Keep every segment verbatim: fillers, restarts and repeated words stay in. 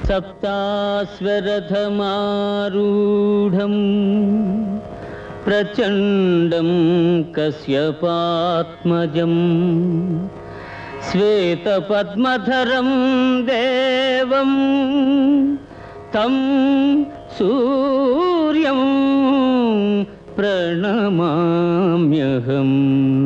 सप्ताश्वरथमारूढं प्रचण्डं कश्यपात्मजं श्वेतपद्मधरं देवं तं सूर्यं प्रणमाम्यहम्।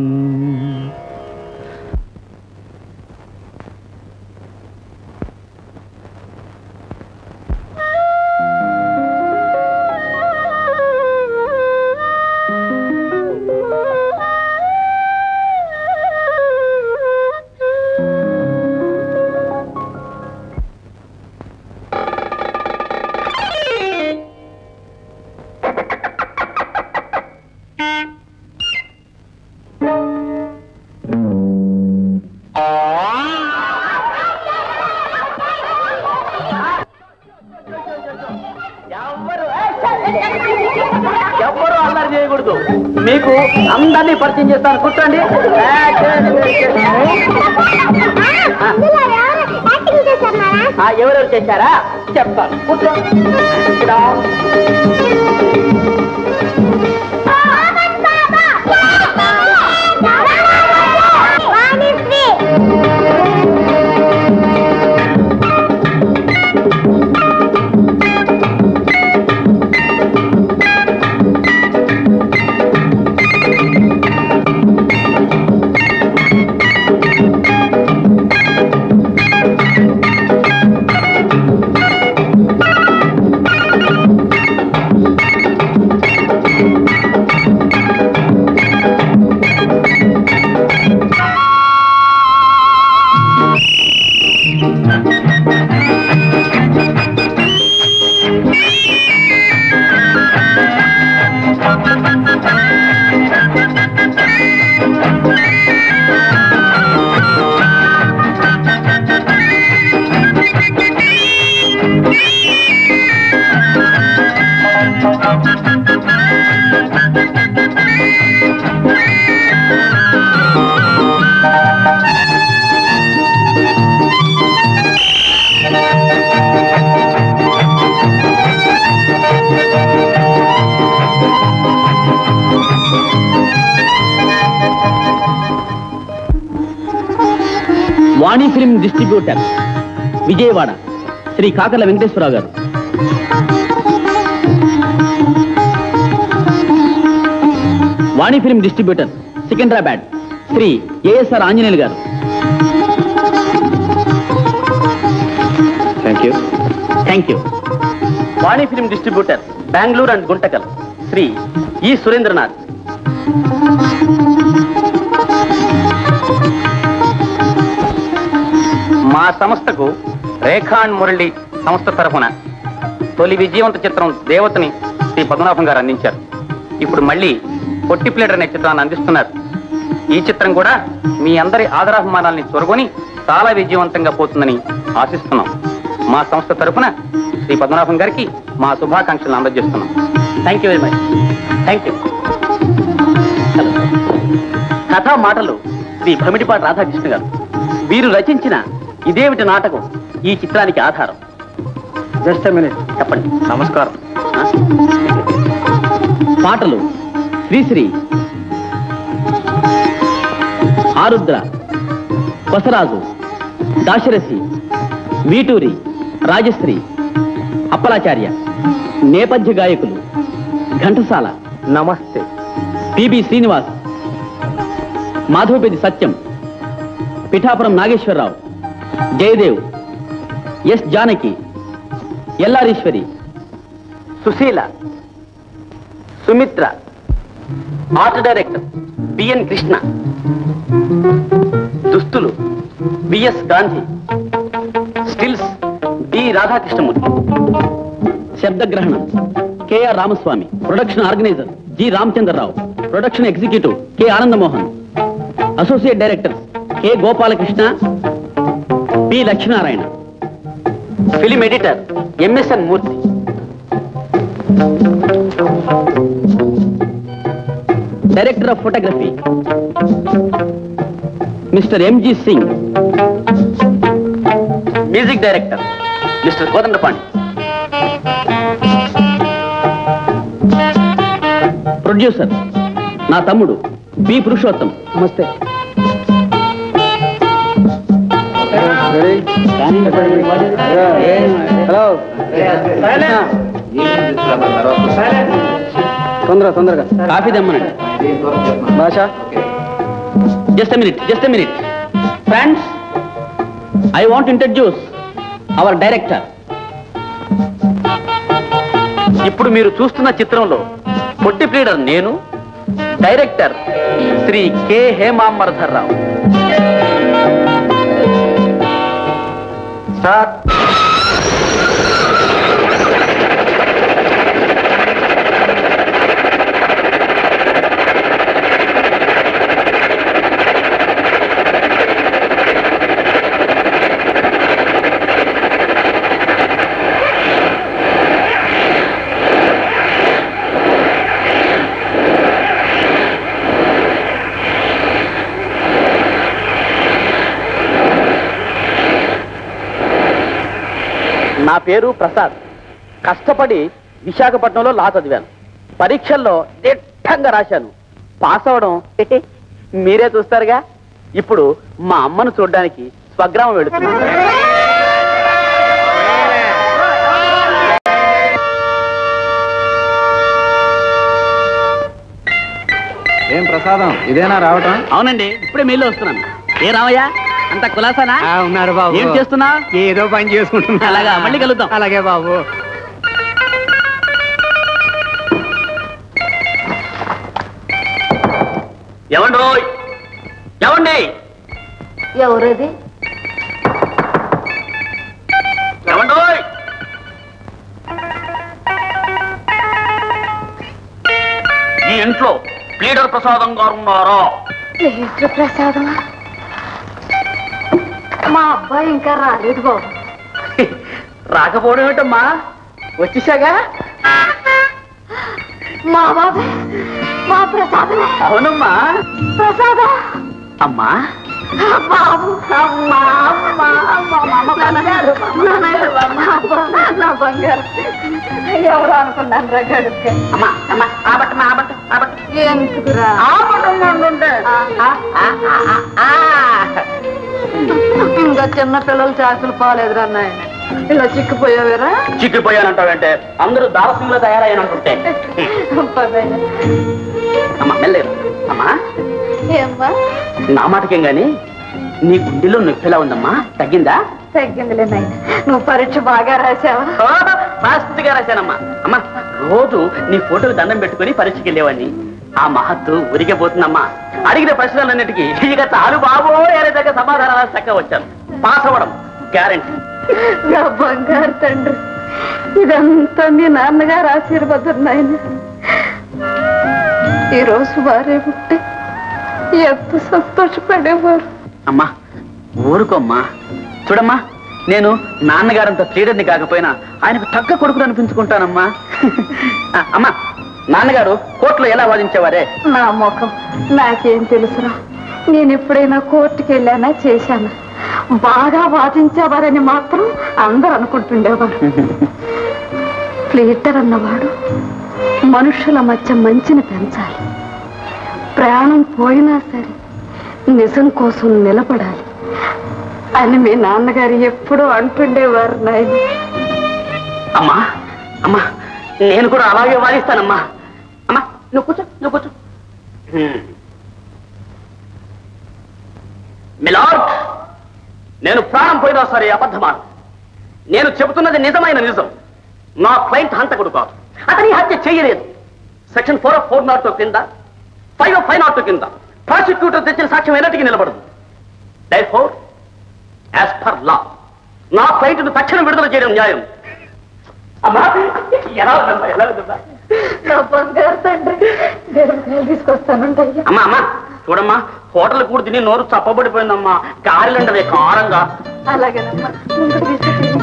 మీకు అందరినీ పరిచయం చేస్తాను, కూర్చోండి. ఎవరెవరు చేశారా చెప్తాను, కూర్చోండి. వాణి ఫిల్మ్ డిస్ట్రిబ్యూటర్ విజయవాడ శ్రీ కాకర్ల వెంకటేశ్వరరావు గారు. Vani film distributor Secunderabad Shri ASR Anjaneyulu గారు. Thank you thank you. Vani film distributor Bengaluru and Guntakal Shri E Surendranath. మా సంస్థకు రేఖాన్ మురళి సంస్థ తరఫున తొలి విజయవంత చిత్రం దేవతని శ్రీ పద్మనాభం గారు అందించారు. ఇప్పుడు మళ్ళీ పొట్టి ప్లేడర్ అనే చిత్రాన్ని అందిస్తున్నారు. ఈ చిత్రం కూడా మీ అందరి ఆదరాభిమానాల్ని చొరగొని చాలా విజయవంతంగా పోతుందని ఆశిస్తున్నాం. మా సంస్థ తరఫున శ్రీ పద్మనాభం గారికి మా శుభాకాంక్షలు అందజేస్తున్నాం. Thank you very much. Thank you. కథా మాటలు శ్రీ భమిడిపాటి రాధాకృష్ణ గారు. వీరు రచించిన ఇదేమిటి నాటకం ఈ చిత్రానికి ఆధారం. జస్ట్ మినిట్ చెప్పండి. నమస్కారం. పాటలు శ్రీశ్రీ, ఆరుద్ర, కొసరాజు, దాశరథి, వీటూరి, రాజశ్రీ, అప్పలాచార్య. నేపథ్య గాయకులు ఘంటసాల, నమస్తే, PB Srinivas, Madhavapeddi Satyam, Pithapuram Nageswara Rao, Jayadev, S Janaki, L R Eswari, Susheela, Sumitra. Art director BN Krishna. దుస్తులు BS Gandhi. Stills B Radhakrishnamurthy. శబ్దగ్రహణం KR Ramaswamy. Production organiser G Ramachandra Rao. Production executive K Anandamohan. Associate directors K Gopalakrishna, P Lakshminarayana. Film editor MSN Murthy. Director of photography mister MG Singh. Music director mister Kodandapani. Producer నా తమ్ముడు B Purushottam. నమస్తే. Hello, తొందరగా తొందరగా coffee తెమ్మనండి. భాష, just a minute just a minute friends, I want introduce our director. ఇప్పుడు మీరు చూస్తున్న చిత్రంలో పొట్టి ప్లీడర్ నేను, director Shri K Hemambardhar Rao. Sir, నా పేరు ప్రసాద్. కష్టపడి విశాఖపట్నంలో లా చదివాను. పరీక్షల్లో దిట్టంగా రాశాను. పాస్ అవడం మీరే చూస్తారుగా. ఇప్పుడు మా అమ్మను చూడడానికి స్వగ్రామం వెళుతున్నాను. ఏం ప్రసాదం, ఇదేనా రావటం? అవునండి, ఇప్పుడే మెయిల్లో వస్తున్నాను. ఏ రామయ్య, అంత కులాసానా? ఉన్నారు బాబు. ఏం చేస్తున్నా? ఏదో పని చేసుకుంటున్నా. అలాగా, మళ్ళీ కలుద్దాం. అలాగే బాబు. ఎవండి రోయ్, ఎవండి? ఎవరది? ఎవండి రోయ్? ఈ ఇంట్లో ప్లీడర్ ప్రసాదం గారు ఉన్నారా? ప్లీడర్ ప్రసాదమా? మా అబ్బాయి ఇంకా రాలేదు బాబు. రాకపోవడం ఏమిటమ్మా, వచ్చేసాగా. మా బాబు, మా ప్రసాదం. అవునమ్మా. ప్రసాదం అమ్మా. బాబు, అమ్మా, అమ్మా, అమ్మా, నాన్నగారు, నాన్నగారు, నా బంగారు. ఎవరు అనుకున్నాను రా గడుపుకే. అమ్మా అమ్మా, ఆ బట్ట ఆ బట్ట ఆ బట్ట ఎందుకురా? ఇంకా చిన్న పిల్లలు చాకులు పోలేదురా నాయన. ఇలా చిక్కిపోయావేరా? చిక్కిపోయానంటావంటే అందరూ దావసింలో తయారయ్యానంటుంటే. అమ్మా మెల్లేదు. అమ్మా ఏమ్మా? నా మాటకేం గాని నీ గుండెలో నొప్పిలా ఉందమ్మా, తగ్గిందా? తగ్గిందిలే నాయన. నువ్వు పరీక్ష బాగా రాసావా? ఫాస్ట్గా రాశానమ్మా. అమ్మా, రోజు నీ ఫోటోలు దండం పెట్టుకుని పరీక్షకి వెళ్ళేవాడిని. ఆ మహత్తు ఉరిగిపోతుందమ్మా. అడిగిన ప్రశ్నలన్నిటికీ ఇక చాలు బాబో అనే దగ్గర సమాధానాలు చక్కగా వచ్చాను. పాస్ అవ్వడం గ్యారెంటీ. నా బంగారు తండ్రి, ఇదంతా మీ నాన్నగారు ఆశీర్వాదం నాయన. ఈరోజు వారే పుట్టి ఎంత సంతోషపడేవారు. అమ్మా ఊరుకోమ్మా. చూడమ్మా, నేను నాన్నగారంత ప్లీడర్ని కాకపోయినా ఆయనకు తగ్గ కొడుకుని అనిపించుకుంటానమ్మా. అమ్మా, నాన్నగారు కోర్టులో ఎలా వాదించేవారే? నా ముఖం నాకేం తెలుసురా. నేను ఎప్పుడైనా కోర్టుకి వెళ్ళానా చేశానా? బాగా వాదించేవారని మాత్రం అందరూ అనుకుంటుండేవారు. ప్లీటర్ అన్నవాడు మనుషుల మధ్య మంచిని పెంచాలి. ప్రాణం పోయినా సరే నిజం కోసం నిలబడాలి అని మీ నాన్నగారు ఎప్పుడూ అంటుండేవారు నాయన. అమ్మా అమ్మా, నేను కూడా అలాగే వాదిస్తానమ్మా. అమ్మా నువ్వు కూర్చో, నువ్వు కూర్చో. మిలార్డ్, నేను ప్రాణం పోయినా సరే అబద్ధమాను. నేను చెబుతున్నది నిజమైన నిజం. నా క్లయింట్ హంతకుడు కాదు, అతని హత్య చేయలేదు. Section four of four not two కింద, five of five not two కింద ప్రాసిక్యూటర్ తెచ్చిన సాక్ష్యం ఎన్నటికీ నిలబడదు. Therefore, as per law, నా క్లయింట్ను తక్షణం విడుదల చేయడం న్యాయం. అమ్మా ఎలా ఉందమ్మా, ఎలా ఉందమ్మా? నా బంగారు తండ్రి, దేవుడికి తీసుకొస్తానంటయ్యా. అమ్మా అమ్మా చూడమ్మా, హోటల్ కూడా తిని నోరు చప్పబడిపోయిందమ్మా. గారెలంటవే కారంగా. అలాగేనమ్మా, ముందు తీసుకెళ్ళి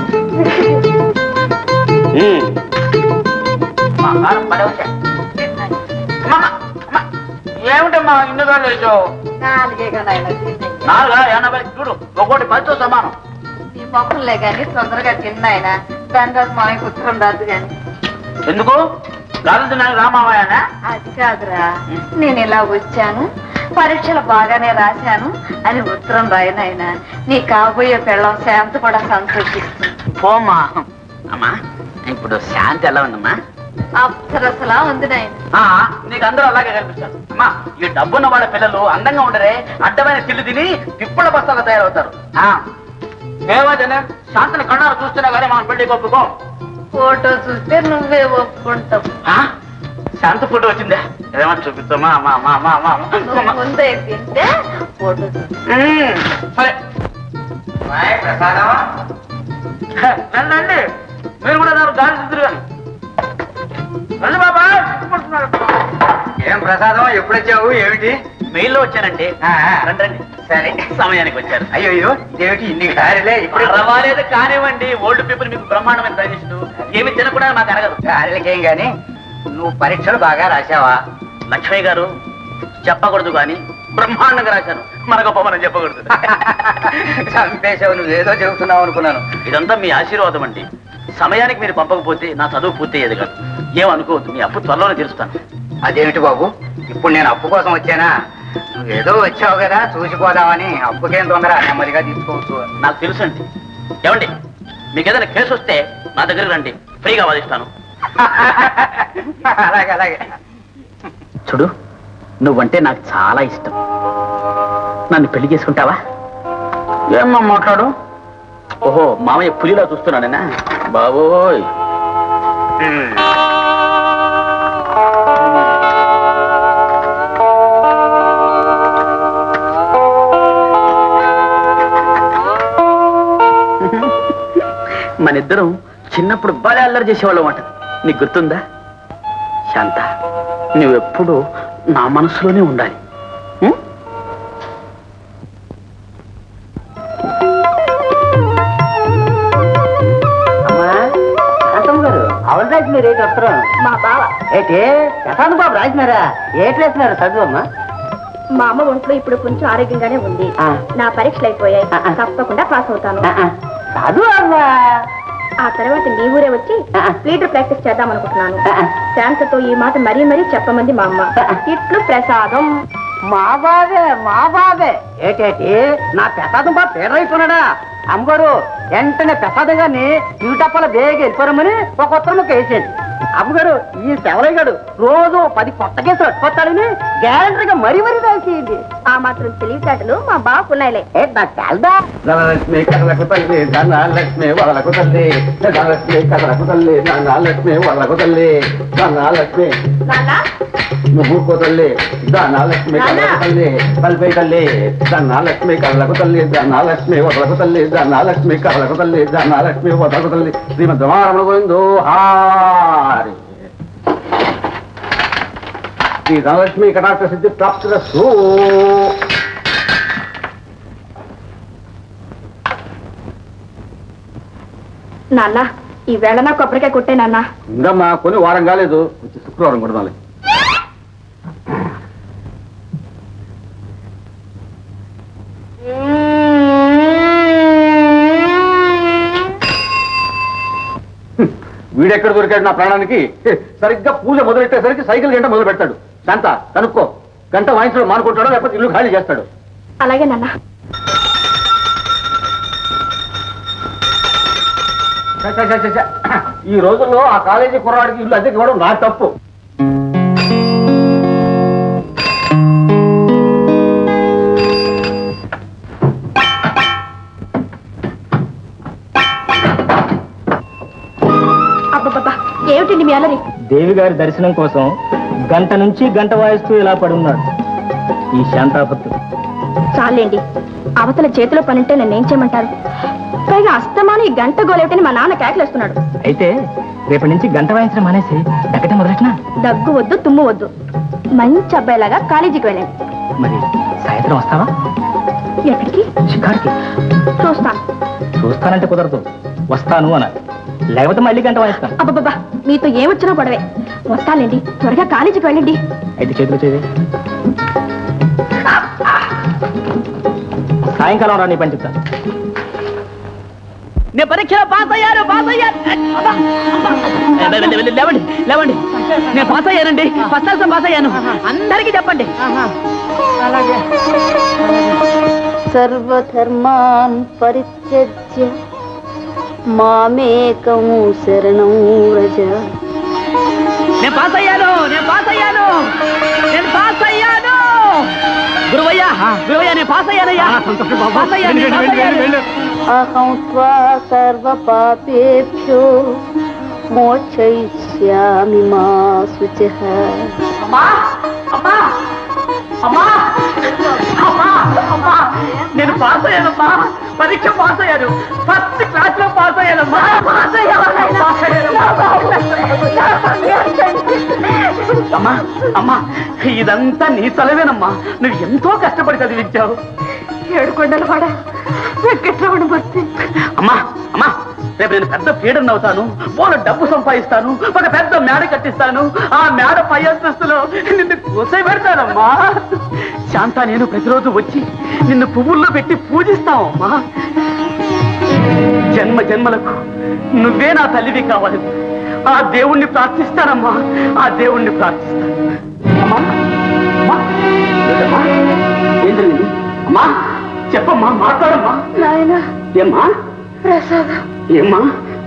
ఏమిటమ్మా ఇన్నుగా లేచావు? నాలుగే నాలుగా ఎనభై చూడు, ఒకటి పదితో సమానం. నీ పప్పులే కానీ తొందరగా తిన్నాయన దాని రోజు మామయ్య ఉత్తరం రాదు కానీ. ఎందుకు గాజులు తిన్నాను రామావయ్యనా? అది కాదురా, నేను ఇలా వచ్చాను, పరీక్షలు బాగానే రాశాను అని ఉత్తరం రాయనైనా నీ కాబోయే పెళ్ళం శాంతి కూడా సంతోషిస్తుంది. పోమ్మా. అమ్మా ఇప్పుడు శాంతి ఎలా ఉందమ్మా? అప్సరసలా ఉంది నాయన. నీకు అందరూ అలాగే కనిపిస్తారు అమ్మా. ఈ డబ్బున్న వాళ్ళ పిల్లలు అందంగా ఉండరే, అడ్డమైన తిల్లు తిని పిప్పుల బస్తాగా తయారవుతారు. దేవాజన శాంతిని కన్నాలు చూస్తున్నా కానీ మనం పెళ్లి ఒప్పుకో. ఫోటో చూస్తే నువ్వే ఒప్పుకుంటావు. శాంతి ఫోటో వచ్చిందే ఏమని చూపిస్తామా? ముందే తింటే ఫోటో సరే ప్రసాదం రండి, మీరు కూడా నాకు గాలి చూద్దరు కానీ రండి బాబా. ఏం ప్రసాదం ఎప్పుడు వచ్చావు? ఏమిటి? మెయిల్లో వచ్చానండి. రండి రండి. సరే సమయానికి వచ్చారు. అయ్యో ఇదేమిటి ఇన్ని గారెలే? ఇప్పుడు పర్వాలేదు కానివ్వండి, ఓల్డ్ పీపుల్ మీకు బ్రహ్మాండమైన సజెషన్. ఏమి తినకుండా నాకు అరగదు. గారెలకేం గాని నువ్వు పరీక్షలు బాగా రాశావా? లక్ష్మయ్య గారు చెప్పకూడదు కానీ బ్రహ్మాండంగా రాశాను. మన గొప్ప మనం చెప్పకూడదు. చంపేశావు, నువ్వేదో చెబుతున్నావు అనుకున్నాను. ఇదంతా మీ ఆశీర్వాదం అండి. సమయానికి మీరు పంపకపోతే నా చదువు పూర్తి అయ్యేది కాదు. ఏమనుకోవద్దు, మీ అప్పు త్వరలోనే తెలుస్తాను. అదేమిటి బాబు, ఇప్పుడు నేను అప్పు కోసం వచ్చానా? నువ్వేదో వచ్చావు కదా చూసిపోదామని. అప్పుకేం తొందర, నెమ్మదిగా తీసుకోవచ్చు. నాకు తెలుసు అండి. ఏమండి మీకు ఏదైనా కేసు వస్తే నా దగ్గరికి రండి, ఫ్రీగా వాదిస్తాను. అలాగే అలాగే. చూడు, నువ్వంటే నాకు చాలా ఇష్టం. నన్ను పెళ్లి చేసుకుంటావా? ఏమ్మా మాట్లాడు. ఓహో మామయ్య పులిలా చూస్తున్నాడేనా? బాబోయ్. మనిద్దరం చిన్నప్పుడు బాగా అల్లరి చేసేవాళ్ళం అంట. నీకు గుర్తుందా? శాంత, నువ్వెప్పుడు నా మనసులోనే ఉండాలి. అవును రాసినారు ఏంటి వస్త్రం? మా బావ ఏంటి ప్రసాద్ బాబు రాసినారా? ఏటి రాసినారు చదువమ్మా? మా అమ్మ ఒంట్లో ఇప్పుడు కొంచెం ఆరోగ్యంగానే ఉంది. నా పరీక్షలు అయిపోయాయి, తప్పకుండా పాస్ అవుతాను. చదువు అమ్మా. ఆ తర్వాత మీ ఊరే వచ్చి థియేటర్ ప్రాక్టీస్ చేద్దాం అనుకుంటున్నాను. శాంతతో ఈ మాట మరీ మరీ చెప్పమంది మా అమ్మ. ఇట్లు ప్రసాదం. మా బాబే మా బాబే ఏటేటి నా ప్రసాదం బాబు పేరైపోయినాడా? అమ్మగారు వెంటనే ప్రసాదం గారిని యూటప్పల బేగ వెళ్ళిపోరమని ఒక ఉత్తరం వేసేది. అమ్మగారు ఈ శవరయ్య గారు రోజు పది కొత్త కేసులు పట్టుకొస్తాడని గ్యారంటీగా మరీ మరీ రాసేది. ఆ మాత్రం తెలివితేటలు మా బాబు ఉన్నాయిలే. నాకు తెలదా? ధనలక్ష్మి కథలకు తల్లి, ధనలక్ష్మి వదలకు తల్లి, ధనలక్ష్మి కథలకు తల్లి, ధనలక్ష్మి వదలకు తల్లి, ధనలక్ష్మి ముగ్గురుకో తల్లి, ధనలక్ష్మి కథలకు తల్లి, పల్పై తల్లి, ధనలక్ష్మి కథలకు తల్లి, ధనలక్ష్మి వదలకు తల్లి, ధనలక్ష్మి కథలకు తల్లి, ధనలక్ష్మి వదలకు తల్లి. శ్రీమద్ రమారమణ గోవిందో హారి. శ్రీ ధనలక్ష్మి కటాక్ష సిద్ధి ప్రాప్తిరస్తు. నాన్న ఈ వేళ నా కొబ్బరికాయ కొట్టే నాన్న. ఇందమ్మా కొన్ని వారం కాలేదు, వచ్చి శుక్రవారం కొడదాలి. వీడెక్కడ దొరికాడు నా ప్రాణానికి? సరిగ్గా పూజ మొదలెట్టేసరికి సైకిల్ గంట మొదలు పెడతాడు. శాంత కనుక్కో, గంట వాయించడం మానుకుంటాడో లేకపోతే ఇల్లు ఖాళీ చేస్తాడు. అలాగే నాన్న. ఈ రోజుల్లో ఆ కాలేజీ కుర్రాడికి ఇల్లు అద్దెకి ఇవ్వడం నా తప్పు. ఏమిటండి మీ అల్లరి? దేవి గారి దర్శనం కోసం గంట నుంచి గంట వాయిస్తూ ఇలా పడున్నాడు ఈ శాంతాభక్తుడు. చాలేండి, అవతల చేతిలో పనుంటే నన్ను ఏం చేయమంటారు? పైగా అస్తమానం ఈ గంట గోలేమిటని మా నాన్న కేకలేస్తున్నాడు. అయితే రేపటి నుంచి గంట వాయించడం మానేసి దగ్గర మొదలెట్నా? దగ్గు వద్దు, తుమ్ము వద్దు, మంచి అబ్బాయిలాగా కాలేజీకి వెళ్ళండి. మరి సాయంత్రం వస్తావా? ఎక్కడికి? షికార్కి. చూస్తాను. చూస్తానంటే కుదరదు, వస్తాను అనాలి, లేకపోతే మళ్ళీ గంట వాయిస్తాను. అబ్బబ్బా, మీతో ఏమొచ్చినా గొడవే. వస్తానండి, త్వరగా కాలేజీకి వెళ్ళండి. అయితే చేతులు చేయి. సాయంకాలం రా, నీ పని చెప్తాను. నేను పరీక్షలో పాస్ అయ్యాను పాస్ అయ్యాను లేవండి లేవండి నేను పాస్ అయ్యానండి ఫస్ట్ క్లాస్ పాస్ అయ్యాను అందరికీ చెప్పండి సర్వధర్మాన్ పరిత్యజ్య మామేకము శరణం వ్రజ. నేను పాస్ అయ్యాను నేను పాస్ అయ్యాను నేను పాస్ అయ్యాను గురువయ్య గురువయ్య నేను పాస్ అయ్యానయ్యా పాస్ అయ్యాను. అహం త్వా సర్వ పాపేభ్యో మోక్షయిష్యామి మా శుచిః. అమ్మా అమ్మా అమ్మా అమ్మా అమ్మా నేను పాస్ అయ్యానమ్మా పరీక్ష పాస్ అయ్యాను ఫస్ట్ క్లాస్ లో పాస్ అయ్యానమ్మా పాస్ అమ్మా అమ్మా ఇదంతా నీ చలవేనమ్మా నువ్వు ఎంతో కష్టపడి చదివించావు. ఏడుకొండల వాడ వెంకట్రమణ మూర్తి. అమ్మా అమ్మా రేపు నేను పెద్ద పీడన్ అవుతాను పోను డబ్బు సంపాదిస్తాను ఒక పెద్ద మేడ కట్టిస్తాను ఆ మేడ పై అంతస్తులో నిన్ను కూర్చోబెడతానమ్మా. శాంత నేను ప్రతిరోజు వచ్చి నిన్ను పువ్వుల్లో పెట్టి పూజిస్తావమ్మా. జన్మ జన్మలకు నువ్వే నా తల్లివి కావాలి ఆ దేవుణ్ణి ప్రార్థిస్తానమ్మా ఆ దేవుణ్ణి ప్రార్థిస్తాను. అమ్మా అమ్మా ఏం జరిగింది అమ్మా చెప్పమ్మా మాట్లాడమ్మా. నాయన ఏమ్మా ప్రసాదం ఏమ్మా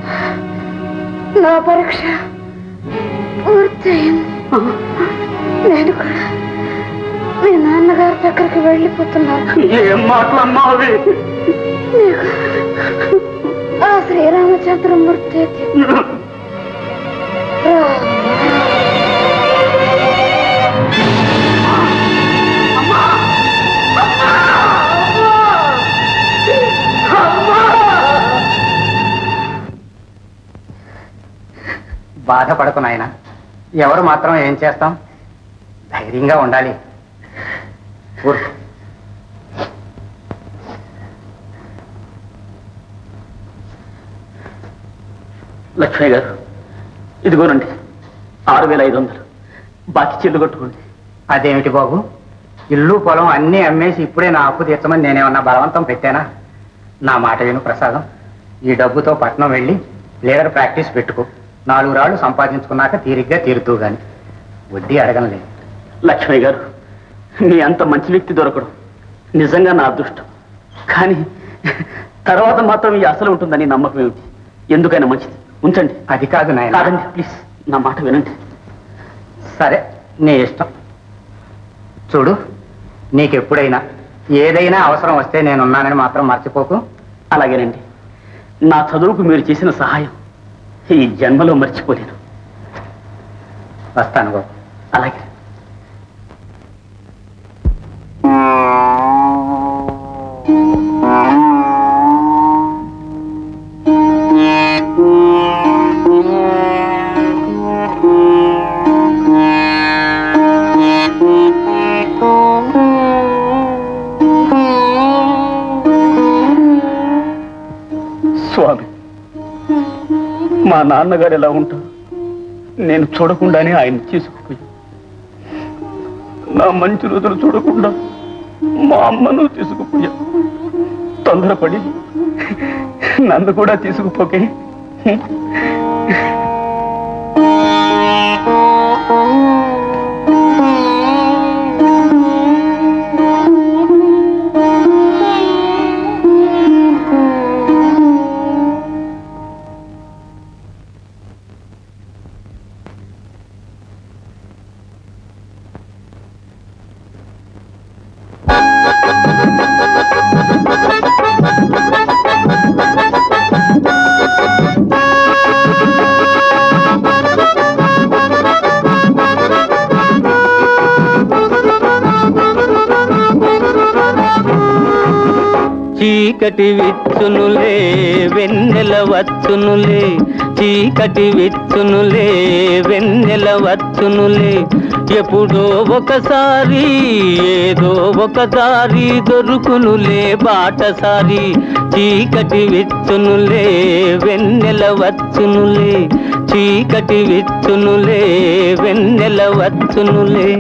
నా పరీక్ష పూర్తయింది. నేను కూడా మీ నాన్నగారి దగ్గరికి వెళ్ళిపోతున్నాను. ఏం మాటలమ్మా అవి నీకు ఆ శ్రీరామచంద్రమూర్తి బాధపడకు నాయన ఎవరు మాత్రం ఏం చేస్తాం ధైర్యంగా ఉండాలి. లక్ష్మయ్య గారు ఇదిగోనండి ఆరు వేల ఐదు వందలు బాకీ చెల్లు కొట్టుకోండి. అదేమిటి బాబు ఇల్లు పొలం అన్నీ అమ్మేసి ఇప్పుడే నా అప్పు తీర్చమని నేనేమన్నా బలవంతం పెట్టానా? నా మాట విను ప్రసాదం ఈ డబ్బుతో పట్నం వెళ్ళి లీడర్ ప్రాక్టీస్ పెట్టుకో నాలుగు రాళ్ళు సంపాదించుకున్నాక తీరిగ్గా తీరుతూ గాని వడ్డీ అడగనలేదు. లక్ష్మయ్య గారు మీ అంత మంచి వ్యక్తి దొరకడం నిజంగా నా అదృష్టం. కానీ తర్వాత మాత్రం ఈ అసలు ఉంటుందని నమ్మకం ఏమిటి? ఎందుకైనా మంచిది ఉంచండి. అది కాదు నాయన. కాదండి ప్లీజ్ నా మాట వినండి. సరే నీ ఇష్టం. చూడు నీకెప్పుడైనా ఏదైనా అవసరం వస్తే నేనున్నానని మాత్రం మర్చిపోకు. అలాగేనండి నా చదువుకు మీరు చేసిన సహాయం ఈ జన్మలో మర్చిపోలేను. వస్తాను బాబు. అలాగే స్వామి మా నాన్నగారు ఎలా ఉంటారు నేను చూడకుండానే ఆయన తీసుకుపోయి నా మంచి రోజులు చూడకుండా మా అమ్మను తీసుకుపోయా. తొందరపడి నన్ను కూడా తీసుకుపోకే. చీకటి విచ్చునులే వెన్నెల వచ్చునులే చీకటి విచ్చునులే వెన్నెల వచ్చునులే ఎప్పుడో ఒకసారి ఏదో ఒకసారి దొరుకునులే బాటసారి చీకటి విచ్చునులే వెన్నెల వచ్చునులే చీకటి విచ్చునులే వెన్నెల వచ్చునులే.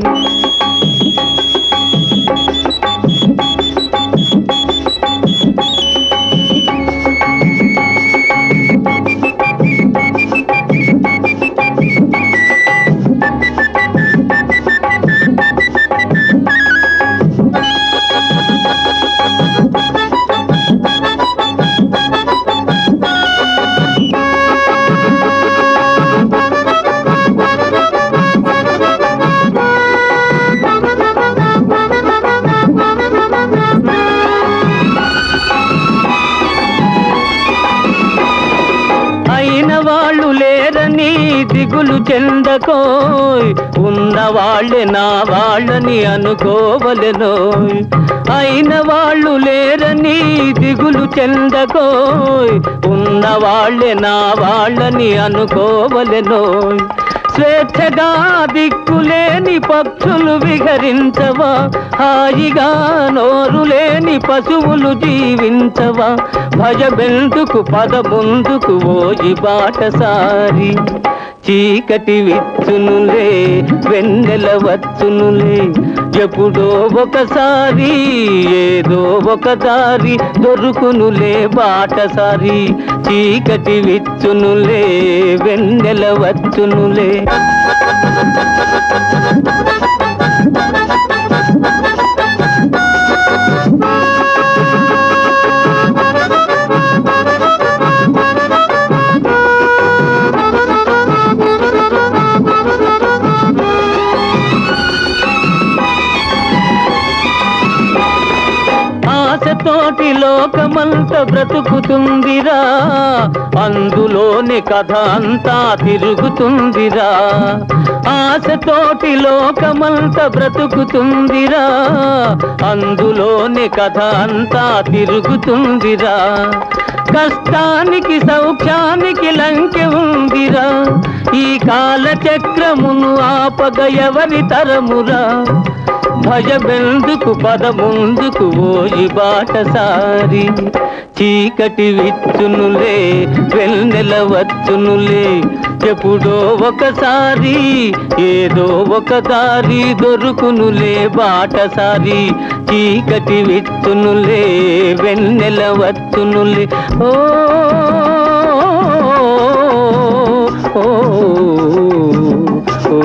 దిగులు చెందకోయ్, ఉన్న వాళ్ళే నా వాళ్ళని అనుకోవలెనోయ్. అయిన వాళ్ళు లేరని దిగులు చెందకోయ్, ఉన్న వాళ్ళే నా వాళ్ళని అనుకోవలెనోయ్. స్వేచ్ఛగా దిక్కులేని పక్షులు విహరించవా, హాయిగా నోరు లేని పశువులు జీవించవా. భయబెందుకు పద ముందుకు ఓయి బాటసారి, చీకటి విచ్చునులే వెన్నెల వచ్చునులే. ఎప్పుడో ఒకసారి ఏదో ఒక దారి దొరుకునులే బాటసారి, చీకటి విచ్చునులే వెన్నెల వచ్చునులే. ఆశతోటి లోకమంత బ్రతుకుతుందిరా, అందులోని కథ అంతా తిరుగుతుందిరా. ఆశతోటి లోకమంత బ్రతుకుతుందిరా, అందులోని కథ అంతా తిరుగుతుందిరా. కష్టానికి సౌఖ్యానికి లంకె ఉందిరా, ఈ కాలచక్రమును ఆపగ ఎవరి తరమురా. భయబెందుకు పద ముందుకు ఓయి బాటసారి, చీకటి విచ్చునులే వెన్నెల వచ్చునులే. ఎప్పుడో ఒకసారి ఏదో ఒక దారి దొరుకునులే బాటసారి, చీకటి విచ్చునులే వెన్నెల వచ్చునులే. ఓ ఓ ఓ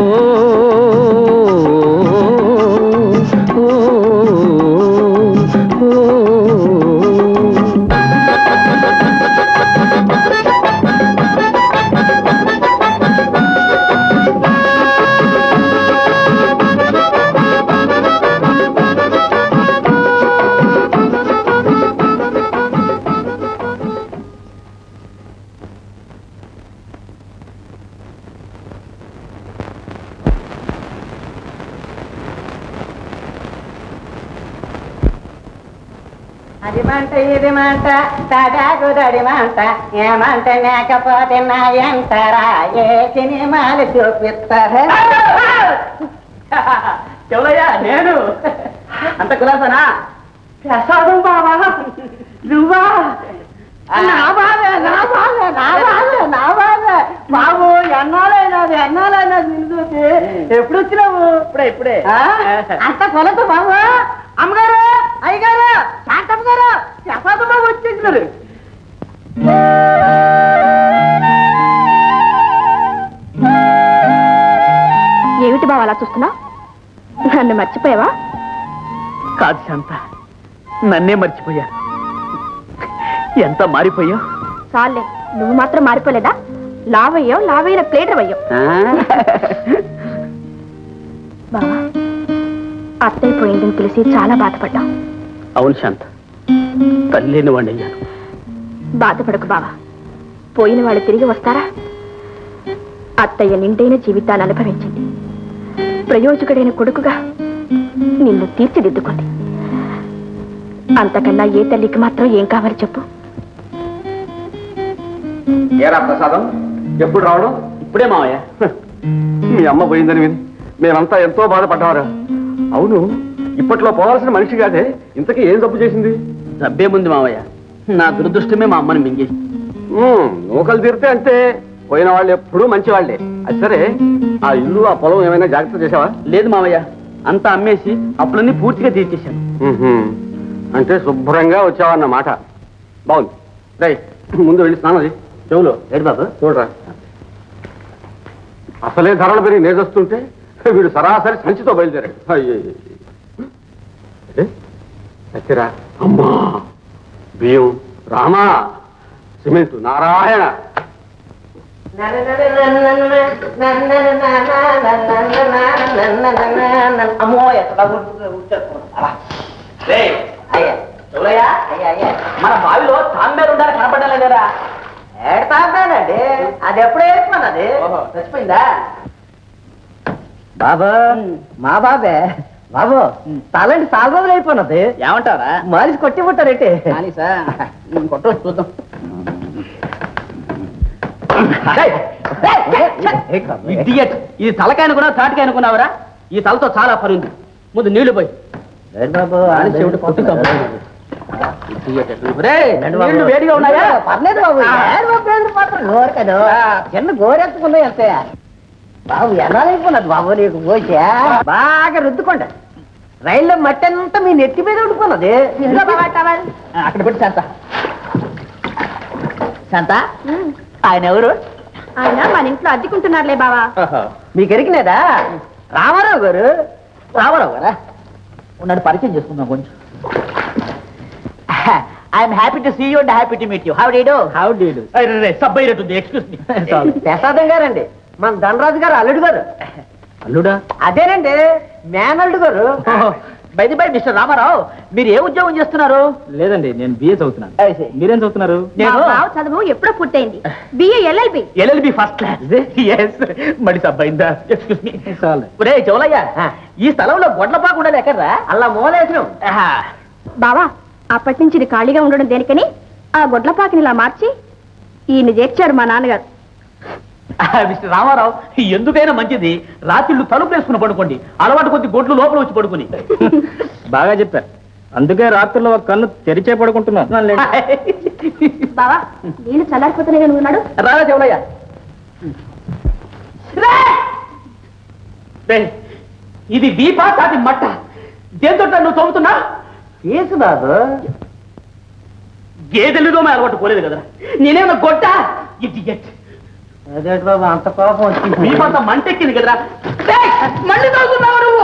అది మంట ఇది మంట తడాగుదడి మంట, ఏమంట లేకపోతే నా ఎంతరా ఏ సినిమాలు చూపిస్తారు. చెవులయ్యా నేను అంత కులాసనా? ప్రసాదం బావా నువ్వా? నా బాధ నా బాధ నా బాధ నా బాధ బాబు, ఎన్నాళ్ళైనది ఎన్నాళ్ళైనది నిలుదూసి ఎప్పుడు వచ్చినావు? ఇప్పుడే ఇప్పుడే. అంత కొలత బాబు. అమ్మగారు, అయ్యగారు, శాంతమ్మ గారు, ప్రసాదం బాబు వచ్చేసినారు. ఏమిటి బావ అలా చూస్తున్నా? నన్ను మర్చిపోయావా? కాదు శాంత, నన్నే మర్చిపోయా. ఎంత మారిపోయా. చాలే, నువ్వు మాత్రం మారిపోలేదా? లావయ్యో లావైన ప్లేటర్ అయ్యో. బావా, అత్తయ్య పోయిందని తెలిసి చాలా బాధపడ్డా. అవును శాంత, తల్లిని వండయ్యాను. బాధపడకు బావా, పోయిన వాళ్ళు తిరిగి వస్తారా? అత్తయ్య నిండైన జీవితాన్ని అనుభవించింది, ప్రయోజకుడైన కొడుకుగా నిన్ను తీర్చిదిద్దుకుంది. అంతకన్నా ఏ తల్లికి మాత్రం ఏం కావాలి చెప్పు? ఏరా ప్రసాదం, ఎప్పుడు రావడం? ఇప్పుడే మావయ్య. మీ అమ్మ పోయిందని విని మేమంతా ఎంతో బాధపడ్డారు. అవును, ఇప్పట్లో పోవాల్సిన మనిషి కాదే, ఇంతకీ ఏం తప్పు చేసింది? జబ్బేముంది మావయ్య, నా దురదృష్టమే మా అమ్మని మింగేసి. నూకలు తీరితే అంతే, పోయిన వాళ్ళు ఎప్పుడూ మంచి వాళ్ళే. అది సరే, ఆ ఇల్లు ఆ పొలం ఏమైనా జాగ్రత్త చేసావా? లేదు మావయ్య, అంతా అమ్మేసి అప్పులన్నీ పూర్తిగా తీర్చేశాను. అంటే శుభ్రంగా వచ్చావన్నమాట. బాగుంది. రైట్, ముందు వెళ్ళి స్నానం చేయి. చెవులో ఏడు బాబు చూడరా, అసలే ధరలు పెరిగి నేజొస్తుంటే వీడు సరాసరి సంచితో బయలుదేరాడు. అయ్యరా, అమ్మా, బియ్యం, రామా, సిమెంట్, నారాయణ. అమ్మో ఎట్లా మన బావిలో తాంబేరు ఉండాలి కనపడాలి కదా. ఏడతానండి అది ఎప్పుడో వేసుకున్నది చచ్చిపోయిందా బాబు మా బాబే బాబు తలంటి చాలా రోజులు అయిపోయినది ఏమంటారా మాలిసి కొట్టి పుట్టారేంటి కొట్ట చూద్దాం ఇది తలకాయ అనుకున్నావు తాటికాయ అనుకున్నావరా ఈ తలతో చాలా పరుంది ముందు నీళ్లు పోయి నీళ్లు వేడిగా ఉన్నాయా పర్లేదు బాబు చిన్న గోరెత్తుకున్నాయి అంతే బాబు ఎనాలైపోయినది బాబు నీకు పోసా బాగా రుద్దుకోండి రైల్లో మట్టి అంతా మీ నెత్తి మీద ఉడుకున్నది అక్కడ పెట్టి శాంత శాంత ఆయన ఎవరు ఆయన మన ఇంట్లో అద్దెకుంటున్నారులే బావా మీకు ఎరిగినేదా రామారావు గారు రామారావు గారా ఉన్నాడు పరిచయం చేసుకుందాం కొంచెం I'm happy to see you and happy to meet you how do you how do you సబ్బై రెట్టు ఎక్స్క్యూజ్ మీ ప్రసాదం గారండి మన ధనరాజు గారు అల్లుడు గారు అల్లుడా అదేనండి మేనల్లుడు గారు బై బై మిస్టర్ రామారావు మీరు ఏ ఉద్యోగం చేస్తున్నారు లేదండి నేను బిఏ చదువుతున్నాను మీరేం చదువుతున్నారు నేను చదువు ఎప్పుడో పూర్తయింది BA LLB LLB first class yes మరి సబ్బైందా ఎక్స్క్యూజ్ మీ ఒరే చౌలయ్య ఈ స్థలంలో గొడ్లపాకు ఉండాలి ఎక్కడ్రా అలా మూలేసినాం బావా అప్పటి నుంచి ఇది ఖాళీగా ఉండడం దేనికని ఆ గొడ్లపాకిని ఇలా మార్చి ఈయన చేర్చారు మా నాన్నగారు మిస్టర్ రామారావు ఎందుకైనా మంచిది రాత్రిళ్ళు తలుపు వేసుకుని పడుకోండి అలవాటు కొద్ది గొడ్లు లోపల వచ్చి పడుకుని బాగా చెప్పారు అందుకే రాత్రుల్లో ఒక కన్ను తెరిచే పడుకుంటున్నాను బావా నేను చల్లారిపోతూనే ఉన్నాడు రారా చెవులయ్య ఇది దీపా కాది మట్ట దేంతో నువ్వు తోముతున్నా తీసు బాబు గేదెలుదో మా అలవాటు పోలేదు కదా నేనేమన్నా గొడ్డ ఇది అదే బాబు అంత కోపం వచ్చింది మీ అంత మంటెక్కింది కదరా మళ్ళీ తాగుతున్నావు నువ్వు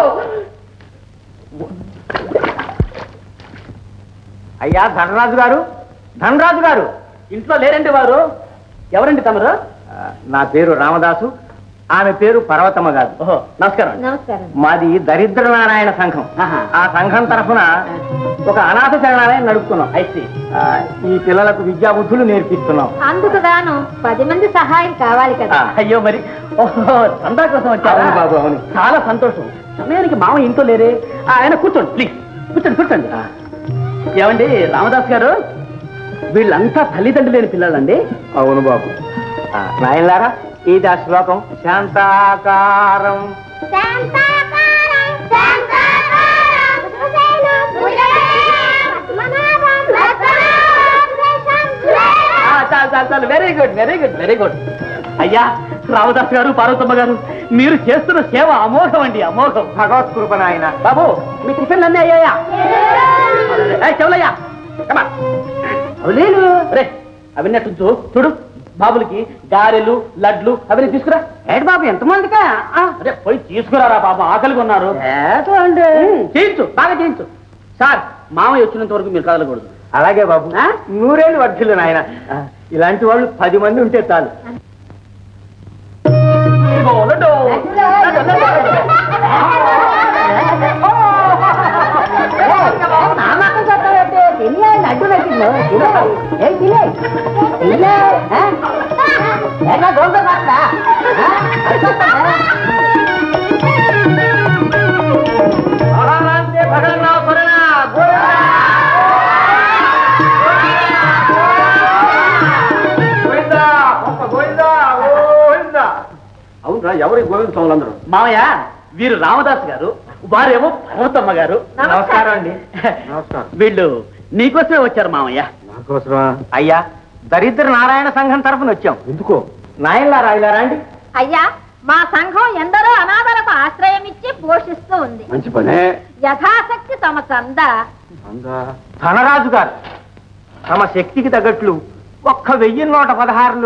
అయ్యా ధనరాజు గారు ధనరాజు గారు ఇంట్లో లేరండి వారు ఎవరండి తమరు నా పేరు రామదాసు ఆమె పేరు పర్వతమ్మ గారు ఓహో నమస్కారం నమస్కారం మాది దరిద్ర నారాయణ సంఘం ఆ సంఘం తరఫున ఒక అనాథ శరణాలయం నడుపుతున్నాం అయితే ఈ పిల్లలకు విద్యా బుద్ధులు నేర్పిస్తున్నాం అందుకు గాను పది మంది సహాయం కావాలి కదా అయ్యో మరి ఓహో చందా కోసం వచ్చారా బాబు అవును చాలా సంతోషం సమయానికి మామ ఇంట్లో లేరే ఆయన కూర్చోండి ప్లీజ్ కూర్చోండి కూర్చోండి ఏమండి రామదాస్ గారు వీళ్ళంతా తల్లిదండ్రులు లేని పిల్లలండి అవును బాబు నాయనలారా ఇది ఆ శ్లోకం శాంతాకారం very good very good very good అయ్యా రామదాస్ గారు పార్వతమ్మ గారు మీరు చేస్తున్న సేవ అమోఘం అండి అమోఘం భగవత్ కృప నాయన బాబు మీ టిఫిన్లు అన్నీ అయ్యాయా చెవులయ్యా అవులేను రే అవన్నీ చూడు బాబులకి గారెలు లడ్లు అవన్నీ తీసుకురా ఏడు బాబు ఎంతమందికా అరే పోయి తీసుకురారా బాబు ఆకలిగా ఉన్నారు చేయించు బాగా చేయించు సార్ మామయ్య వచ్చినంత వరకు మీరు కదలకూడదు అలాగే బాబు నూరేళ్ళు వర్షులు నాయన ఇలాంటి వాళ్ళు పది మంది ఉంటే చాలు లడ్డు అవునరా ఎవరి గోవింద స్వాములందరూ మామయ్య వీరు రామదాస్ గారు వారేమో పర్వతమ్మ గారు నమస్కారం అండి నమస్కారం వీళ్ళు నీకోసమే వచ్చారు మామయ్య నాకోసమా అయ్యా దరిద్ర నారాయణ సంఘం తరఫున వచ్చాం ఎందుకో నాయనలారా ఇలా రండి అయ్యా మా సంఘం ఎందరో అనాథలకు ఆశ్రయం ఇచ్చి పోషిస్తూ ఉంది మంచి పనే యథాశక్తి తమ చంద ధనరాజు గారు తమ శక్తికి తగ్గట్లు ఒక్క వెయ్యి నూట పదహారులు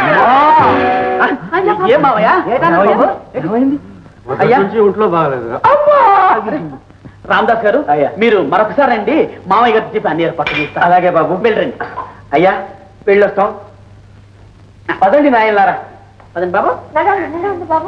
ఏం మావయ్య ఒంట్లో బాగలేదు రామదాస్ గారు మీరు మరొకసారి అండి మామయ్య గారు చెప్పి అన్ని ఏర్పాట్లు చేస్తారు అలాగే బాబు వెళ్ళండి అయ్యా వెళ్ళొస్తాం పదండి నాయనలారా పదండి బాబు బాబు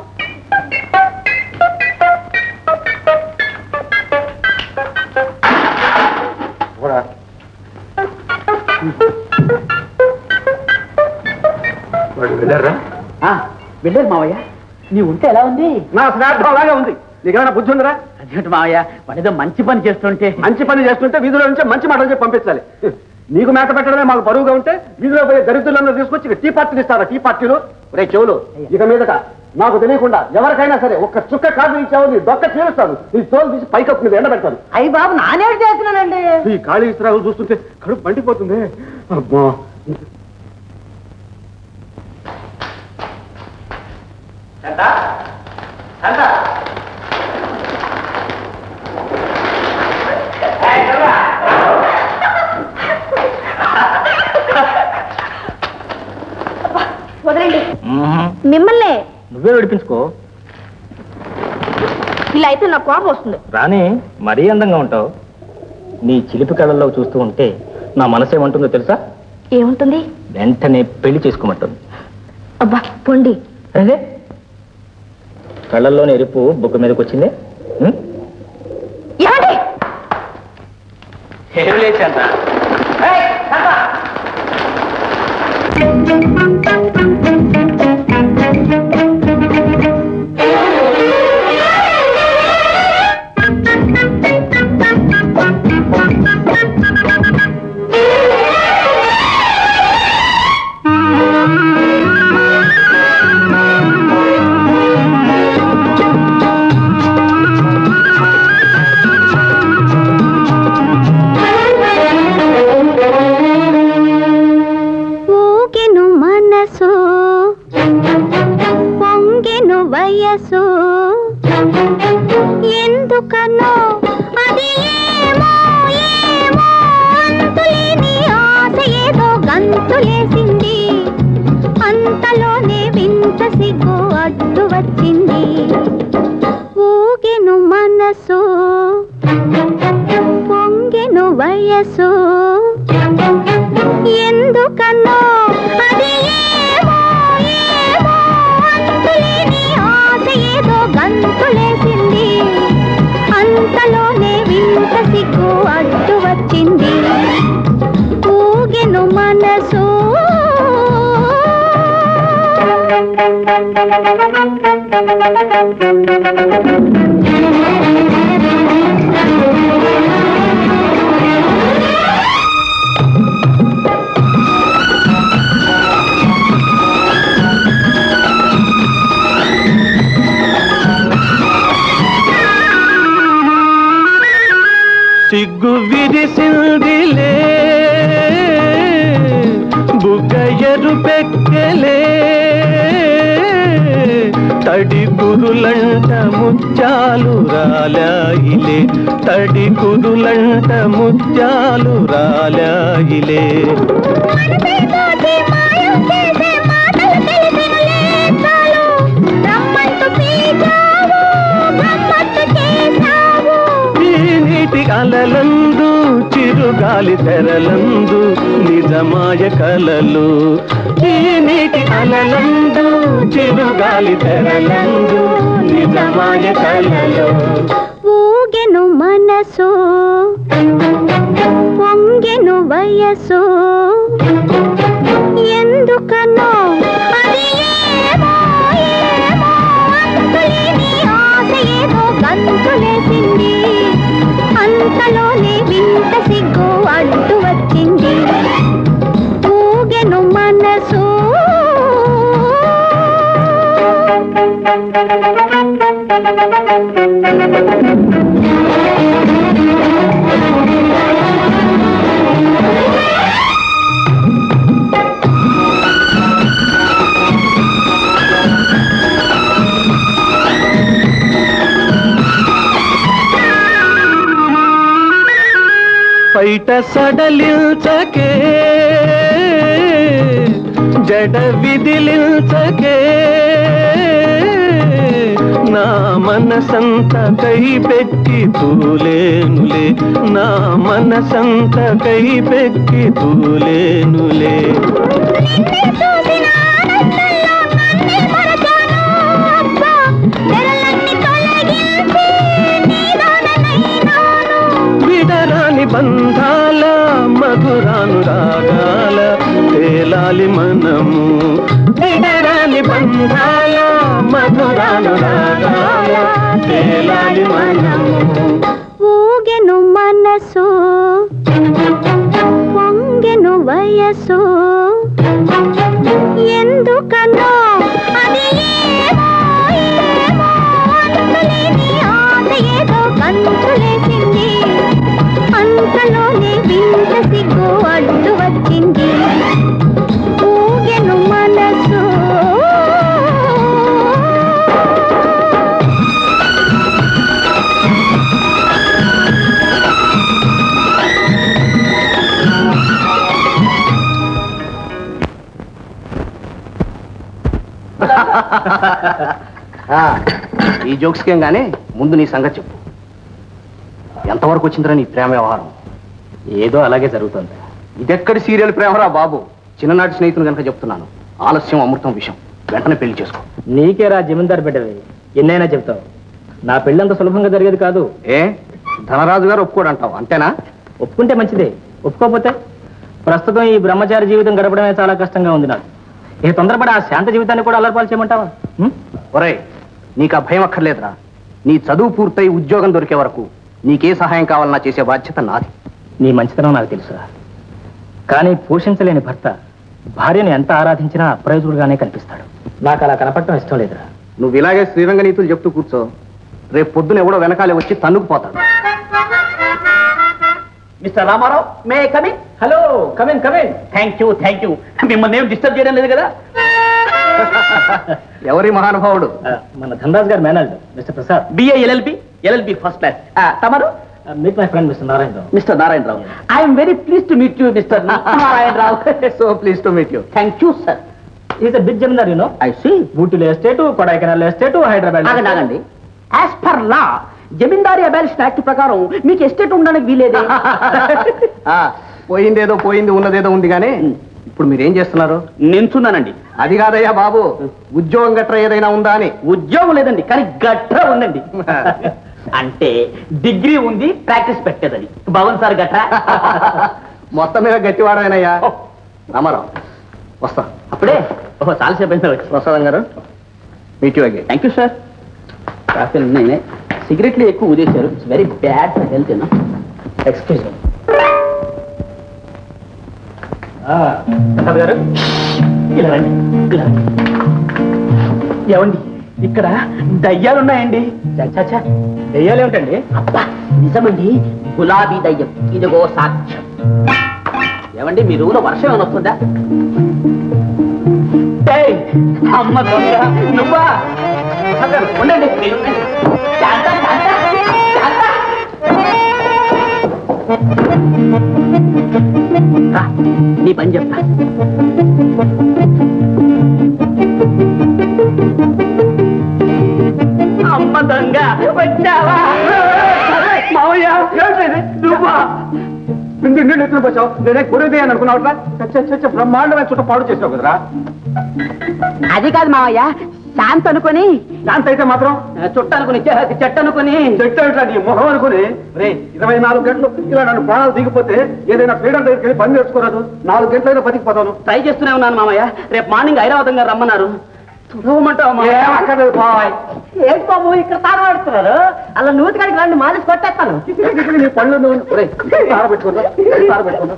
వెళ్ళారా? వెళ్ళారు మావయ్య. నీ ఉంటే ఎలా ఉంది? నా శ్రాద్ధం అలాగే ఉంది. నీకేమైనా బుద్ధి ఉందిరా? అదేంటి మావయ్య, వాడేదో మంచి పని చేస్తుంటే. మంచి పని చేస్తుంటే వీధిలో నుంచి మంచి మాటలు చెప్పి పంపించాలి. నీకు మేత పెట్టడమే మాకు బరువుగా ఉంటే వీధిలో పోయే దరిద్రులను తీసుకొచ్చి టీ పార్టీలు ఇస్తారా? టీ పార్టీలు రే చెవులు, ఇక మీదట నాకు తెలియకుండా ఎవరికైనా సరే ఒక్క చుక్క కాదు ఇచ్చావు నీ దొక్క తీరుస్తాను. నీ తోలు తీసి పైకప్పు మీద ఎండబెడతాను. అయ్యి బాబు, నానేడు చేస్తున్నానండి. ఈ ఖాళీ ఇస్త్రాలు చూస్తుంటే కడుపు మండిపోతుంది. అబ్బా, వదలండి. మిమ్మల్ని నువ్వే విడిపించుకో. ఇలా అయితే నాకు కోపం వస్తుంది. రాని మరీ అందంగా ఉంటావు. నీ చిలిపి కళల్లో చూస్తూ ఉంటే నా మనసు ఏమంటుందో తెలుసా? ఏముంటుంది? వెంటనే పెళ్లి చేసుకోమంటుంది. అబ్బా పొండి. అదే కళ్ళల్లోని ఎరుపు బొగ్గు మీదకి వచ్చిందే. ఏమండి? ఏం లేచంట. ఎందుకనో అది ఏమో ఏమో అంతులేని ఆశ ఏదో గంతులేసింది. అంతలోనే వింత సిగ్గు అడ్డు వచ్చింది. ఊగెను మనసు, పొంగెను వయసు. ఎందుకనో అది ఏమో ఏమో అంతులేని ఆశ ఏదో గంతులేసింది. అంతలోనే వింత సిగ్గు అడ్డు వచ్చింది. ఊగెను మనసు. సిగ్గు విరిసిందిలే బుగ్గయరు పెక్కలే తడి కురులంట ముత్యాలు రాలాయిలే తడి కురులంట ముత్యాలు రాలాయిలే. అలలందు చిరుగాలి తెరలందు నిజమాయ కలలు. ఈ నీటి అలలందు చిరుగాలి తెరలందు నిజమాయ కలలు. ఊగెను మనసు, పొంగెను వయసు. ఎందుకనో అది ఏమో ఏమో అంతులేని ఆశ ఏదో గంతులేసింది. అంతలోనే వింత సిగ్గు అడ్డు వచ్చింది. ఊగెను మనసు. బయట సడలించకే జడ విదిలించకే నా మనసంత కై పెట్టి తూలేనులే నా మనసంత కై పెట్టి తూలేనులే. విడరాని బంధాల మధురానురాగాల తేలాలి మనము ఎడరాని బంధాల మధురానురాగాల తేలాలి మనము ఊగెను మనసు పొంగెను వయసు ఎందుకనో అది ఏమో ఏమో అంతులేని ఆట ఏదో కంతులేసింది అంతలోనే వింత సిగ్గు అడ్డు వచ్చింది ఊగెను మనసు ఈ జోక్స్ కేం గానీ ముందు నీ సంగతి చెప్పు. ఎంతవరకు వచ్చిందిరా నీ ప్రేమ వ్యవహారం? ఏదో అలాగే జరుగుతుంది. ఇదెక్కడి సీరియల్ ప్రేమరా బాబు? చిన్ననాటి స్నేహితులు కనుక చెప్తున్నాను. ఆలస్యం అమృతం విషయం. వెంటనే పెళ్లి చేసుకో. నీకేరా జమీందారు బిడ్డవి, ఎన్నైనా చెప్తావు. నా పెళ్ళంత సులభంగా జరిగేది కాదు. ఏ ధనరాజు గారు ఒప్పుకోడంటావు అంతేనా? ఒప్పుకుంటే మంచిదే, ఒప్పుకోకపోతే ప్రస్తుతం ఈ బ్రహ్మచారి జీవితం గడపడమే చాలా కష్టంగా ఉంది నాకు. ఏ తొందరపడి ఆ శాంత జీవితాన్ని కూడా అల్లరిపాలు చేయమంటావా? ఒరేయ్, నీకు ఆ భయం అక్కర్లేదురా. నీ చదువు పూర్తయి ఉద్యోగం దొరికే వరకు నీకే సహాయం కావాలన్నా చేసే బాధ్యత నాది. నీ మంచితనం నాకు తెలుసురా, కానీ పోషించలేని భర్త భార్యను ఎంత ఆరాధించినా అప్రయోజకుడుగానే కనిపిస్తాడు. నాకు అలా కనపడటం ఇష్టం లేదురా. నువ్వు ఇలాగే శ్రీరంగ నీతులు చెప్తూ కూర్చో, రేపు పొద్దున ఎవడో వెనకాలే వచ్చి తన్నుకుపోతాడు. Mister Rama Rao, may coming? Hello, come in come in. Thank you thank you. మిమ్మల్ని ఏం డిస్టర్బ్ చేయడం లేదు కదా? ఎవరి మహానుభావుడు? మన ధనరాజ్ గారు manager mister Prasad, BA LLB LLB first class. తమరు? Meet my friend mister Narayana Rao. Mister Narayana Rao, I'm very please to meet you mister Narayana Rao. So please to meet you. Thank you sir. Is a big zamindar you know. I see. ఊటీలో estate, Kodaikanal estate, Hyderabad. ఆగండి ఆగండి. As per law zamindari abolition act ప్రకారం మీకు estate ఉండడానికి వీలేదే. పోయిందేదో పోయింది, ఉన్నదేదో ఉంది. కానీ ఇప్పుడు మీరేం చేస్తున్నారు? నించున్నానండి. అది కాదయ్యా బాబు, ఉద్యోగం గట్రా ఏదైనా ఉందా అని. ఉద్యోగం లేదండి, కానీ గట్రా ఉందండి. అంటే డిగ్రీ ఉంది, ప్రాక్టీస్ పెట్టేదని. భవన్ సార్ గట్రా. మొత్తం మీద గట్టివాడమేనయ్యా. రామారావు వస్తా. అప్పుడే ఓహో చాలాసేపు అయినా వచ్చి. ప్రసాదం గారు meet you again. Thank you sir. కాఫీలు ఉన్నాయి, సిగరెట్లు ఎక్కువ ఊదేశారు. It's very bad for health. Excuse me Prasad గారు, ఇలా రండి. ఇలా రండి. ఏమండి, ఇక్కడ దయ్యాలున్నాయండి. చచ్చా, దెయ్యాలేమిటండి? అబ్బా నిజమండి, గులాబీ దయ్యం. ఇదిగో సాక్ష్యం. ఏమండి, మీ రూలో వర్షం ఏమైనా వస్తుందా? ఏయ్, అమ్మ దొంగ, నువ్వా? ఉండండి, మీరు ఉండండి. శాంత, శాంత, శాంత. రా, నీ పని చెప్తా. అమ్మ దొంగ వచ్చావా? మావయ్య, నువ్వా? వచ్చావు నేనే కురేదే అని అనుకున్నావుట్రా. బ్రహ్మాండమైన చుట్ట పాడు చేసావు కదరా. అది కాదు మావయ్య, శాంత అనుకుని. శాంత అయితే మాత్రం చుట్ట అనుకుని, చెట్టు అనుకుని. చెట్టు నీ మొహం అనుకుని రే ఇరవై నాలుగు గంటలు ఇలా నన్ను ప్రాణాలు దిగిపోతే ఏదైనా ఫ్రీడమ్ దగ్గరికి వెళ్ళి పని నేర్చుకోరాదు. నాలుగు గంటలైనా బతికిపోతాను. ట్రై చేస్తూనే ఉన్నాను మామయ్య. రేపు మార్నింగ్ ఐరావతం గారు రమ్మన్నారు. చూడమంటావు? అక్కర్లేదు బాయ్. ఏంటి బాబు ఇక్కడ తాగబడుతున్నారు? అలా నూతి కాడికి రండి, మాలిసి కొట్టేస్తాను. నీ పళ్ళు నువ్వు ఆరబెట్టుకుంటా ఆరబెట్టుకుంటా.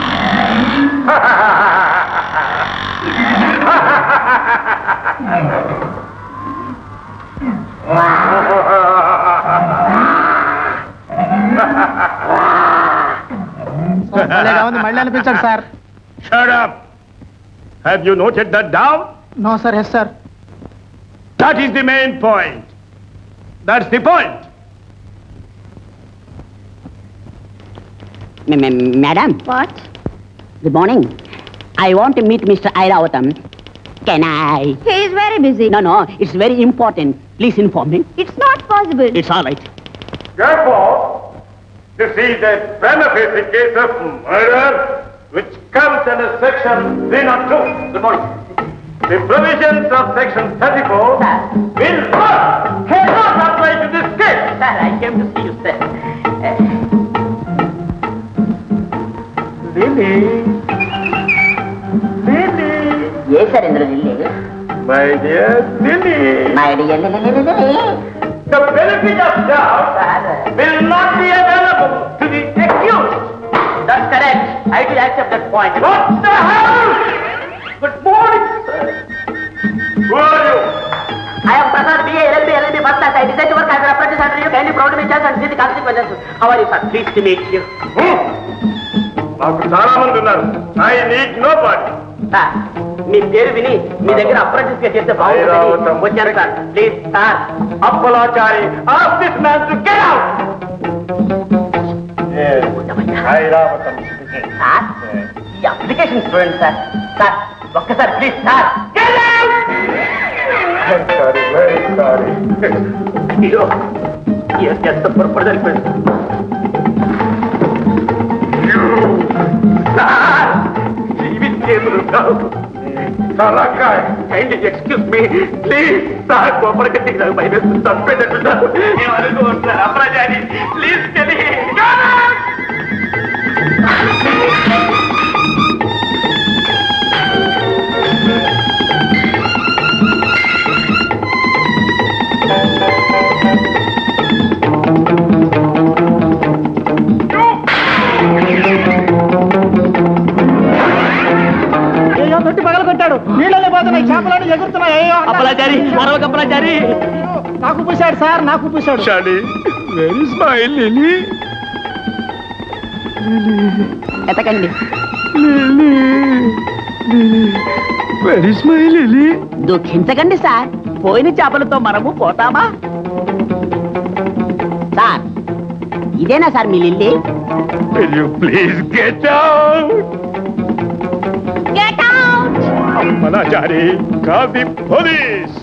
మళ్ళీ అనిపించాడు sir. Shut up! Have you noted that down? No sir. Yes sir. That is the main point. That's the point. Madam. What? Good morning. I want to meet Mister Airavatam. Can I? He is very busy. No, no, it's very important. Please inform me. It's not possible. It's all right. Therefore, this is a prima facie case of murder which comes under section three oh two. Good morning. The provisions of section thirty-four Sir. will not, cannot apply to this case. Sir, I came to see you, sir. Uh, ఏం ఏ sir ఇందులో Lily? My dear Lily, my dear Lily Lily. the benefit of doubt will not be available to the accused. That's correct. I will accept that point. What the hell? Good morning, sir. Who are you? I am Prasad, B A L L B L L B first class. I decided to work as an apprentice under you. Kindly proud me chance and see the consequences. How are you, sir? Pleased to meet you. Hmm. నాకు చాలా మంది ఉన్నారు. I need nobody. Sir, మీ పేరు విని మీ దగ్గర apprentice గా చేస్తే బాగుంటుంది వచ్చారు sir. Please sir. Appalachari, ask this man to get out. Yes, Airavatam speaking. Sir, ఈ అప్లికేషన్ స్టూడెంట్ సార్. సార్, ఒక్కసారి please sir. Get out! I'm sorry, very sorry. అయ్యో, ఎంత పొరపడి జరిగిపోయింది సార్. ఇవి చేతులు కావు. తలకాయ. Kindly excuse me, please. Sir, కోపరగట్టి నాకు భయం వేస్తుంది. చంపేటట్టున్నారు. నేను అనుకోవట్లేదు. అప్రాచారి, ప్లీజ్ తెలియ. అయ్యో తొట్టి పగల కొట్టాడు. నీళ్ళనే పోతున్నాయి, చేపలని ఎగురుతున్నాయి. అయ్యో అప్పలాచారి, మరొక అప్పలాచారి. నాకు పూసాడు సార్, నాకు పూసాడు. Where is my Lily? ఎతకండి. Where is my Lily? దుఃఖించకండి సార్. పోయిన చేపలతో మనము పోతామా? సార్, ఇదేనా సార్ మీ Lily? Will you please get out? Get out! Appalachari, call the police.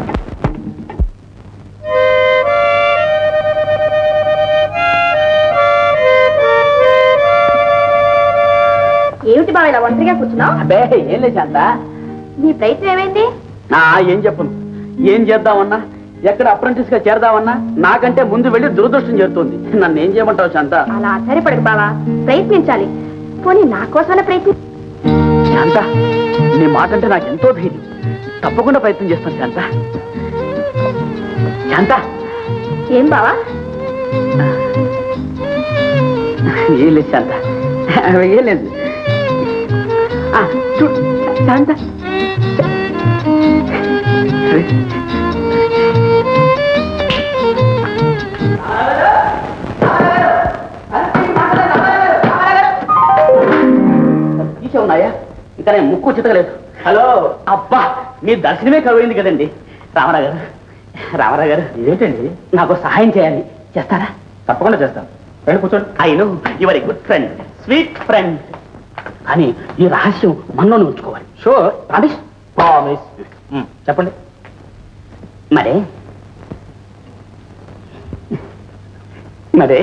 ఏమిటి బావ ఇలా ఒంటరిగా కూర్చున్నావు? అబ్బే ఏం లేదు శాంత. నీ ప్రయత్నం ఏమైంది? నా ఏం చెప్పను. ఏం చేద్దామన్నా, ఎక్కడ అప్రెంటిస్ గా చేరదామన్నా నాకంటే ముందు వెళ్ళి దురదృష్టం చేరుతుంది. నన్ను ఏం చేయమంటావు శాంత? అలా ఆశ్చర్యపడకు బావా, ప్రయత్నించాలి. పోనీ నా కోసమైనా ప్రయత్ని. శాంత, నీ మాట అంటే నాకు ఎంతో భీతి. తప్పకుండా ప్రయత్నం చేస్తాను శాంత. శాంత, ఏం బావా? ఏం లేదు శాంత, ఏం లేదు. ఆ, చూడు శాంత. తీసేవున్నాయా? ఇంకా నేను ముక్కు చితకలేదు. హలో, అబ్బా మీ దర్శనమే కరువైంది కదండి. రామారావు గారు, రామారావు గారు ఏంటండి, నాకు సహాయం చేయాలి. చేస్తారా? తప్పకుండా చేస్తాను. రండి కూర్చోండి. I know your a good friend, sweet friend. కానీ ఈ రహస్యం మనలోనే ఉంచుకోవాలి. Sure, promise? ప్రామిస్. చెప్పండి. మరే మరే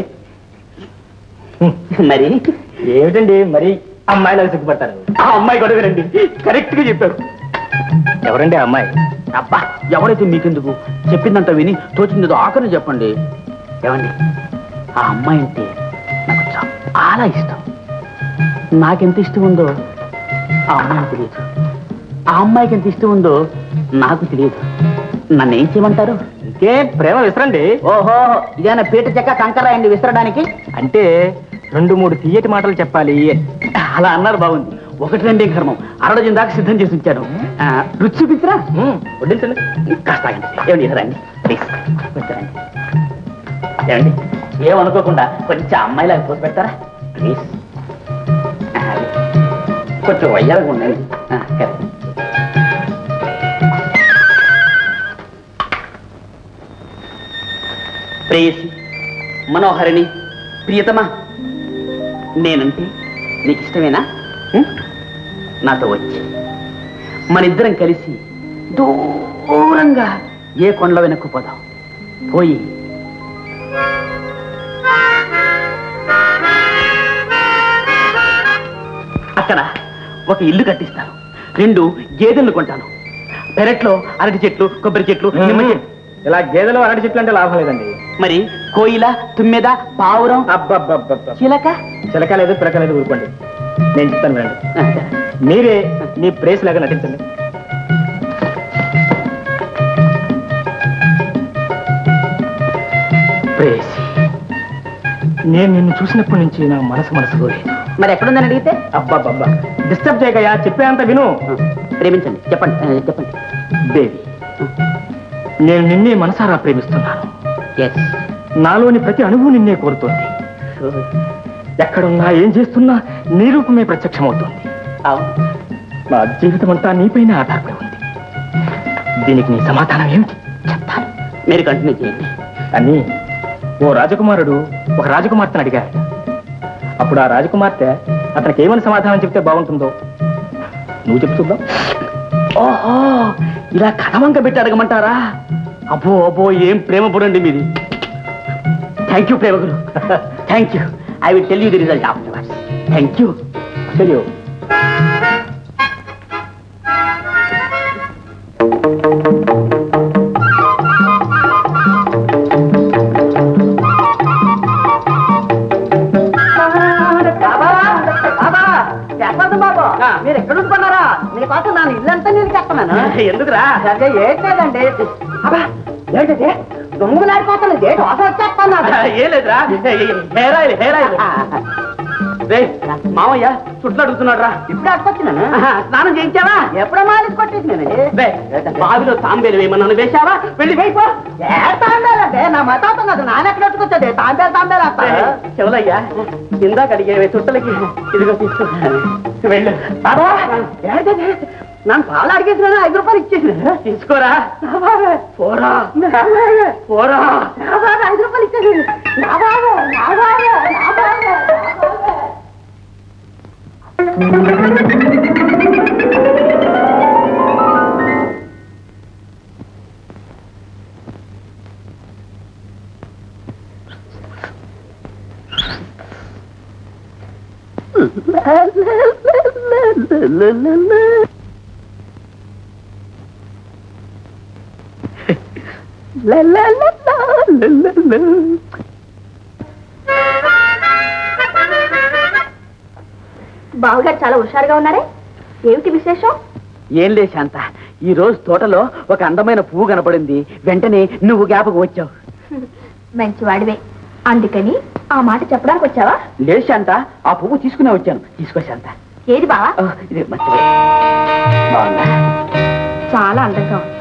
మరి ఏమిటండి మరి అమ్మాయిలు సిగ్గుపడతారు? ఆ అమ్మాయి కూడా వినండి, కరెక్ట్ గా చెప్పారు. ఎవరండి ఆ అమ్మాయి? అబ్బా ఎవరైతే మీకెందుకు, చెప్పిందంతా విని తోచిందో ఆఖరిని చెప్పండి. ఏమండి, ఆ అమ్మాయి అంటే నాకు చాలా ఇష్టం. నాకెంత ఇష్టం ఉందో ఆ అమ్మాయికి తెలియదు, ఆ అమ్మాయికి ఎంత ఇష్టం ఉందో నాకు తెలియదు. నన్ను ఏం చేయమంటారు? ఇంకే ప్రేమ విసరండి. ఓహో, ఇదేనా పీట చెక్క కంకరాయండి విసరడానికి? అంటే రెండు మూడు తీయటి మాటలు చెప్పాలి. అలా అన్నారు, బాగుంది. ఒకటి రెండే కర్మం అరడజన్ దాకా సిద్ధం చేసి ఉంచాను. ఆ, రుచి చూపించరా? వడ్డించండి. కాస్త ఆగండి. ఏమండి, ఇలా రండి ప్లీజ్, కొంచెం రండి. ఏమండి, ఏమనుకోకుండా కొంచెం అమ్మాయిలాగా పోసి పెడతారా ప్లీజ్? కొంచెం వయ్యాలుగా ఉండండి. ఆ, కరెక్ట్. ప్రేయసి, మనోహరిణి, ప్రియతమా, నేనంటే నీకు ఇష్టమేనా? ఉం? నాతో వచ్చి మనిద్దరం కలిసి దూరంగా ఏ కొండల వెనక్కు పోదాం. పోయి అక్కడ ఒక ఇల్లు కట్టిస్తాను, రెండు గేదెలను కొంటాను. పెరట్లో అరటి చెట్లు, కొబ్బరి చెట్లు, నిమ్మ చెట్లు. ఇలా గేదెలు అరటి చెట్లు అంటే లాభం లేదండి. మరి కోయిల, తుమ్మెద, పావురం, అబ్బబ్బబ్బ చిలక. చిలక లేదు, పిలక లేదు, ఊరుకోండి. నేను చెప్తాను రండి. మీరే మీ ప్రేస్ లాగా నటించండి. ప్రేస్, నేను నిన్ను చూసినప్పటి నుంచి నా మనసు మనసులో లేదు. మరి ఎక్కడుందని అడిగితే అబ్బాబ్బా డిస్టర్బ్ చేయగయా, చెప్పేంత విను. ప్రేమించండి, చెప్పండి చెప్పండి. దేవి, నేను నిన్నే మనసారా ప్రేమిస్తున్నాను. నాలోని ప్రతి అణువు నిన్నే కోరుతోంది. ఎక్కడున్నా ఏం చేస్తున్నా నీ రూపమే ప్రత్యక్షమవుతోంది. నా జీవితం అంతా నీపైన ఆధారపడి ఉంది. దీనికి నీ సమాధానం ఏమిటి చెప్తాను. మీరు కంటిన్యూ చేయండి. అని ఓ రాజకుమారుడు ఒక రాజకుమార్తెను అడిగాడు. అప్పుడు ఆ రాజకుమార్తె అతనికి ఏమని సమాధానం చెప్తే బాగుంటుందో నువ్వు చెప్తుందాం. ఓహో, ఇలా కథవంక పెట్టి అడగమంటారా? అబ్బో అబ్బో, ఏం ప్రేమ పురండి మీది. థ్యాంక్ యూ ప్రేమగురు, thank you. I will tell you the result afterwards. Thank you. సరే, మీరు ఎక్కడ ఉంటున్నారా? మీకోసం నా ఇల్లంతా నేను చెప్తున్నాను. ఎందుకురా? ఏంటండి ఏంటంటే దొంగలాడిపోతాను. చెప్తాను. ఏం లేదురా, హెయిర్ ఆయిల్ హెయిర్ ఆయిల్. మామయ్య చుట్లు అడుగుతున్నాడు రా. ఇప్పుడు అడుకొచ్చినాను. స్నానం చేయించావా? ఎప్పుడో మాలిసి కొట్టేసి బావిలో తాంబేలు వేయమన్నాను, వేశావా? వెళ్ళి వేయిపో. ఏ తాంబేలంటే నా మతాతున్నది, నానెక్కడ వచ్చుకొచ్చది తాంబేలు తాంబేలు అంత. చెవులయ్యా, ఇందాక అడిగే చుట్టలకి ఇదిగో తీసుకున్నాను. వెళ్ళు. నన్ను పాలు అడిగేసిన ఐదు రూపాయలు ఇచ్చేసిన. తీసుకోరా. పోరా పోరా, ఐదు రూపాయలు ఇచ్చేసి. బావగారు చాలా హుషారుగా ఉన్నారే, ఏమిటి విశేషం? ఏం లే శాంత, ఈ రోజు తోటలో ఒక అందమైన పువ్వు కనపడింది. వెంటనే నువ్వు జ్ఞాపకం వచ్చావు. మంచివాడివే, అందుకని ఆ మాట చెప్పడానికి వచ్చావా? లేదు శాంత, ఆ పువ్వు తీసుకునే వచ్చాను. తీసుకో శాంత. ఏది బావా? ఇది మర్చిపోయా. బాగుందా? చాలా అందంగా ఉంది.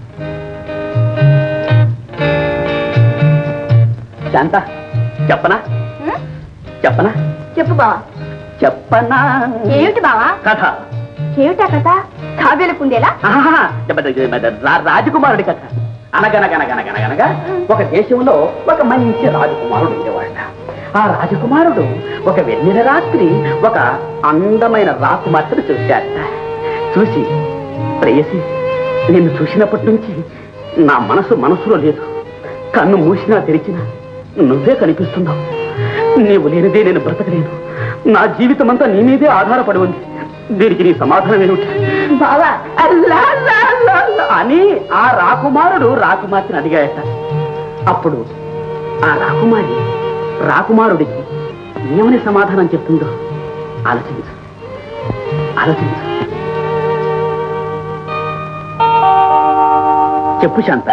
శాంత, చెప్పనా చెప్పనా చెప్పు బావా. చెప్పనా? ఏమిటి బావా? కథ. ఏమిటా కథ? తాబేలు కుందేలా? రాజకుమారుడి కథ. అనగనగనగనగనగనగా ఒక దేశంలో ఒక మంచి రాజకుమారుడు ఉండేవాడ. ఆ రాజకుమారుడు ఒక వెన్నెల రాత్రి ఒక అందమైన రాకుమార్తెను చూశాట. చూసి, ప్రేయసి, నిన్ను చూసినప్పటి నుంచి నా మనసు మనసులో లేదు. కన్ను మూసినా తెరిచినా నువ్వే కనిపిస్తున్నావు. నీవు లేనిదే నేను బ్రతకలేను. నా జీవితం అంతా నీ మీదే ఆధారపడి ఉంది. దీనికి నీ సమాధానం ఏమిటి? బావా అని ఆ రాకుమారుడు రాకుమార్తెను అడిగాయట. అప్పుడు ఆ రాకుమారి రాకుమారుడికి ఏమని సమాధానం చెప్తుందో ఆలోచించు ఆలోచించు చెప్పు శాంత.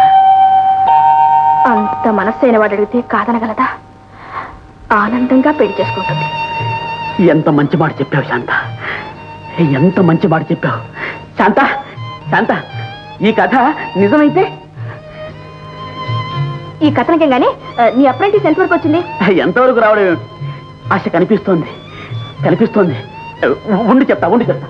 అంత మనస్సైన వాడు అడిగితే కాదనగలదా? ఆనందంగా పెళ్లి చేసుకుంటుంది. ఎంత మంచి మాట చెప్పావు శాంత, ఎంత మంచి మాట చెప్పావు శాంత. శాంత, ఈ కథ నిజమైతే ఈ కథనకే గానీ నీ అప్రెంటిస్ ఎంతవరకు వచ్చింది? ఎంతవరకు రావడం ఏమిటి? ఆశ కనిపిస్తోంది కనిపిస్తోంది. ఉండి చెప్తా ఉండి చెప్తా.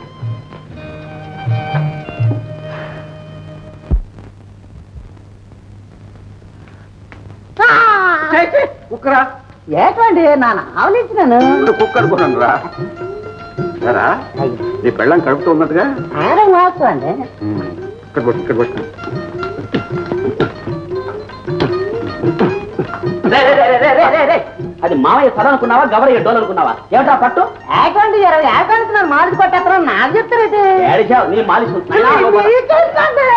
కుక్కరా? ఏటండి నాన్న ఆవలించినాను. కుక్క అనుకున్నాను రా. సరా, నీ పెళ్ళం కడుపుతూ ఉన్నట్టుగా. అండి ఇక్కడ కొట్టు, ఇక్కడ కొట్టు. అది మామయ్య సర అనుకున్నావా, గవరయ్య డోలు అనుకున్నావా? ఏమిటా పట్టు? ఏకండి ఏకానికి నన్ను మాలిసి కొట్టేస్తాను. నాకు చెప్తారైతే నీ మాలిసి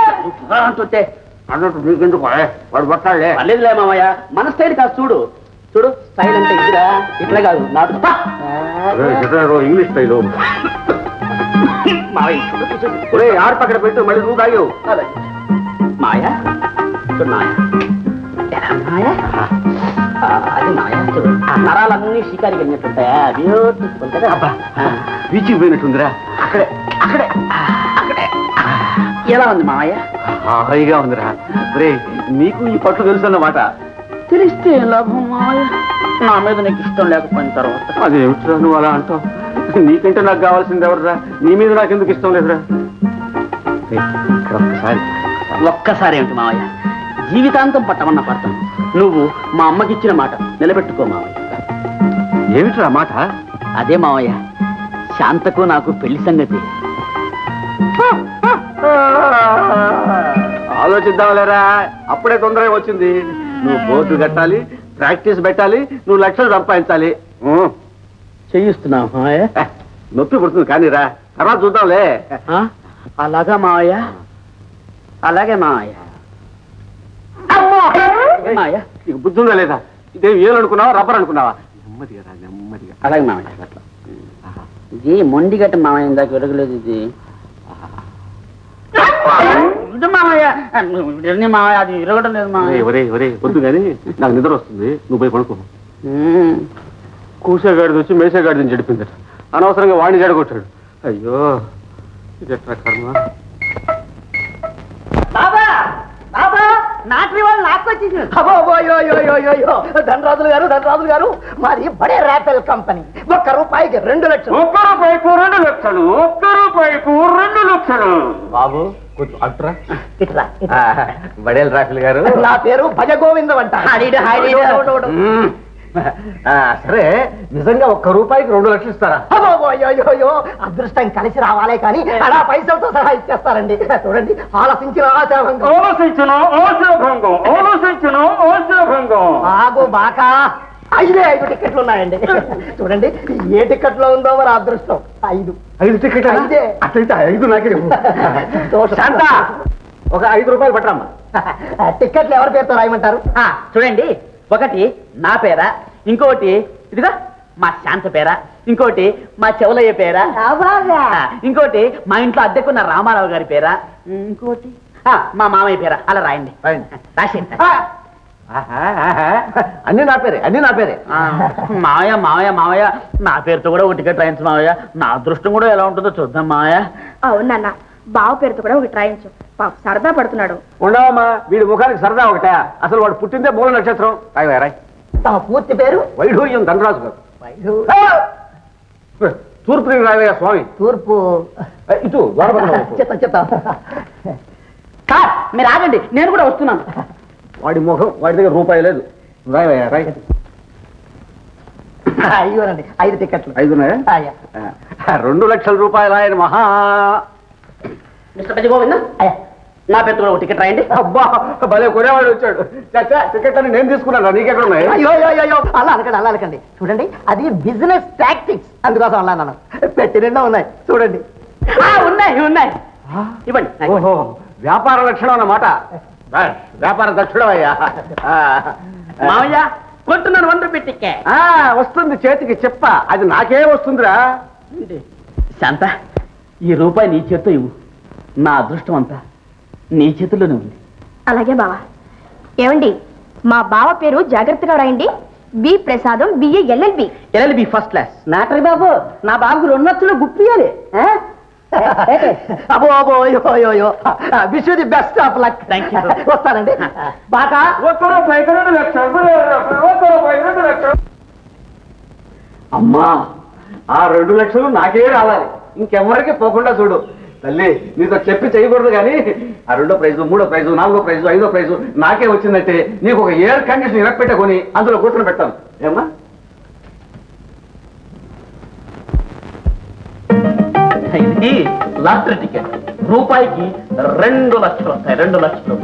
అంటుంటే అన్నట్టు నీకెందుకు వాడు పట్టాలే. పర్లేదులే మామయ్య, మన స్టైల్ కాదు చూడు చూడు స్టైల్ అంటే ఇదిరా, ఇట్లా కాదు నాటు ఇంగ్లీష్ స్టైల్ ఆరు పక్కన పెట్టు, మళ్ళీ నువ్వు తాగావు. మాయా చూడు మాయా మాయా అది మాయా చూడు నరాలన్నీ షికారికి వెళ్ళినట్టుంటాయా, బ్యూటిఫుల్ కదా. అబ్బా బీచ్కి పోయినట్టుందిరా. అక్కడే అక్కడే అక్కడే ఎలా ఉంది మాయ? హాయిగా ఉందిరా. రే నీకు ఈ పట్లు తెలుసన్నమాట. తెలిస్తే లాభం మాయ, నా మీద నీకు ఇష్టం లేకపోయిన తర్వాత. అదేమిట్రా నువ్వు అలా అంటావు? నీకంటే నాకు కావాల్సింది ఎవరురా? నీ మీద నాకెందుకు ఇష్టం లేదురా? ఒక్కసారి ఒక్కసారి ఏమిటి మావయ్య, జీవితాంతం పట్టమన్న పడతాను. నువ్వు మా అమ్మకి ఇచ్చిన మాట నిలబెట్టుకో మావయ్య. ఏమిట్రా మాట? అదే మావయ్య, శాంతకు నాకు పెళ్లి సంగతి. ఆలోచిద్దాంలేరా, అప్పుడే తొందరగా వచ్చింది. నువ్వు బోర్డు కట్టాలి, ప్రాక్టీస్ పెట్టాలి, నువ్వు లక్షలు సంపాదించాలి. చేయిస్తున్నావు మావయ్య. నొప్పి పుడుతుంది కానీ రా, తర్వాత చూద్దాంలే. అలాగా మావయ్య, అలాగే మావయ్య. మావయ్య నీకు బుద్ధి ఉందా లేదా? ఇదే ఏలు అనుకున్నావా, రబ్బర్ అనుకున్నావా? నెమ్మదిగా రా, నెమ్మదిగా. అలాగే మావయ్య. అట్లా ఇది మొండి గట్ట మావయ్య, ఇందాక విరగలేదు ఇది. మావయ్య మావయ్య అది విరగడం లేదు మావయ్య. ఒరే ఒరే వద్దు కానీ నాకు నిద్ర వస్తుంది, నువ్వు పోయి పడుకో. కూసేగాడిది వచ్చి మేసేగాడిని చెడిపిందట, అనవసరంగా వాడిని జడగొట్టాడు. అయ్యో ఇదెట్రా కర్మ. నాటి వాళ్ళు నాకు వచ్చేసి ధనరాజులు గారు ధనరాజులు గారు మాది బడే ర్యాపెల్ కంపెనీ. ఒక్క రూపాయికి రెండు లక్షలు. ఒక్క రూపాయికు రెండు లక్షలు ఒక్క రూపాయికు రెండు లక్షలు బాబు కొంచెం అట్రా. ఇట్లా బడేల్ రాఫిల్ గారు, నా పేరు భజగోవిందం అంట. సరే నిజంగా ఒక్క రూపాయికి రెండు లక్షలు ఇస్తారా? అయ్యో అదృష్టం కలిసి రావాలే కానీ అలా పైసలతో సహా ఇచ్చేస్తారండి. చూడండి ఆలోచించిన ఆశాభంగం. ఆలోచించిన ఆశాభంగం ఆలోచించిన ఆశాభంగం. బాగు బాకా ఐదే ఐదు టికెట్లు ఉన్నాయండి. చూడండి ఏ టికెట్ లో ఉందో మరి అదృష్టం. ఐదు ఐదు టికెట్ ఐదే. అట్లయితే ఐదు నాకే. శాంత ఒక ఐదు రూపాయలు పట్టరమ్మా. టికెట్లు ఎవరి పేరుతో రాయమంటారు? చూడండి, ఒకటి నా పేరా, ఇంకోటి ఇదిగా మా శాంత పేరా, ఇంకోటి మా చెవులయ్య పేరా, ఇంకోటి మా ఇంట్లో అద్దెకున్న రామారావు గారి పేరా, ఇంకోటి మా మామయ్య పేరా. అలా రాయండి. రాసేయండి. అన్ని నా పేరే అన్ని నా పేరే. మావయ్య మావయ్య మావయ్య నా పేరుతో కూడా ఒక టికెట్ రాయించు మావయ్య. నా అదృష్టం కూడా ఎలా ఉంటుందో చూద్దాం మావయ్య. అవునన్నా, బావ పేరుతో కూడా ఒకటి రాయించు. పాప సరదా పడుతున్నాడు. ఉండవమ్మా, వీడి ముఖానికి సరదా ఒకట. అసలు వాడు పుట్టిందే మూల నక్షత్రం. రాయి రాయ్. తమ పూర్తి పేరు? వైఢూర్యం ధనరాజు గారు. తూర్పు నీకు రావయ్యా స్వామి. తూర్పు ఇటు చెత్త చెత్త. సార్ మీరు ఆగండి, నేను కూడా వస్తున్నాను. వాడి ముఖం, వాడి దగ్గర రూపాయి లేదు. రాయవయ్యా రాయ్. అయ్యోనండి ఐదు టికెట్లు. ఐదున్నాయా? రెండు లక్షల రూపాయలు ఆయన మహా. మిస్టర్ భజగోవిందం, నా పేరుతో కూడా ఒక టికెట్ రాయండి. అబ్బా భలే కొనేవాడు వచ్చాడు. చచ్చా టికెట్ అని నేను తీసుకున్నాను, నీకెక్కడ ఉన్నాయి? అయ్యో అయ్యో అలా అనకండి అలా అనకండి. చూడండి అది బిజినెస్ టాక్టిక్స్, అందుకోసం అలా అన్నాను. పెట్టి నిండా ఉన్నాయి చూడండి. ఉన్నాయి ఉన్నాయి, ఇవ్వండి. ఓహో వ్యాపార లక్షణం అన్నమాట. వ్యాపార దక్షుడం అయ్యా. మావయ్య కొంటున్నాను వంద పెట్టికే. వస్తుంది చేతికి చెప్ప, అది నాకే వస్తుందిరా. శాంత, ఈ రూపాయి నీ చేత్తో ఇవ్వు. నా అదృష్టం అంతా నీ చేతుల్లోనే ఉంది. అలాగే బావా. ఏమండి, మా బావ పేరు జాగ్రత్తగా రాయండి. B Prasadam, BA LLB. LLB first class. నాటరి బాబు, నా బాబుకు రెండు లక్షలు గుప్పియాలి. అబో అబో అయ్యో wish the best of luck. Thank you. వస్తానండి. బాగా అమ్మా, ఆ రెండు లక్షలు నాకే రావాలి, ఇంకెవరికి పోకుండా చూడు తల్లి. నీతో చెప్పి చేయకూడదు కానీ ఆ రెండో ప్రైజు, మూడో ప్రైజు, నాలుగో ప్రైజు, ఐదో ప్రైజు నాకే వచ్చిందంటే నీకు ఒక ఎయిర్ కండిషన్ ఇరపెట్టుకొని అందులో కూర్చొని పెడతాను. ఏమ్మా? ఇది లాటరీ టికెట్. రూపాయికి రెండు లక్షలు వస్తాయి. రెండు లక్షలు.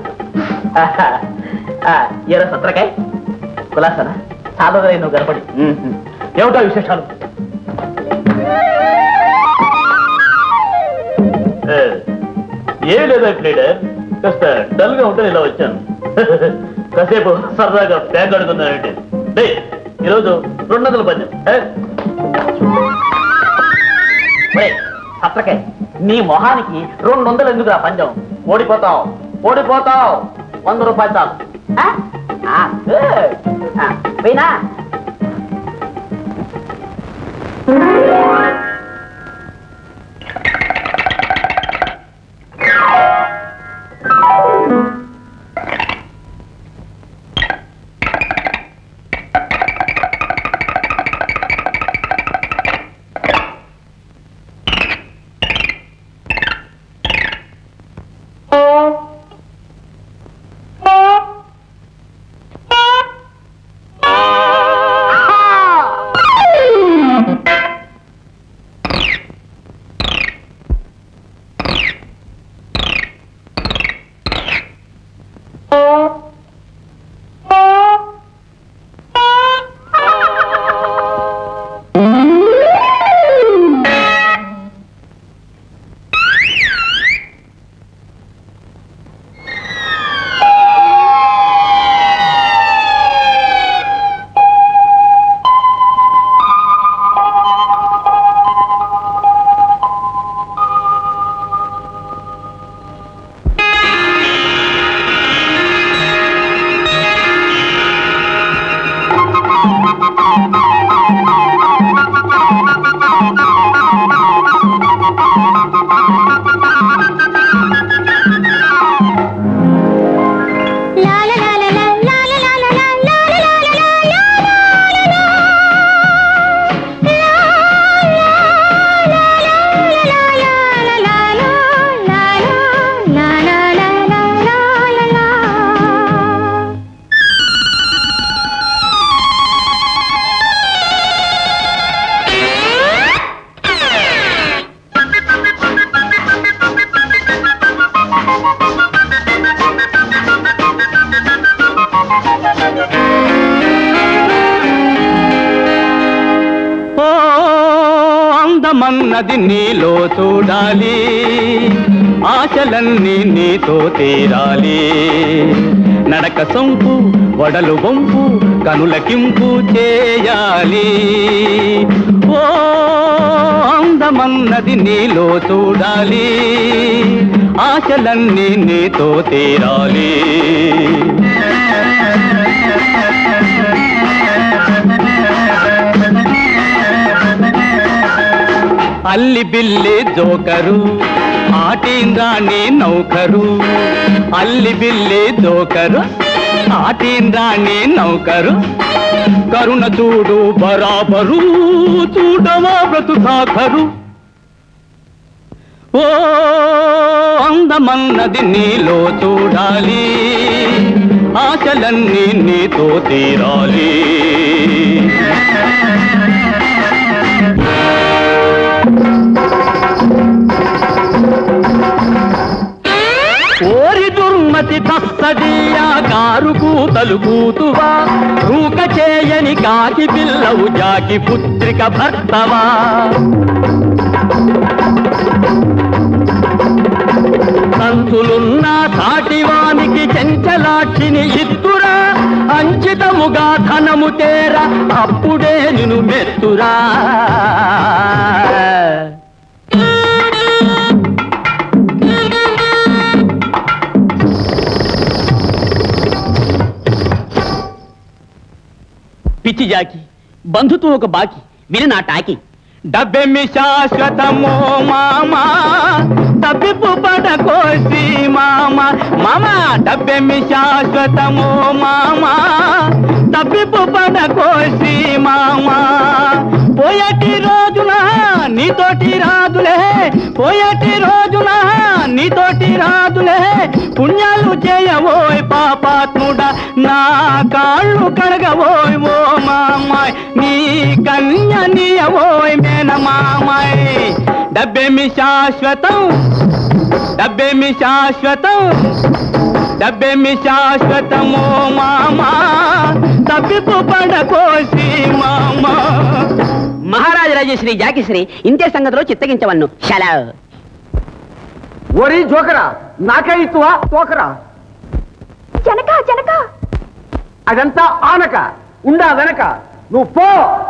ఎర సత్రకాయ కులాసనా చాలా నువ్వు గడపడి. ఏమిటో విశేషాలు? ఏమి లేదా ప్లేడర్, కాస్త డల్ గా ఉంటే ఇలా వచ్చాను. కాసేపు సరదాగా ప్యాక్ అడుగుతున్నానంటే ఈరోజు రెండు వందల పందెం అసలకే నీ మొహానికి రెండు వందలు ఎందుకు రా పందెం? ఓడిపోతావు ఓడిపోతావు వంద రూపాయలు చాలు. పోయినా అందమన్నది నీలో చూడాలి, ఆశలన్నీ నీతో తీరాలి. నడక సొంపు వడలు వంపు కనులకింపు చేయాలి. ఓ అందమన్నది నీలో చూడాలి, ఆశలన్నీ నీతో తీరాలి. అల్లి బిల్లి జోకరు ఆటింద్రాణి నౌకరు, అల్లి బిల్లి జోకరు ఆటింద్రాణి నౌకరు. కరుణ చూడు బరాబరు చూడవా బ్రతుకాఖరు. ఓ అందమన్నది నీలో చూడాలి, ఆశలన్నీ నీతో తీరాలి. ఓరి దుర్మతి తస్తడియా కారుకు తలుకూతువా, రూక చేయని కాకి పిల్లవు జాకి పుత్రిక భర్తవా. సంతులున్న తాటివానికి చెంచలాక్షిని ఇత్తురా, అంచితముగా ధనము తేరా అప్పుడే నిన్ను మెత్తురా. పిచ్చి జాకి బంధుతో ఒక బాకి విని నా టాకి. డబ్బెమ్మి శాశ్వతమో మామా తప్పిపు పడకోసి మామా, మామా డబ్బెమ్మి శాశ్వతమో మామా తప్పిపు పడకోసి మామా. పోయటి రోజున నీతోటి రాదులే, పోయటి రోజున నీతోటి రాదులే. పుణ్యాలు చేయవోయ్ పాపాత్ముడా, నా కాళ్ళు కడగవోయ్ ఓ మామాయ్, నీ కన్య నీయవోయ్ మేన మామాయ్. డబ్బేమి శాశ్వతం, డబ్బేమి శాశ్వతం, డబ్బేమి శాశ్వతమో మామా తప్పిపు పడకోసి మామా. మహారాజ రాజశ్రీ జాకిశ్రీ ఇంతే సంగతిలో చిత్తగించవన్ను. శలా ఓరి జోకరా, నాకే ఇస్తువా తోకరా? జనక జనక అదంతా ఆనక, ఉండా వెనక నువ్వు పో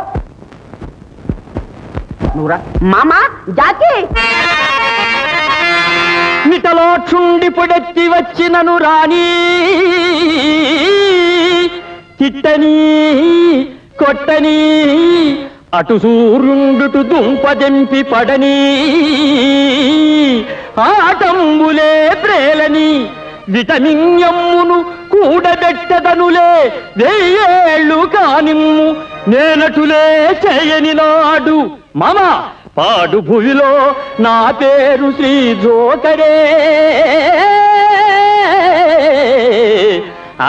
నువ్వురా మామా జాకి నిటలోక్షుండి పొడెత్తి వచ్చినను రాణి తిట్టని కొట్టని అటు సూర్యుండుటు దుంపదెంపి పడని ఆటంబులే ప్రేలని విటమిన్యమ్మును కూడబెట్టదనులే వెయ్యేళ్ళు కానిమ్ము నేనటులే చేయని నాడు మమ పాడు భూమిలో నా పేరు శ్రీ జోకరే ఆ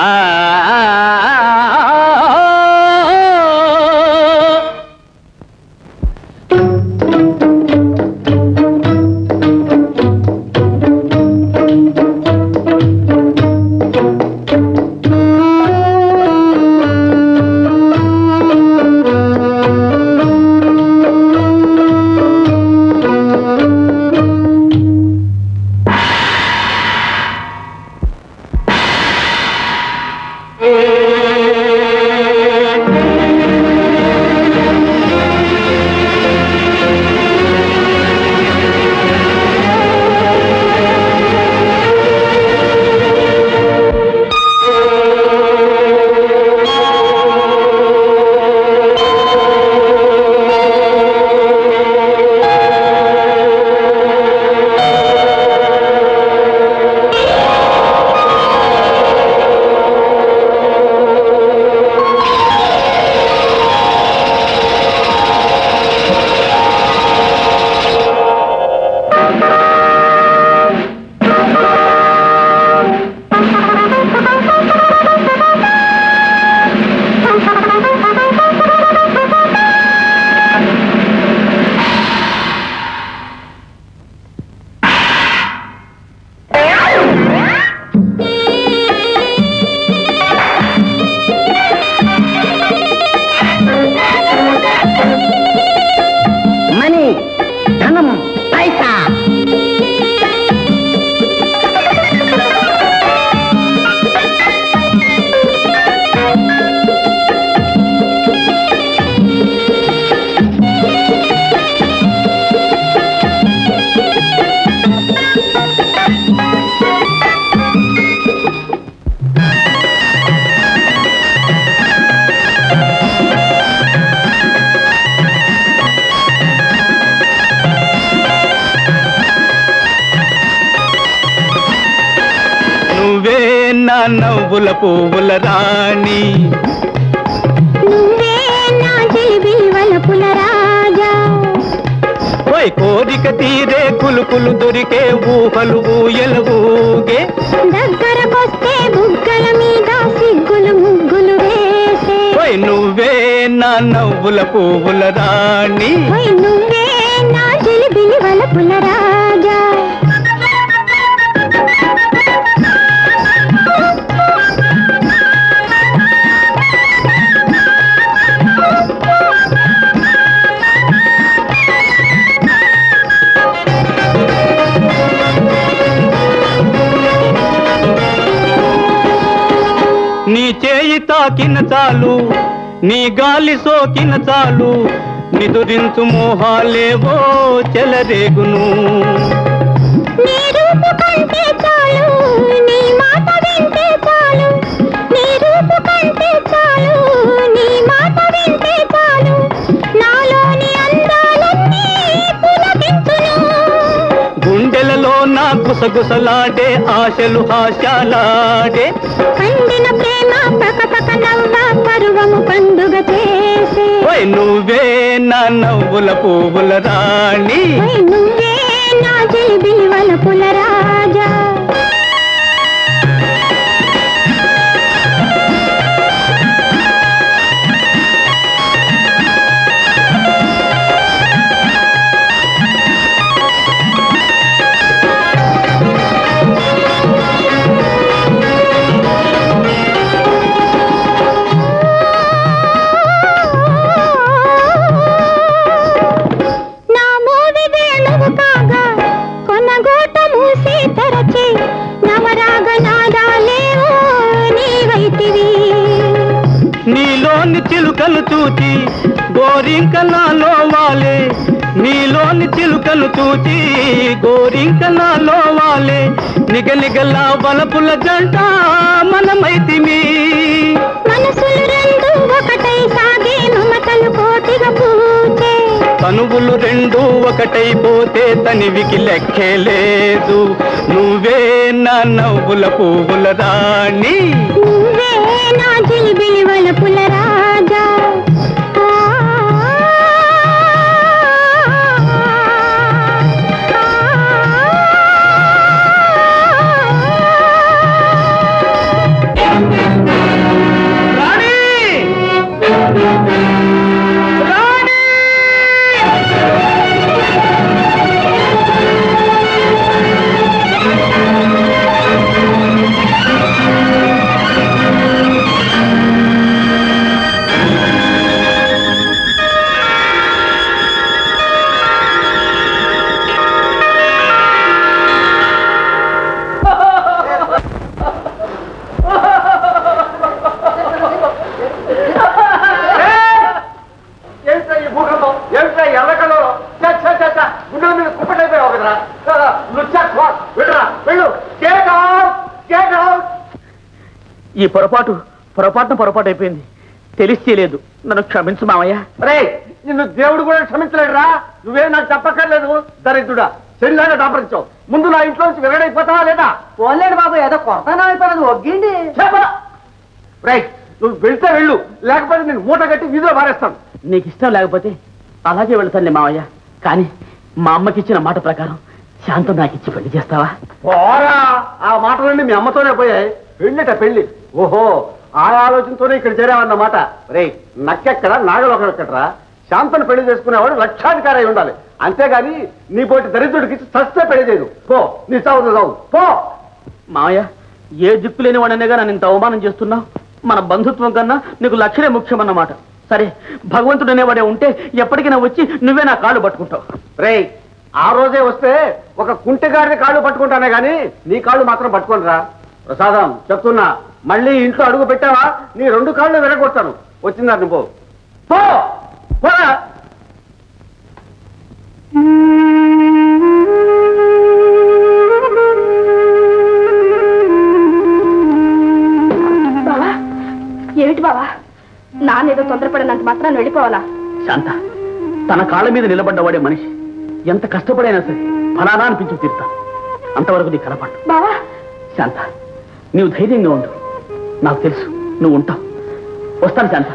నవ్వుల పువ్వుల రాణి నువ్వే నా జిలిబిలివల పుల రాజా ఓయ్ కోరిక తీరే కులుకులు దొరికే ఊహలు ఊయలూగే దగ్గరకొస్తే బుగ్గల మీద సిగ్గులు ముగ్గులు వేసే ఓయ్ నువ్వే నా నవ్వుల పువ్వుల రాణి ఓయ్ నువ్వే నా జిలిబిలివల పుల రాజా నీ చేయి తాకిన చాలు నీ గాలి సోకిన చాలు నిదురించు మోహాలేవో చెలరేగును నీ రూపు కంటే చాలు నీ మాట వింటే చాలు నీ రూపు కంటే చాలు నీ మాట వింటే చాలు నాలోని అందాలన్నీ పులకించును గుండెలలో నా గుసగుసలాడే ఆశలు హాస్యాలాడే పండిన ప్రేమ పక పక నవ్వ పరువము పండుగ చేసే ఓయ్ నువ్వే నా నవ్వుల పువ్వుల రాణి ఓయ్ నువ్వే నా జిలిబిలివల పుల రాజా నా మోవి వేణువు కాగా కొనగోట మూసి తెరచే చూచి గోరింక నాలో వాలే నీలోని చిలుకను చూచి గోరింక నాలో వాలే నిగ నిగలా వలపుల జంట మనమైతిమి మనసులు రెండు ఒకటై సాగే మమతలు కోటిగా పూచే కనువులు రెండు ఒకటైపోతే తనివికి లెక్కే లేదు నువ్వే నా నవ్వుల పువ్వుల రాణి నువ్వే నా జిలిబిలి వలపుల రాజా ఈ పొరపాటు పొరపాటున పొరపాటు అయిపోయింది తెలిసి లేదు నన్ను క్షమించు మామయ్య రే నిన్ను దేవుడు కూడా క్షమించలేడురా నువ్వేం నాకు చెప్పక్కర్లేదు దరిద్రుడా చెల్లాగా దాపరించావు ముందు నా ఇంట్లో నుంచి వెరడైపోతావా లేదా పోలేడు బాబు ఏదో కొరత అయిపోయినది ఒగ్గిండి రైట్ నువ్వు వెళ్తే వెళ్ళు లేకపోతే నేను మూట కట్టి వీధిలో పారేస్తాను నీకు ఇష్టం లేకపోతే అలాగే వెళ్తానులే మామయ్య కానీ మా అమ్మకి ఇచ్చిన మాట ప్రకారం శాంతం నాకు ఇచ్చి పెళ్లి చేస్తావా పోరా ఆ మాటలన్నీ మీ అమ్మతోనే పోయాయి పెళ్ళిట పెళ్లి ఓహో ఆ ఆలోచనతోనే ఇక్కడ చేరావన్నమాట రే నక్కెక్కడ నాగలోకం ఎక్కడరా శాంతను పెళ్లి చేసుకునేవాడు లక్షాధికారి అయి ఉండాలి అంతేగాని నీ పోటీ దరిద్రుడికి సస్తే పెళ్లి చేయదు పో నీ చావు చావు పో మామయ్య ఏ దిక్కు లేని వాడనేగా నన్ను ఇంత అవమానం చేస్తున్నావు మన బంధుత్వం కన్నా నీకు లక్ష్యమే ముఖ్యమన్నమాట సరే భగవంతుడు అనేవాడే ఉంటే ఎప్పటికైనా వచ్చి నువ్వే నా కాళ్ళు పట్టుకుంటావు రే ఆ రోజే వస్తే ఒక కుంటెగాడిని కాళ్ళు పట్టుకుంటానే గాని నీ కాళ్ళు మాత్రం పట్టుకోనరా ప్రసాదం చెప్తున్నా మళ్ళీ ఇంట్లో అడుగు పెట్టావా నీ రెండు కాళ్ళు వెనకొడతాను వచ్చిందా నువ్వు పో పోరా బావా ఏమిటి బావా నానేదో తొందరపడినంత మాత్రాన్ని వెళ్ళిపోవాలా శాంత తన కాళ్ళ మీద నిలబడ్డవాడే మనిషి ఎంత కష్టపడైనా సరే ఫలానా అనిపించు తీరుతాను అంతవరకు నీ కనపడ్డు బావా శాంత నీవు ధైర్యంగా ఉండు నాకు తెలుసు నువ్వు ఉంటావు వస్తాను శాంత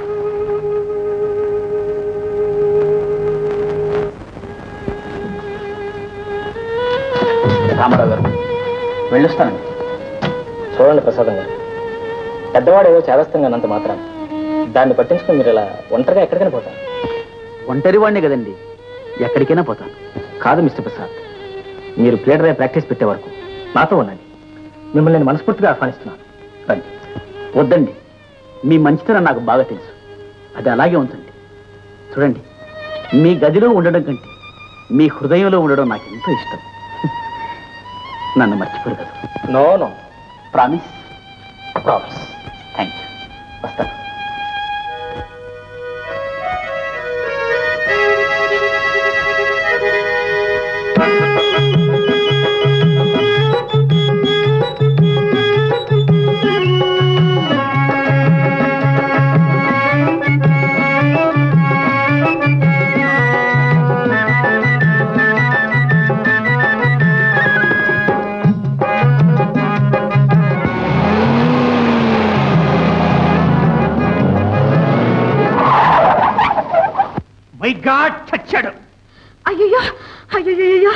రామారావు గారు వెళ్ళొస్తానండి చూడండి ప్రసాదం గారు పెద్దవాడు ఏదో చేదస్తంగా అన్నంత మాత్రం దాన్ని పట్టించుకుని మీరు ఇలా ఒంటరిగా ఎక్కడికైనా పోతారు ఒంటరి వాడిని కదండి ఎక్కడికైనా పోతాను కాదు మిస్టర్ ప్రసాద్ మీరు ప్లేడర్ అయ్యే ప్రాక్టీస్ పెట్టే వరకు నాతో ఉండండి మిమ్మల్ని నేను మనస్ఫూర్తిగా ఆహ్వానిస్తున్నాను రండి వద్దండి మీ మంచితనం నాకు బాగా తెలుసు అది అలాగే ఉంచండి చూడండి మీ గదిలో ఉండడం కంటే మీ హృదయంలో ఉండడం నాకు ఎంతో ఇష్టం నన్ను మర్చిపోరు కదా no no promise promise thank you వస్తాను మై గాడ్ చచ్చాడు అయ్యో అయ్యో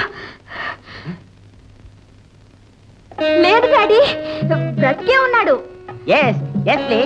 లేదు డాడీ బ్రతికే ఉన్నాడు ఎస్ ఎస్ ప్లీజ్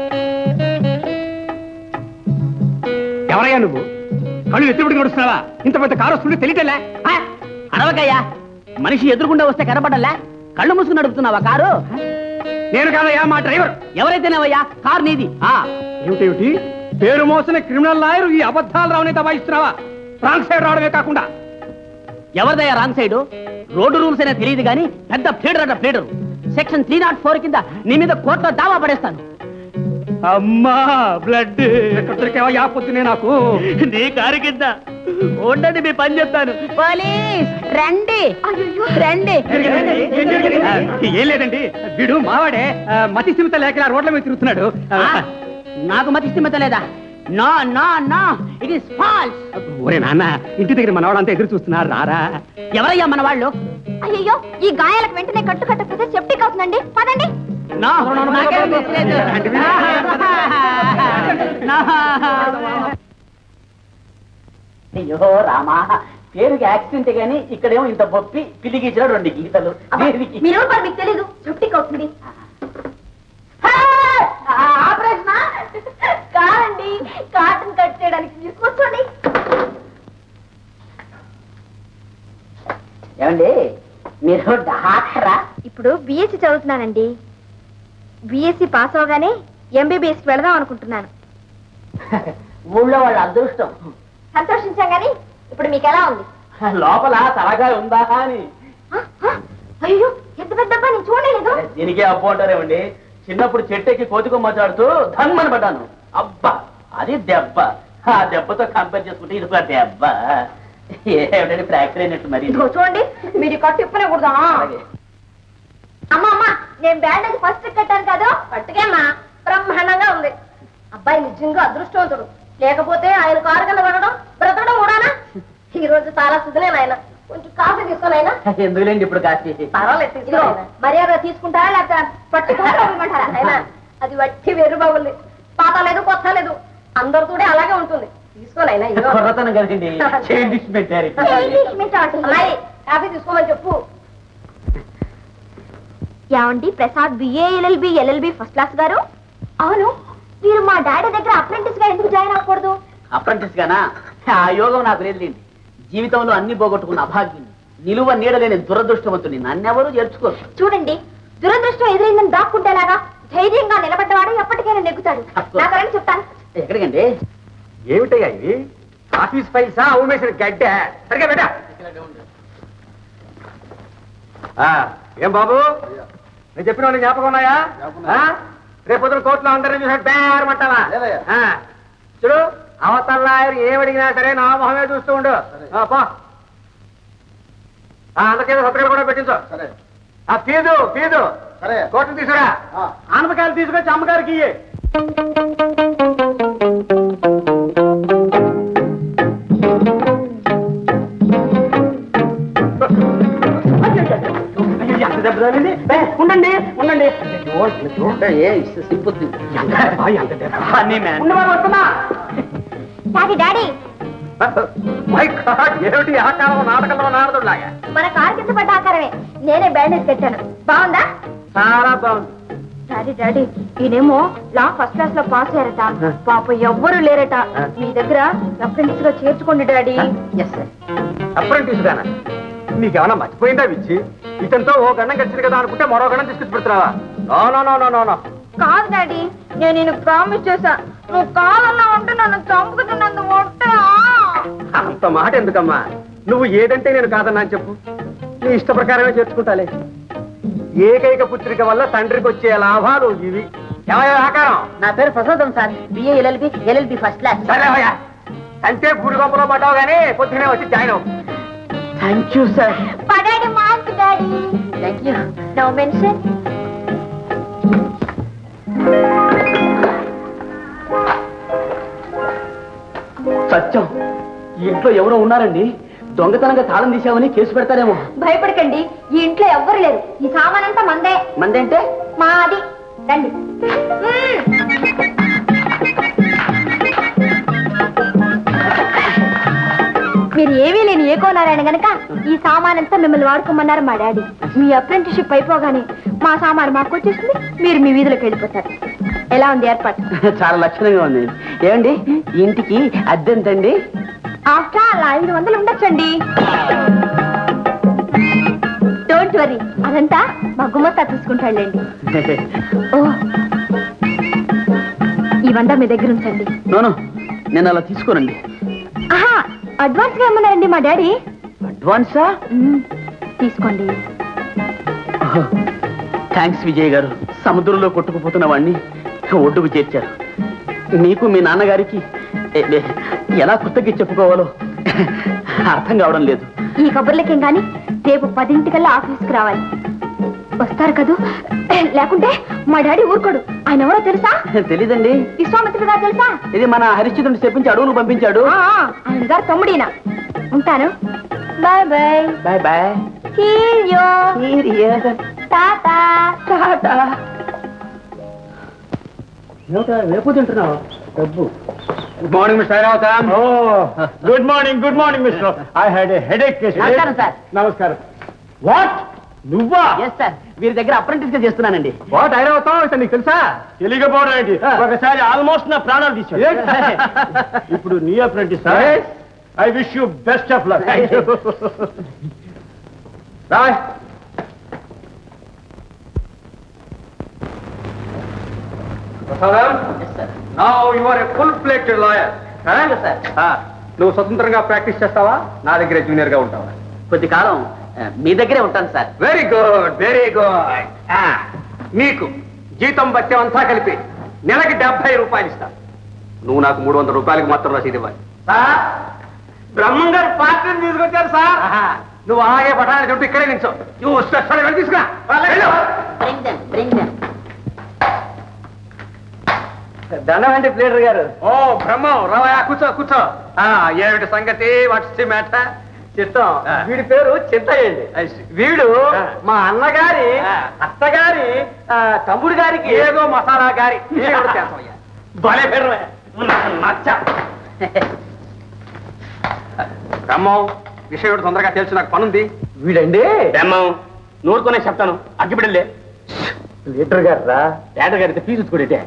ఎవరయ్యా నువ్వు కళ్ళు ఎత్తుబడి కొడుస్తున్నావా ఇంత పెద్ద కారు వస్తుంటే తెలియటలే అరవకయ్యా మనిషి ఎదురుకుండా వస్తే కనపడలే కళ్ళు మూసుకుని నడుపుతున్నావా కారు నేను కాదయ్యా మా డ్రైవర్ ఎవరైతేనేవయ్యా కారు నీది ఏమిటేమిటి పేరు మోసిన క్రిమినల్ లాయర్ ఈ అబద్ధాలు రావనే దబాయిస్తున్నావా రాంగ్ సైడ్ రావడమే కాకుండా ఎవరిదయ్యా రాంగ్ సైడ్ రోడ్డు రూల్స్ అయినా తెలియదు కానీ పెద్ద ప్లేడర్ అట pleader section three not four కింద నీ మీద కోర్టులో దావా పడేస్తాను అమ్మా బ్లడ్ దొరికేవా పొద్దునే నాకు నీ కారు కింద ఉండండి మీ పని చెప్తాను. పోలీస్ రండి రండి. ఏం లేదండి వీడు మావాడే మతి స్థిమిత లేక రోడ్ల మీద తిరుగుతున్నాడు. నాకు మతి స్థిమిత లేదా? No no no it is false. ఒరే నాన్న ఇంటి దగ్గర మనవాళ్ళంతా ఎదురు చూస్తున్నారు రారా. ఎవరయ్యా మన వాళ్ళు? అయ్యో ఈ గాయాలకు వెంటనే కట్టు కట్టకపోతే సెప్టిక్ అవుతుందండి. పదండి. నో నాకేం లేదు. అయ్యో రామా, పేరుకి యాక్సిడెంట్ గాని ఇక్కడేమో ఇంత బొప్పి పిలిగించిన రెండు గీతలు. మీరు మీకు తెలీదు సెప్టిక్ అవుతుంది. కాదండి కాటన్ కట్ చేయడానికి తీసుకొచ్చండి. ఏమండి మీరు డాక్టరా? ఇప్పుడు బిఎస్సి చదువుతున్నానండి. బిఎస్సి పాస్ అవగానే ఎంబీబీఎస్ కి వెళదాం అనుకుంటున్నాను. ఊళ్ళో వాళ్ళ అదృష్టం. సంతోషించాం గానీ ఇప్పుడు మీకు ఎలా ఉంది? లోపల తలగా ఉందా అని. అయ్యో ఎంత పెద్ద అబ్బా, నేను చూడలేదు. దీనికే అబ్బు అంటారేమండి. చిన్నప్పుడు చెట్టెక్కి కోతికొమ్మ చాడుతూ ధన్మని పడ్డాను. అబ్బా అది దెబ్బ. ఆ దెబ్బతో కంపేర్ చేసుకుంటే ఇది కూడా దెబ్బ. ఏమిటంటే ఫ్రాక్చర్ అయినట్టు మరి. చూడండి మీరు కట్టు ఇప్పనే కూడదా? అమ్మా అమ్మా నేను బ్యాండేజ్ ఫస్ట్ కట్టాను కదా, పట్టుకేమ్మా బ్రహ్మాండంగా ఉంది. అబ్బాయి నిజంగా అదృష్టవంతుడు, లేకపోతే ఆయన కారు కింద పడడం బ్రతకడం కూడానా. ఈ రోజు చాలా స్థితిలే నాయన. కొంచెం కాఫీ తీసుకోనైనా. ఎందుకులేండి ఇప్పుడు కాఫీ? పర్వాలేదు తీసుకో. మర్యాద తీసుకుంటారా లేకపోతే పట్టుకుంటారా ఆయన? అది వట్టి వెర్రు బాగుంది. పాత లేదు కొత్త లేదు, అందరితో అలాగే ఉంటుంది. తీసుకోనైనా కొరతనం కలిసింది. కాఫీ తీసుకోమని చెప్పు. ఏమండి Prasad BA LLB LLB first class గారు? అవును, మీరు మా డాడీ దగ్గర అప్రెంటిస్ గా ఎందుకు జాయిన్ అవ్వకూడదు? అప్రెంటిస్ గానా? ఆ యోగం నాకు లేదులేండి. జీవితంలో అన్ని పోగొట్టుకున్న అభాగ్యం, నిలువ నీడలేని దురదృష్టవంతుని నన్నెవరూ చేర్చుకోరు. చూడండి దురదృష్టం ఎదురైందని దాక్కుంటేలాగా ధైర్యంగా నిలబడ్డవాడు ఎప్పటికైనా నెగ్గుతాడు. నాకని చెప్తాను. ఎక్కడికండి? ఏమిటయ్యా ఇవి? ఆఫీస్ ఫైల్సా ఉమేసిన గడ్డ? సరిగా బేటా. ఏం బాబు నేను చెప్పిన జ్ఞాపకం ఉన్నాయా? రేపు పొద్దున కోర్టులో అందరినీ చూసాడు బేరమంటావా? చూడు అవతల ఏమడిగినా సరే నా మొహమే చూస్తూ ఉండు. పో అందరికీ సత్రకాలు కూడా పెట్టించు. ఆ ఫీజు ఫీజు కోర్టుకు తీసుకురా. ఆనపకాయలు తీసుకొచ్చి అమ్మగారికి ఇయ్యి. ఉండండి ఉండండి. ఏమిటి ఆకారం? నాటకంలో నారదులాగా మన కారు కింద పడ్డ ఆకారమే. నేనే బ్యాండేజ్ కట్టాను. బాగుందా? చాలా బాగుంది. డాడీ డాడీ ఈయనేమో లా ఫస్ట్ క్లాస్ లో పాస్ అయ్యారట. పాప ఎవ్వరూ లేరట. మీ దగ్గర అప్రెంటిస్ గా చేర్చుకోండి డాడీ. అప్రెంటిస్ గానా? నీకేమన్నా మర్చిపోయిందా విచ్చి? ఇతనితో ఓ గండం కలిసింది కదా అనుకుంటే మరో గండం తీసుకొచ్చి పెడుతున్నావా? No no no no no no కాదు డాడీ, నేను నేను ప్రామిస్ చేశా. నువ్వు కావాలన్నా ఉంటే నన్ను చంపుకుతున్నందు ఉంటే. అంత మాట ఎందుకమ్మా? నువ్వు ఏదంటే నేను కాదన్నా అని చెప్పు, నీ ఇష్ట ప్రకారమే చేర్చుకుంటాలే. ఏకైక పుత్రిక వల్ల తండ్రికి వచ్చే లాభాలు ఇవి. ఏమయ్యా ఆకారం? నా పేరు Prasadam sir. BA LLB LLB first class. సరేవయ్యా, అంతే బూడి గొప్పలో పడ్డావు కానీ పొద్దునే వచ్చి జాయిన్ అవ్వు. Thank you sir. పడాడి mark daddy. Thank you. No mention. సత్యం, ఈ ఇంట్లో ఎవరో ఉన్నారండి. దొంగతనంగా తాళం తీసామని కేసు పెడతారేమో. భయపడకండి, ఈ ఇంట్లో ఎవ్వరు లేరు. ఈ సామానంతా మందే. మందంటే మాది. రండి. మీరు ఏమీ లేని ఏ కోనారాయణ గనక ఈ సామానంతా మిమ్మల్ని వాడుకోమన్నారు మా డాడీ. మీ అప్రెంటిషిప్ అయిపోగానే మా సామాను మాకు వచ్చేస్తుంది, మీరు మీ వీధిలోకి వెళ్ళిపోతారు. ఎలా ఉంది ఏర్పాటు? చాలా లక్షణంగా ఉంది. ఏమండి ఇంటికి అద్దెంతండి? ఆఫ్టర్ ఆల్ ఐదు వందలు ఉండొచ్చండి. డోంట్ వరీ, అదంతా మా గుమస్తా తీసుకుంటాడులేండి. ఓ ఈ వంద మీ దగ్గర ఉంచండి. నోను నేను అలా తీసుకోనండి. ఆహా, అడ్వాన్స్ గా ఏమన్నారండి మా డాడీ. అడ్వాన్సా? తీసుకోండి. థ్యాంక్స్ విజయ్ గారు. సముద్రంలో కొట్టుకుపోతున్న వాడిని ఒడ్డుకు చేర్చారు. నీకు మీ నాన్నగారికి ఎలా కృతజ్ఞత చెప్పుకోవాలో అర్థం కావడం లేదు. ఈ కబుర్లకేం గాని రేపు పదింటికల్లా ఆఫీస్కి రావాలి. వస్తారు కదూ, లేకుంటే మా డాడీ ఊరుకోడు. ఆయన ఎవరో తెలుసా? తెలీదండి. విశ్వామిత్రుడు గారు తెలుసా? ఇది మన హరిశ్చంద్రుని చెప్పించి అడవులు పంపించాడు. ఆయన గారు తమ్ముడినా. ఉంటాను. Bye bye. Bye bye. Tata tata. రేపు తింటున్నావు డబ్బు. Good morning mister Airavatam. Good morning good morning mister. I had a headache. నమస్కారం సార్. నమస్కారం. వాట్, నువ్వా? ఎస్ సార్, వీరి దగ్గర అప్రెంటిస్ గా చేస్తున్నానండి. వాట్ ఐరావతం, ఇతను నీకు తెలుసా? తెలియకపోవడం ఏంటి? ఒకసారి ఆల్మోస్ట్ నా ప్రాణాలు తీశాడు. ఇప్పుడు నీ apprentice. I wish you best of luck. రాయ్. Now you are a full-fledged lawyer. నువ్వు స్వతంత్రంగా ప్రాక్టీస్ చేస్తావా, నా దగ్గర జూనియర్ గా ఉంటావా? కొద్ది కాలం మీ దగ్గరే ఉంటాను sir. Very good very good. నీకు జీతం బత్యం అంతా కలిపి నెలకి డెబ్బై రూపాయలు ఇస్తా. నువ్వు నాకు మూడు వందల రూపాయలకి మాత్రం రసీదు ఇవ్వాలి. సార్, బ్రహ్మం గారు పార్టీని తీసుకొచ్చారు సార్. నువ్వు అలాగే పటాన్ని చుట్టూ ఇక్కడే నిల్చో. నువ్వు వెళ్ళి తీసుకురా. దండవంటి ప్లేడర్ గారు. ఓ బ్రహ్మం, రావయా, కూర్చో కూర్చో. ఏమిటి సంగతి? What's the matter? చిత్తం. వీడి పేరు చింతయ్యండి. వీడు మా అన్నగారి అత్తగారి తమ్ముడు గారికి ఏదో మసాలా గారి భలే పేరు. నచ్చ బ్రహ్మం, విషయం తొందరగా తెలుసు, నాకు పనుంది. వీడండి బ్రహ్మం, నూరుకునే చెప్తాను. అగ్గిబిడలే. లీటర్ గారు రా. లీటర్ గారి ఫీజు చూసుకుంటే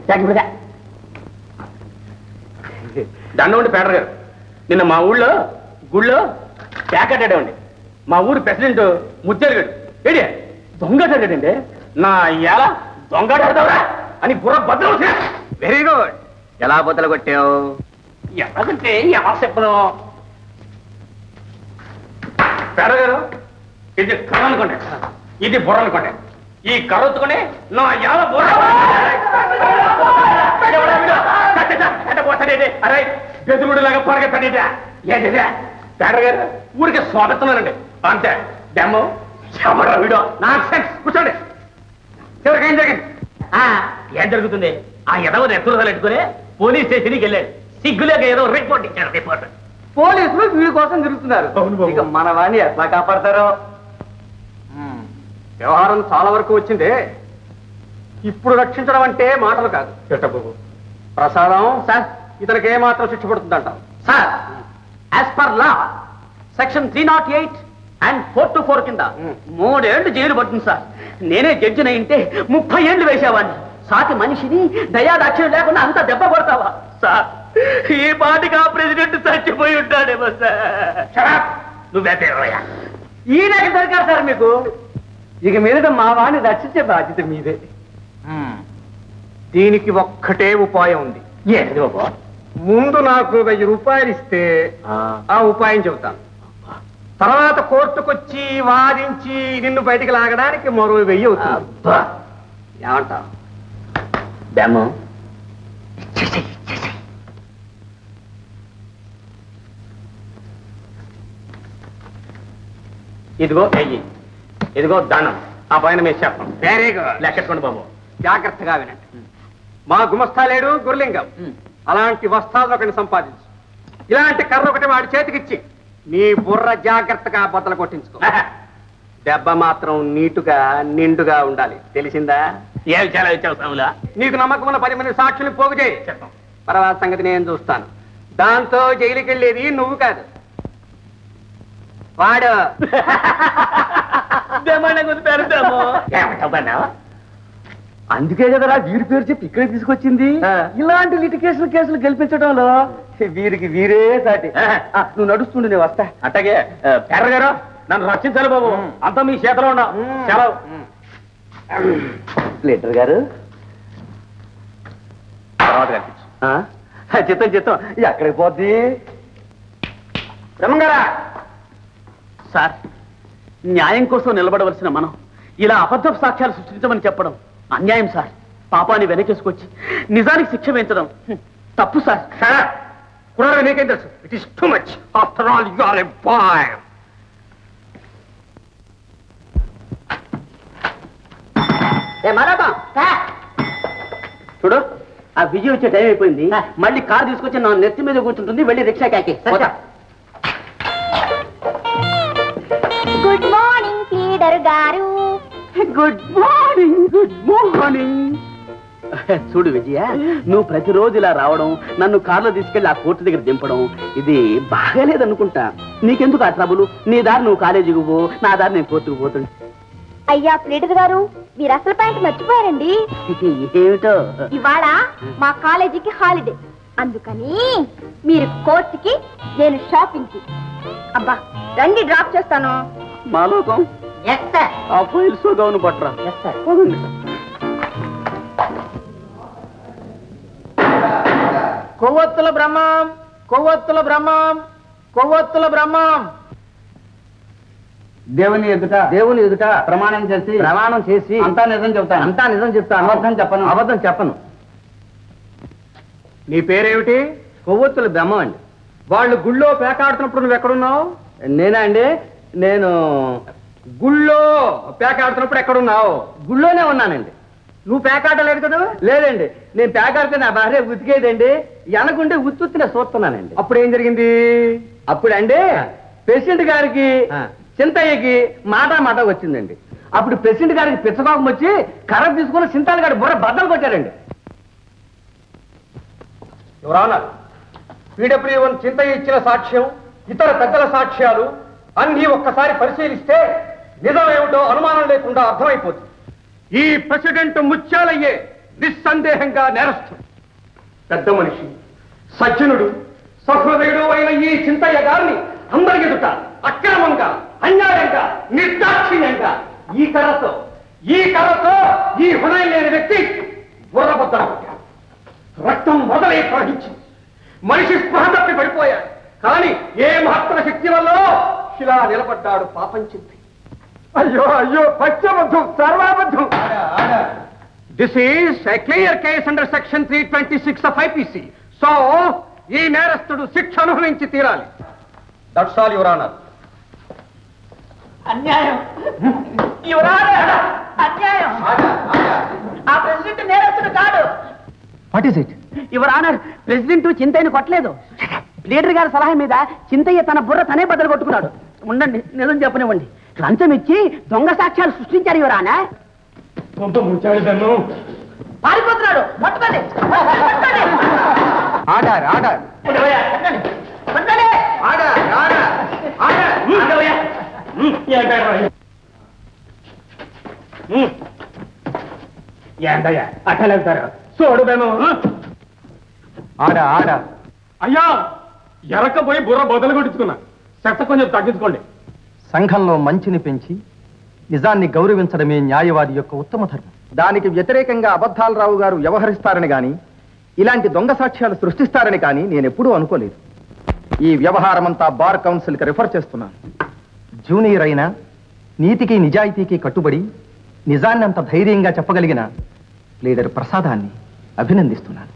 దండవండి పేటర్ గారు. నిన్న మా ఊళ్ళో గుళ్ళో ప్యాకెట్టాడండి. మా ఊరు ప్రెసిడెంట్ ముత్యాలుగాడు ఏడి దొంగటాడండి. నా ఎలా దొంగటాడతావురా అని బుర్ర బద్దలు. Very good. ఎలా బద్దలు కొట్టావు? ఎలాగంటే ఎలా చెప్పను. పేటర్ గారు, ఇది కర్ర అనుకోండి, ఇది బుర్ర అనుకోండి. ఈ కర్ర ఒత్తుకొని నా ఎలా బుర్ర అరే బెదురుడు లాగా పొరగెట్టండి. ఏంటిదే పేటర్ గారు, ఊరికి స్వాగతున్నానండి అంతే. డెమ్మో చెమరా వీడో నాన్ సెన్స్. కూర్చోండి. చివరికి ఏం జరిగింది? ఏం జరుగుతుంది? ఆ ఎదవని ఎత్తులు పెట్టుకుని పోలీస్ స్టేషన్కి వెళ్ళాడు. సిగ్గులేక ఏదో రిపోర్ట్ ఇచ్చాడు. రిపోర్ట్ పోలీసులు వీడి కోసం తిరుగుతున్నారు. ఇక మన వాడిని ఎట్లా కాపాడతారో. వ్యవహారం చాలా వరకు వచ్చిందే. ఇప్పుడు రక్షించడం అంటే మాటలు కాదు. ప్రసాదం సార్, ఇతనికి ఏమాత్రం శిక్ష పడుతుందంట sir? As per law section three not eight and four two four కింద మూడేళ్లు జైలు పడుతుంది సార్. నేనే జడ్జిని అయింటే ముప్పై ఏళ్లు వేసేవాడిని. సాటి మనిషిని దయాదాక్షిణ్యం లేకుండా అంత దెబ్బ కొడతావా సార్? ఈ పాటిగా ప్రెసిడెంట్ చచ్చిపోయి ఉంటాడేమో సార్. నువ్వే పేరయ్యా. ఈయనకి దొరికారు సార్ మీకు. ఇక మీదట మా వాడిని రక్షించే బాధ్యత మీదే. దీనికి ఒక్కటే ఉపాయం ఉంది. ఏంటి బాబా? ముందు నాకు వెయ్యి రూపాయలు ఇస్తే ఆ ఉపాయం చెబుతాను. తర్వాత కోర్టుకొచ్చి వాదించి నిన్ను బయటికి లాగడానికి మరో వెయ్యి అవుతుంది. ఏమంటావు? డెమో ఇదిగో వెయ్యి, ఇదిగో దండం. ఆ పైన మీరు చెప్పండి. Very good. లెక్కెట్టుకోండి బాబు. జాగ్రత్తగా వినండి. మా గుమస్తా లేడు గురులింగం. అలాంటి వస్తాలు ఒకటి సంపాదించు. ఇలాంటి కర్ర ఒకటి వాడి చేతికిచ్చి నీ బుర్ర జాగ్రత్తగా బద్దలు కొట్టించుకో. దెబ్బ మాత్రం నీటుగా నిండుగా ఉండాలి. తెలిసిందా? ఏమి చాలా ఇచ్చావు సాములా? నీకు నమ్మకం ఉన్న పది మంది సాక్షులు పోగు చేయి. చెప్పం. తర్వాత సంగతి నేను చూస్తాను. దాంతో జైలుకి వెళ్ళేది నువ్వు కాదు, వాడు. అందుకే కదరా వీరి పేరు చెప్పి ఇక్కడ తీసుకొచ్చింది. ఇలాంటి లిటికేషన్ కేసులు గెలిపించడంలో వీరికి వీరే సాటి. నువ్వు నడుస్తుండు, నేను వస్తా. అట్టగే పేర్ర గారు, నన్ను రక్షించాలి బాబు. అంతా మీ చేతిలో ఉన్నా. సెలవు. లీటర్ గారు తర్వాత కనిపించు. చిత్తం చిత్తం ఎక్కడికి పోద్ది? బ్రహ్మంగారా సార్, న్యాయం కోసం నిలబడవలసిన మనం ఇలా అబద్ధపు సాక్ష్యాలు సృష్టించమని చెప్పడం అన్యాయం సార్. పాపాన్ని వెనకేసుకొచ్చి నిజానికి శిక్ష వేయించడం తప్పు సార్. కుర్రాడు నీకేం తెలుసు? It is too much. After all you are a boy. చూడు, ఆ విజయ్ వచ్చే టైం అయిపోయింది. మళ్ళీ కార్ తీసుకొచ్చి నా నెత్తి మీద కూర్చుంటుంది. వెళ్ళి రిక్షా కాకి. గుడ్ మార్నింగ్ ప్లీడర్ గారు. Good morning. Good morning. చూడు విజయ, నువ్వు ప్రతిరోజు ఇలా రావడం, నన్ను కార్లో తీసుకెళ్లి ఆ కోర్టు దగ్గర దింపడం, ఇది బాగాలేదనుకుంటా. నీకెందుకు ఆ ట్రబుల్? నీ దారి నువ్వు కాలేజీకి పో, నా దారి నేను కోర్టుకు పోతుండే. అయ్యా ప్లీడర్ గారు, మీరు అసలు పాయింట్ మర్చిపోయారండి. ఏమిటో? ఇవాళ మా కాలేజీకి హాలిడే, అందుకని మీరు కోర్టుకి, నేను షాపింగ్ కి. అబ్బా రండి, డ్రాప్ చేస్తాను. మాలోకం ఆ ఫైల్స్ గౌను పట్టరా. కొవ్వొత్తుల బ్రహ్మం, కొవ్వొత్తుల బ్రహ్మం, కొవ్వొత్తుల బ్రహ్మం. దేవుని ఎదుట దేవుని ఎదుట ప్రమాణం చేసి ప్రమాణం చేసి అంతా నిజం చెప్తాను. అంతా నిజం చెప్తాను, అబద్ధం చెప్పను. అబద్ధం చెప్పను. నీ పేరేమిటి? కొవ్వొత్తుల బ్రహ్మం అండి. వాళ్ళు గుళ్ళో పేకాడుతున్నప్పుడు నువ్వు ఎక్కడున్నావు? నేనా అండి? నేను గుళ్ళో పేకాడుతున్నప్పుడు ఎక్కడున్నావు? గుళ్ళోనే ఉన్నానండి. నువ్వు పేకాడలేదు కదా? లేదండి, నేను పేకాడితే నా భార్య ఉతికేదండి, వెనకుంటే ఉత్తుత్తినే చూస్తున్నానండి. అప్పుడు ఏం జరిగింది? అప్పుడండి ప్రెసిడెంట్ గారికి చింతయ్యకి మాట మాట వచ్చిందండి. అప్పుడు ప్రెసిడెంట్ గారికి పిచ్చకోపం వచ్చి కర్ర తీసుకుని చింతాలు గారి బుర్ర బద్దలు కొట్టారండి. యువరానా, పీడబ్ల్యూ వన్ చింతయ్య ఇచ్చిన సాక్ష్యం, ఇతర పెద్దల సాక్ష్యాలు అన్నీ ఒక్కసారి పరిశీలిస్తే నిజమేమిటో అనుమానం లేకుండా అర్థమైపోతుంది. ఈ ప్రెసిడెంట్ ముత్యాలయ్యే నిస్సందేహంగా నేరస్తుడు. పెద్ద మనిషి, సజ్జనుడు, సహృదయుడు అయిన ఈ చింతయ్య గారిని అందరి ఎదుట అక్రమంగా, అన్యాయంగా, నిర్దాక్షిణ్యంగా ఈ కర్రతో ఈ కర్రతో ఈ హృదయం లేని వ్యక్తి బుర్రబద్దలు కొట్టాడు. రక్తం మొదలై ప్రవహించింది. మనిషి స్పృహ తప్పి పడిపోయాడు. కానీ ఏ మహత్తర శక్తి వల్ల ఇలా నిలబడ్డాడు పాపం చింతి. అయ్యో అయ్యో, పచ్చబద్ధం, సర్వాబద్ధం. This is a clear case under section three twenty six of IPC. So ఈ నేరస్తుడు శిక్ష అనుభవించి తీరాలి. That's all your honour. అన్యాయం, అన్యాయం. ఆ ప్రెసిడెంట్ నేరస్తుడు కాదు. What is it? Your honour, president చింతయ్యను కొట్టలేదు. లీడర్ గారి సలహా మీద చింతయ్య తన బుర్ర తనే బద్దలు కొట్టుకున్నాడు. ఉండండి, నిజం చెప్పనివ్వండి. లంచం ఇచ్చి దొంగ సాక్ష్యాలు సృష్టించారు యువర్ ఆనర్. పారిపోతున్నాడు. పట్టుకోండి, పట్టుకోండి. ఆర్డర్ ఆర్డర్ పట్టుకోండి. Order order order. ఏంటయ్యా అట్టలేస్తారు? చూడు మేము ఆడ ఆడ అయ్యా ఎరకపోయి బుర్ర బొదలు కొట్టించుకున్నా. చెత్త కొంచెం తగ్గించుకోండి. సంఘంలో మంచిని పెంచి నిజాన్ని గౌరవించడమే న్యాయవాది యొక్క ఉత్తమ ధర్మం. దానికి వ్యతిరేకంగా అబద్ధాలరావు గారు వ్యవహరిస్తారని గాని, ఇలాంటి దొంగ సాక్ష్యాలు సృష్టిస్తారని కానీ నేనెప్పుడూ అనుకోలేదు. ఈ వ్యవహారమంతా బార్ కౌన్సిల్కి రిఫర్ చేస్తున్నాను. జూనియర్ అయినా నీతికి నిజాయితీకి కట్టుబడి నిజాన్ని అంత ధైర్యంగా చెప్పగలిగిన లీడర్ ప్రసాదాన్ని అభినందిస్తున్నాను.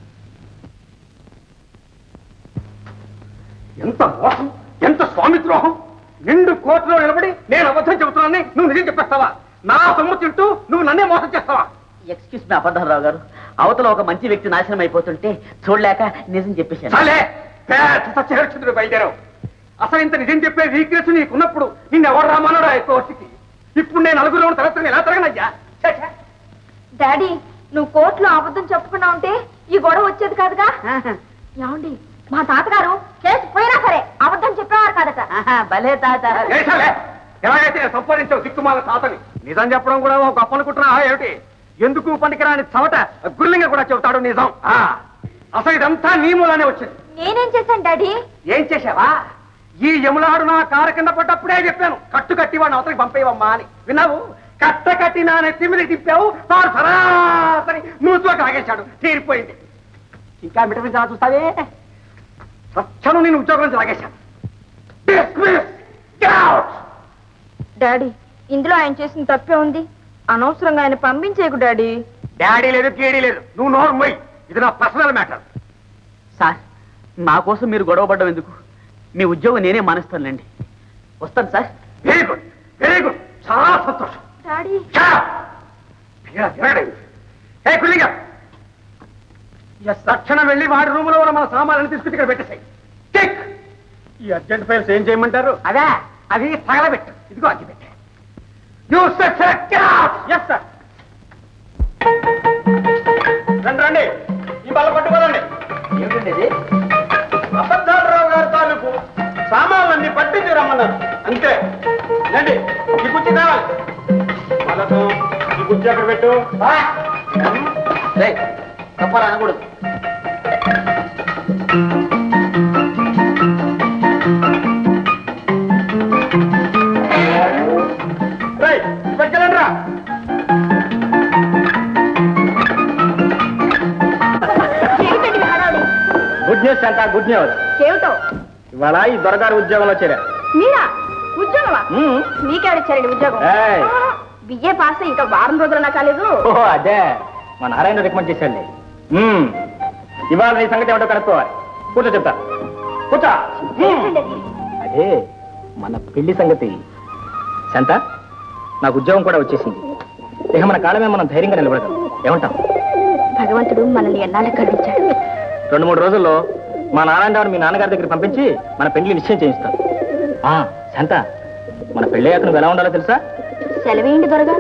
ఎంత మోసం, ఎంత స్వామిద్రోహం! నిండు కోర్టులో నిలబడి నేను అబద్ధం చెబుతున్నానని నువ్వు నిజం చెప్పేస్తావా? నా సొమ్ము తింటూ నువ్వు నన్నే మోసం చేస్తావా? ఎక్స్క్యూస్ మీ అబద్ధారావు గారు, అవతల ఒక మంచి వ్యక్తి నాశనం అయిపోతుంటే చూడలేక నిజం చెప్పేశాను. చాలే, పెద్ద సత్యహరిశ్చంద్రుడు బయలుదేరావు. అసలు ఇంత నిజం చెప్పే వీక్నెస్ నీకున్నప్పుడు నిన్ను ఎవరు రామన్నాడు ఆ కోర్టుకి? ఇప్పుడు నేను నలుగురు తరగతి ఎలా తరగనయ్యా? డాడీ, నువ్వు కోర్టులో అబద్ధం చెప్పకుండా ఉంటే ఈ గొడవ వచ్చేది కాదుగా. ఏమండి, మా తాతగారు కేసు పోయినా సరే అబద్ధం చెప్పేవారు కాదట. భలే తాత. ఎలాగైతే సంపాదించావు దిక్కుమాల తాతని. నిజం చెప్పడం కూడా ఒక గొప్ప అనుకుంటున్నా ఏమిటి? ఎందుకు పనికిరాని చవట గుర్లింగ కూడా చెబుతాడు నిజం. అసలు ఇదంతా నీ మూలానే వచ్చింది. నేనేం చేశాను డాడీ? ఏం చేశావా? ఈ యములాడు నా కారు కింద పడ్డప్పుడే చెప్పాను, కట్టు కట్టి వాడిని అవతలికి పంపేవమ్మా అని. విన్నావు? కట్ట కట్టి నా నెత్తి మీద తిప్పావు, తాను సరాసరి నూతులోకి ఆగేశాడు. తీరిపోయింది. ఇంకా మిట మీద చూస్తావే? సచ్చను నేను ఉద్యోగం నుంచి లాగేశాను. డాడీ, ఇందులో ఆయన చేసిన తప్పే ఉంది. అనవసరంగా ఆయన పంపించేకు డాడీ. డాడీ లేదు కీడీ లేదు నువ్వు నోరు పోయి ఇది నా పర్సనల్ మ్యాటర్. సార్ నా కోసం మీరు గొడవపడ్డం ఎందుకు? మీ ఉద్యోగం నేనే మానేస్తానులేండి. వస్తాను sir. Very good very good చాలా సంతోషం. డాడీ తక్షణం వెళ్ళి వాడి రూమ్ లో మన సామాన్లను తీసుకొచ్చి ఇక్కడ పెట్టేసాయి. టేక్ ఈ అర్జెంట్ ఫైల్స్ ఏం చేయమంటారు? అదే అది తగలబెట్టు. ఇదిగో అగ్గి పెట్టే. Yes sir. రండి రండి ఈ బల్ల పట్టుకోదండి. ఏమిటండి ఇది? అబద్ధాలరావు గారి తాలూకు సామాన్లన్నీ పట్టించి రమ్మన్నారు అంతే. రండి ఈ కుర్చీ కావాలి. వాళ్ళతో ఈ కుర్చీ అక్కడ పెట్టు. తప్పాలి అనకూడదు. పెట్టండి రా. గుడ్ న్యూస్ అంట గుడ్ న్యూస్. ఏమిటో? ఇవాళ ఈ దొరగారి ఉద్యోగంలో చేరా. మీరా? ఉద్యోగమా? మీకేడిచ్చారండి ఉద్యోగం? బిఏ పాస్ ఇంకా వారం రోజులన్నా కాలేదు. ఓహో అదే మా నారాయణ రికమెండ్ చేశాడు. ఇవాళ నీ సంగతి ఏమిటో కనుక్కోవాలి. కూర్చో చెప్తా. కూర్చో. అదే మన పెళ్లి సంగతి. శాంత నాకు ఉద్యోగం కూడా వచ్చేసింది. ఇక మన కాలమే మనం ధైర్యంగా నిలబడతాం. ఏమంటాం? భగవంతుడు మనల్ని ఎన్నాళ్ళకి కనిపించాడు. రెండు మూడు రోజుల్లో మా నారాయణ మీ నాన్నగారి దగ్గర పంపించి మన పెళ్లి నిశ్చయం చేయిస్తాం. శాంత మన పెళ్లి అయ్యాక నువ్వు ఎలా ఉండాలో తెలుసా? సెలవేయండి దొరగా.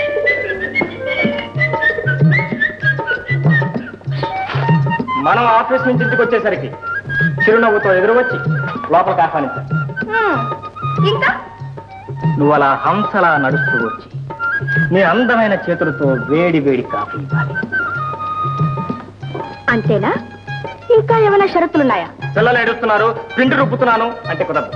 మనం ఆఫీస్ నుంచి ఇంటికి వచ్చేసరికి చిరునవ్వుతో ఎదురు వచ్చి లోపలికి ఆహ్వానించాలి. ఇంకా నువ్వు అలా హంసలా నడుస్తూ వచ్చి నీ అందమైన చేతులతో వేడి వేడి కాఫీ ఇవ్వాలి. అంతేనా? ఇంకా ఏమైనా షరతులున్నాయా? పిల్లలు ఏడుస్తున్నారు, పిండి రుబ్బుతున్నాను అంటే కుదరదు.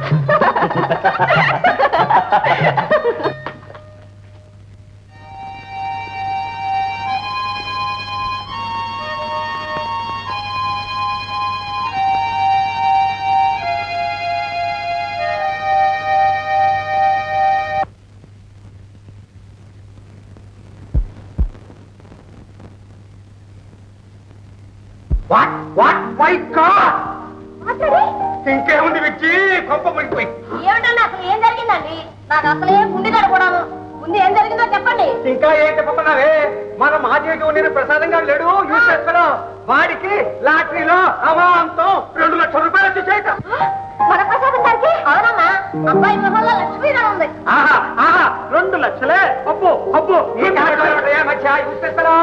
ఇంకేముంది విచ్చి కొంప పడిపోయి. ఏమిటండి అసలు ఏం జరిగిందండి? నాకు అసలే గుండె గడపడాను. ముందు ఏం జరిగిందో చెప్పండి. ఇంకా ఏం చెప్పమన్నావే? మన మాజీకి ఉండిన ప్రసాదంగా లేడు యూసేశ్వరం. వాడికి లాటరీలో అమాంతం రెండు లక్షల రూపాయలు వచ్చేసేట. మన ప్రసాదం గారికి? అవునమ్మా, అబ్బాయి మొహంలో లక్ష్మీరావు ఉంది. ఆహా ఆహా రెండు లక్షలే? అబ్బో అబ్బో మధ్య యూసేశ్వరం.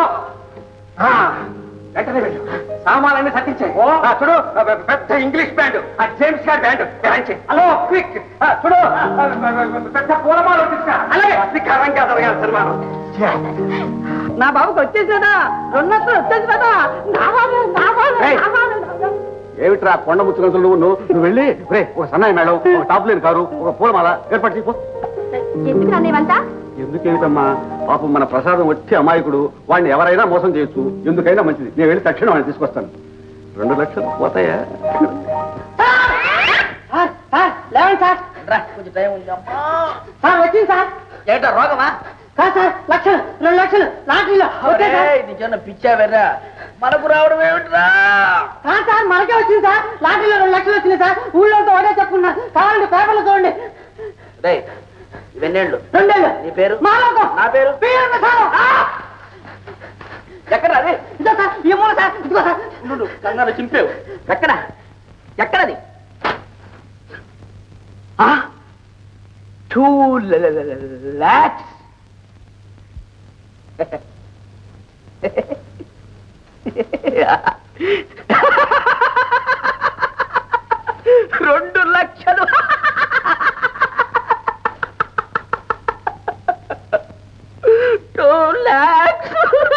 వెంటనే వెళ్ళు, సామాన్లన్నీ సత్తించాయి. చూడు పెద్ద ఇంగ్లీష్ బ్యాండ్, ఆ జేమ్స్ గారి బ్యాండ్ హలో క్విక్. చూడు పెద్ద పూలమాల తీసుకురా. అలాగే కరంగా జరగాలి సన్మానం. నా బాబుకి వచ్చేసేదా? రెండు లక్షలు వచ్చేసేదా? ఏమిట్రా కొండ ముచ్చుకంతులు నువ్వు? నువ్వు వెళ్ళి రే ఒక సన్నాయి మేడం, ఒక టాప్ లేని కారు, ఒక పూలమాల ఏర్పాటు చేయపో. ఎందుకు నన్నేమంతా? ఎందుకేమిటమ్మా, పాపం మన ప్రసాదం వచ్చే అమాయకుడు, వాడిని ఎవరైనా మోసం చేయొచ్చు. ఎందుకైనా మంచిది. నేను వెళ్ళి తక్షణం వాడిని తీసుకొస్తాను. రెండు లక్షలు పోతాయా? లేవండి సార్. కొంచెం టైం ఉంది. సార్ వచ్చింది సార్. ఏటా రోగమా? కాదు సార్, లక్షలు రెండు లక్షలు లాటరీలో. నీకేమన్నా పిచ్చా వెర్రా? మనకు రావడం ఏమిట్రా? కాదు సార్, మనకే వచ్చింది సార్. లాటరీలో రెండు లక్షలు వచ్చింది సార్. ఊళ్ళో ఒకటే చెప్పుకున్నా. కావాలండి పేపర్లు చూడండి. ఇవన్నేళ్ళు? రెండేళ్ళు. నీ పేరు? మాలోకం. నా పేరు? ఎక్కడ అది? ఇదో సార్, ఈ మూల సార్. ఇదిగో సార్. నువ్వు కంగారు చింపేవు. ఎక్కడ ఎక్కడది? టూ లాక్స్. రెండు లక్షలు. టూ లాక్స్.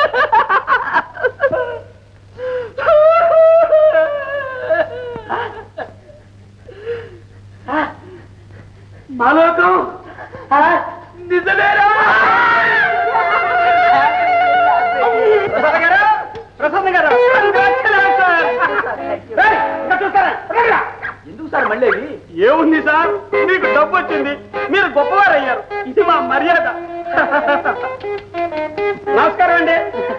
మాలోకం నిజమేరా? ప్రసాద్ గారు, ప్రసాద్ గారు ఎందుకు సార్ మళ్ళీ? ఏముంది సార్, మీకు డబ్బు వచ్చింది, మీరు గొప్పవారు అయ్యారు. ఇది మా మర్యాద. నమస్కారం అండి.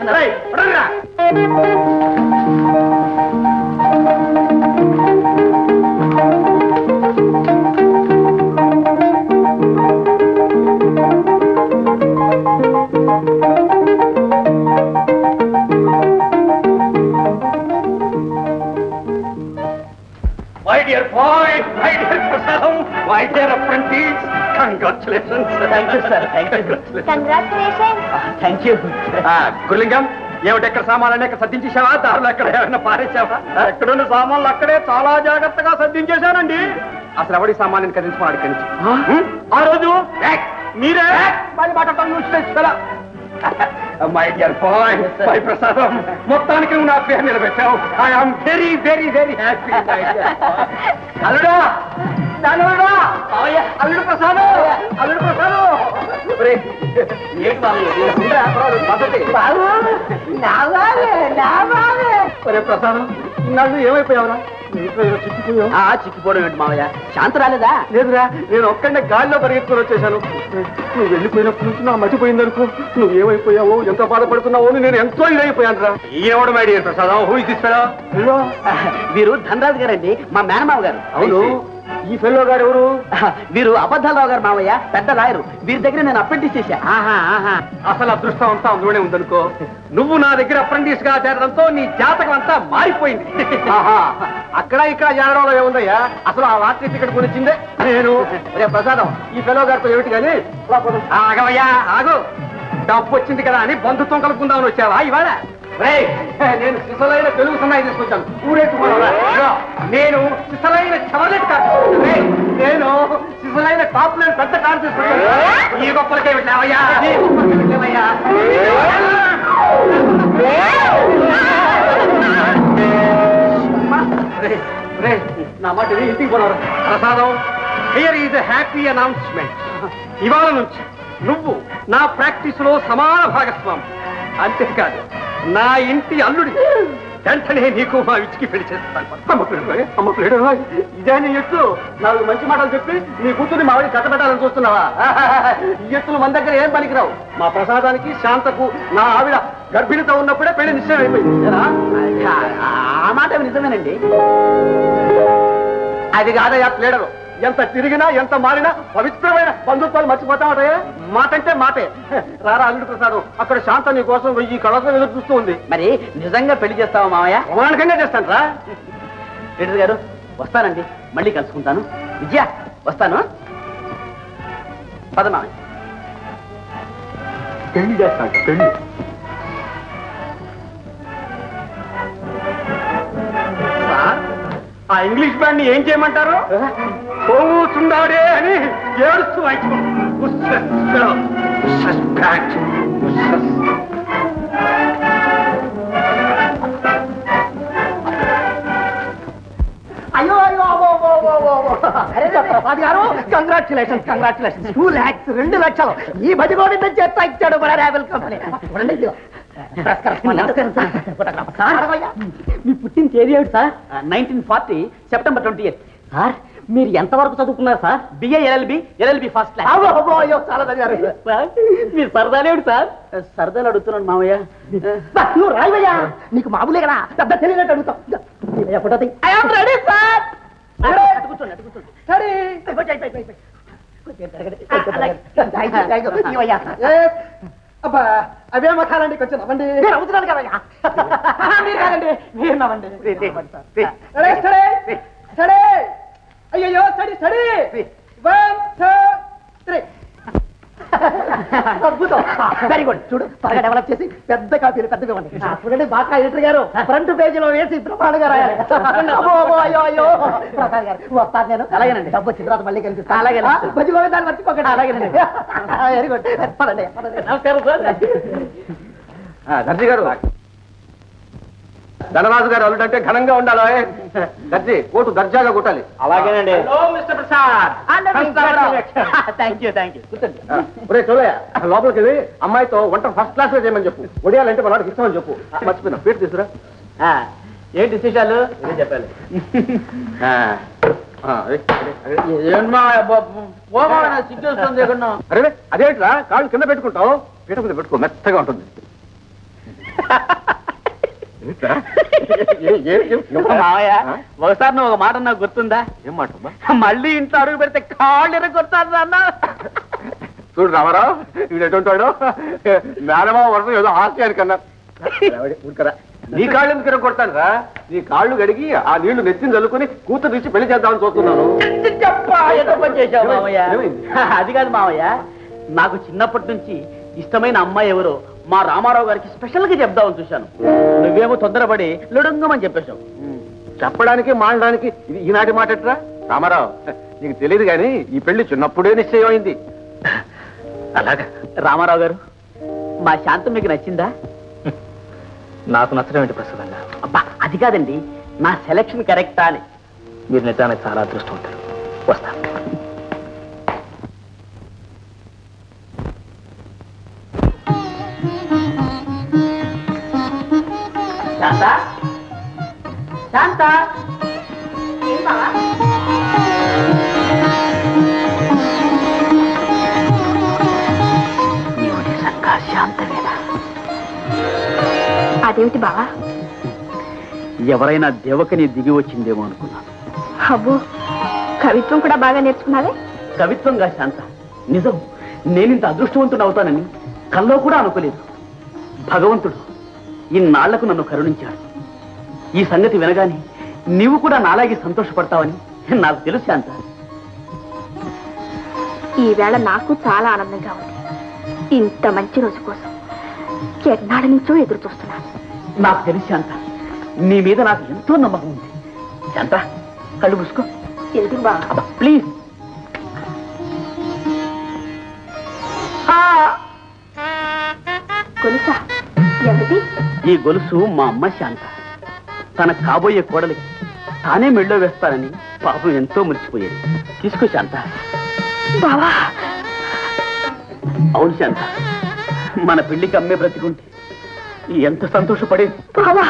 My dear boy, my dear Prasadam, my dear apprentice, congratulations. Thank you, sir. Thank you. Congratulation. Thank you. Gurulingam ఏమిటి ఎక్కడ సామాన్లన్నీ ఎక్కడ సర్దించేసావా? దారులు ఎక్కడ ఏమైనా పారేసావా? ఎక్కడున్న సామాన్లు అక్కడే చాలా జాగ్రత్తగా సర్దించేశానండి. అసలు ఎవడి సామాన్యుని కదిలించుకున్నాడు ఇక్కడి నుంచి? ఆ రోజు మీరే మళ్ళీ మాట్లాడతాను. మై డియర్ బాయ్, మై ప్రసాదం, మొత్తానికి నువ్వు నా పేరు నిలబెట్టావు. I'm very very very happy. అల్లుడా అల్లుడా అల్లుడు ప్రసాదం, అల్లుడు ప్రసాదం. ప్రసాదం నన్ను ఏమైపోయావురా? చిక్కిపోయావు. చిక్కిపోవడం ఏంటి మావయ్య? శాంత రాలేదా? లేదురా, నేను ఒక్కడే గాలిలో పరిగెత్తుకొని వచ్చేసాను. నువ్వు వెళ్ళిపోయినప్పటి నుంచి నా మర్చిపోయిందనుకో. నువ్వు ఏమైపోయావో, ఎంత బాధపడుతున్నావో నేను ఎంతో ఇదైపోయాను రా. ఏమడు my dear Prasadam, who is this fellow? వీరు ధనరాజు గారండి, మా మేనమావ గారు. అవును, ఈ ఫెలో గారు ఎవరు? వీరు అబద్ధాలరావు గారు మావయ్య, పెద్ద లాయరు. వీరి దగ్గర నేను అప్రెంటిస్ చేశా. అసలు అదృష్టం అంతా అందులోనే ఉందనుకో. నువ్వు నా దగ్గర అప్రెంటిస్ గా చేరడంతో నీ జాతకం అంతా మారిపోయింది. అక్కడ ఇక్కడ చేరడంలో ఏముందయ్యా? అసలు ఆ లాటరీ టికెట్ కొనిచ్చిందే నేను. రే ప్రసాదం, ఈ ఫెలో గారితో ఏమిటి కానీ? ఆగవయ్యా ఆగు. డబ్బు వచ్చింది కదా అని బంధుత్వం కలుపుకుందామని వచ్చావా ఇవాళ? నేను సిసలైన తెలుగు సన్నాయి తీసుకొచ్చాను. ఊరేసుకున్నా నేను సిసలైన చవలెట్ కాదు, నేను సిసలైన టాప్ లైన్ పెద్ద కారు తీసుకొచ్చాను. ఈ గొప్పలకే వెళ్ళావయ్యా, ఈ గొప్పలకే వెళ్ళావయ్యా. నా మాట ఇంటికి పోనారు. Prasadam, here is a happy announcement. ఇవాళ నుంచి నువ్వు నా ప్రాక్టీస్ లో సమాన భాగస్వామి. అంతేకాదు, నా ఇంటి అల్లుడి. వెంటనే నీకు మా విచ్చికి పెళ్లి చేస్తాను. అమ్మ పిల్లడు, అమ్మ పిల్లడు, ఇదే నీ ఎత్తు. నాలుగు మంచి మాటలు చెప్పి నీ కూతుర్ని మా వాడికి కట్టబెట్టాలని చూస్తున్నావా? ఈ ఎత్తులు మన దగ్గర ఏం పనికిరావు. మా ప్రసాదానికి శాంతకు నా ఆవిడ గర్భిణితో ఉన్నప్పుడే పెళ్లి నిశ్చయం అయిపోయింది. ఆ మాట నిజమేనండి. అది కాదయ్యా ప్లేడరు. ఎంత తిరిగినా ఎంత మారినా పవిత్రమైన బంధుత్వాలు మర్చిపోతామటే. మాటంటే మాటే. రారా అల్లుడు ప్రసాదం, అక్కడ శాంత నీ కోసం వెయ్యి కళతో ఎదురు చూస్తూ ఉంది. మరి నిజంగా పెళ్లి చేస్తావా మావయ్య? ప్రమాణికంగా చేస్తాను రా. రెడ్డి గారు వస్తానండి, మళ్ళీ కలుసుకుంటాను. విజయ వస్తాను. పద మావయ్య. పెళ్లి చేస్తాను, పెళ్లి. ఆ ఇంగ్లీష్ బ్యాండ్ ని ఏం చేయమంటారు? పోవు చుండాడే అని ఏడుస్తూ వాయించుకో. అయ్యో అయ్యో గారు, కంగ్రాచులేషన్ కంగ్రాచులేషన్. టూ ల్యాక్స్ రెండు లక్షలు ఈ భజగోవింద చేత ఇచ్చాడు మన రేవల్ కంపెనీ. మీ పుట్టిన తేదీ ఏమిటి sir? Nineteen forty September twenty eighth. Sir మీరు ఎంతవరకు చదువుకున్నారు sir? BA LLB LLB first class. అయ్యో చాలా చదివారు. మీరు సరదాలు ఏమిటి సార్? సరదాలు అడుగుతున్నాను మామయ్య. నువ్వు రాయవయ్యా, నీకు మామూలే కదా, పెద్ద తెలియనట్టు అడుగుతావు. Ready sir. కూర్చోండి కూర్చోండి. అబ్బా అవే మఖాలండి, కొంచెం నవ్వండి. మీరు అవుతున్నాను కదయ్యా. మీరు కాదండి, మీరు నవ్వండి. అయ్యో study study. One two three. అద్భుతం, వెరీ గుడ్. చూడు త్వరగా డెవలప్ చేసి పెద్ద కాపీలు పెద్దగా ఇవ్వండి. చూడండి బాగా ఎడిటర్ గారు ఫ్రంట్ పేజీలో వేసి బ్రహ్మాండంగా రాయాలి. అయ్యో అయ్యో ప్రసాద్ గారు వస్తాను నేను. అలాగేనండి, డబ్బు వచ్చిన తర్వాత మళ్ళీ కనిపిస్తాను. అలాగే మంచి గోవిందాన్ని మర్చిపోకండి. అలాగేనండి, వెరీ గుడ్. పదండి పదండి. నమస్కారం సార్. దర్జీ గారు, ధనరాజు గారు అల్లుడంటే ఘనంగా ఉండాలి. దర్జీ కోటు దర్జాగా కొట్టాలి. అలాగేనండి. Mister Prasad. Thank you thank you. ఒరే చూడయ్య, లోపలికి వెళ్ళి అమ్మాయితో వంట ఫస్ట్ క్లాస్ లో చేయమని చెప్పు. ఒడియాలంటే మన వాడికి ఇస్తామని చెప్పు. మర్చిపోయినా పేరు తీసుకురా. ఏంటి విశేషాలు? చెప్పాలి. సిగ్గేస్తుంది. అరే అదేంట్రా కాళ్ళు కింద పెట్టుకుంటావు? పీట మీద పెట్టుకో, మెత్తగా ఉంటుంది. మావయ్య ఒకసారి నువ్వు ఒక మాట నాకు గుర్తుందా? ఏం మాట? మళ్ళీ ఇంట్లో అడుగు పెడితే కాళ్ళు ఎరగొడతారు అన్న. చూడు రామారావు, వీడు ఎటువంటి వాడు, మేనమా వరకు ఏదో హాస్యానికి అన్నారు. ఉడకరా, నీ కాళ్ళు ఎందుకు ఎరగొడతాను రా? నీ కాళ్ళు కడిగి ఆ నీళ్లు నెత్తిని చల్లుకుని కూతురు ఇచ్చి పెళ్లి చేద్దామని చూస్తున్నాను. అది కాదు మావయ్య, నాకు చిన్నప్పటి నుంచి ఇష్టమైన అమ్మాయి ఎవరో మా రామారావు గారికి స్పెషల్ గా చెప్దామని చూశాను. నువ్వేమో తొందరపడి లొడంగమని చెప్పేశావు. చెప్పడానికి మానడానికి ఇది ఈనాటి మాటట్రా రామారావు? నీకు తెలియదు కానీ ఈ పెళ్లి చిన్నప్పుడే నిశ్చయం అయింది. అలాగా రామారావు గారు, మా శాంతం మీకు నచ్చిందా? నాకు నచ్చడం ఏంటి ప్రస్తుతంగా? అబ్బా అది కాదండి, నా సెలక్షన్ కరెక్టా అని. మీరు నిజానికి చాలా అదృష్టం ఉంటారు. వస్తా. శాంత, శాంత, ఏం బావా? నీవు నిజంగా శాంతమేనా? అదేమిటి బావా? ఎవరైనా దేవకని దిగి వచ్చిందేమో అనుకున్నాను. అబ్బో, కవిత్వం కూడా బాగా నేర్చుకున్నావే. కవిత్వంగా శాంత, నిజం, నేనింత అదృష్టవంతుడు అవుతానని కల్లో కూడా అనుకోలేదు. భగవంతుడు ఇన్నాళ్లకు నన్ను కరుణించాడు. ఈ సంగతి వినగానే నీవు కూడా నాలాగే సంతోషపడతావని నాకు తెలుసు శాంత. ఈవేళ నాకు చాలా ఆనందంగా ఉంది. ఇంత మంచి రోజు కోసం ఎన్నాళ్ళ నుంచో ఎదురు చూస్తున్నాను. నాకు తెలుసు శాంత, నీ మీద నాకు ఎంతో నమ్మకం ఉంది. శాంత, కళ్ళు మూసుకో. ఎందుకు బావా? ప్లీజ్. కొలుసా? ఎవరిది? ఈ గొలుసు మా అమ్మ శాంత. తన కాబోయే కోడలికి తానే మెళ్ళో వేస్తానని పాపం ఎంతో మురిసిపోయేది. తీసుకో శాంత. బావా, అవును శాంత, మన పెళ్లికి అమ్మే బ్రతికుంటే ఎంత సంతోషపడేది. బావా,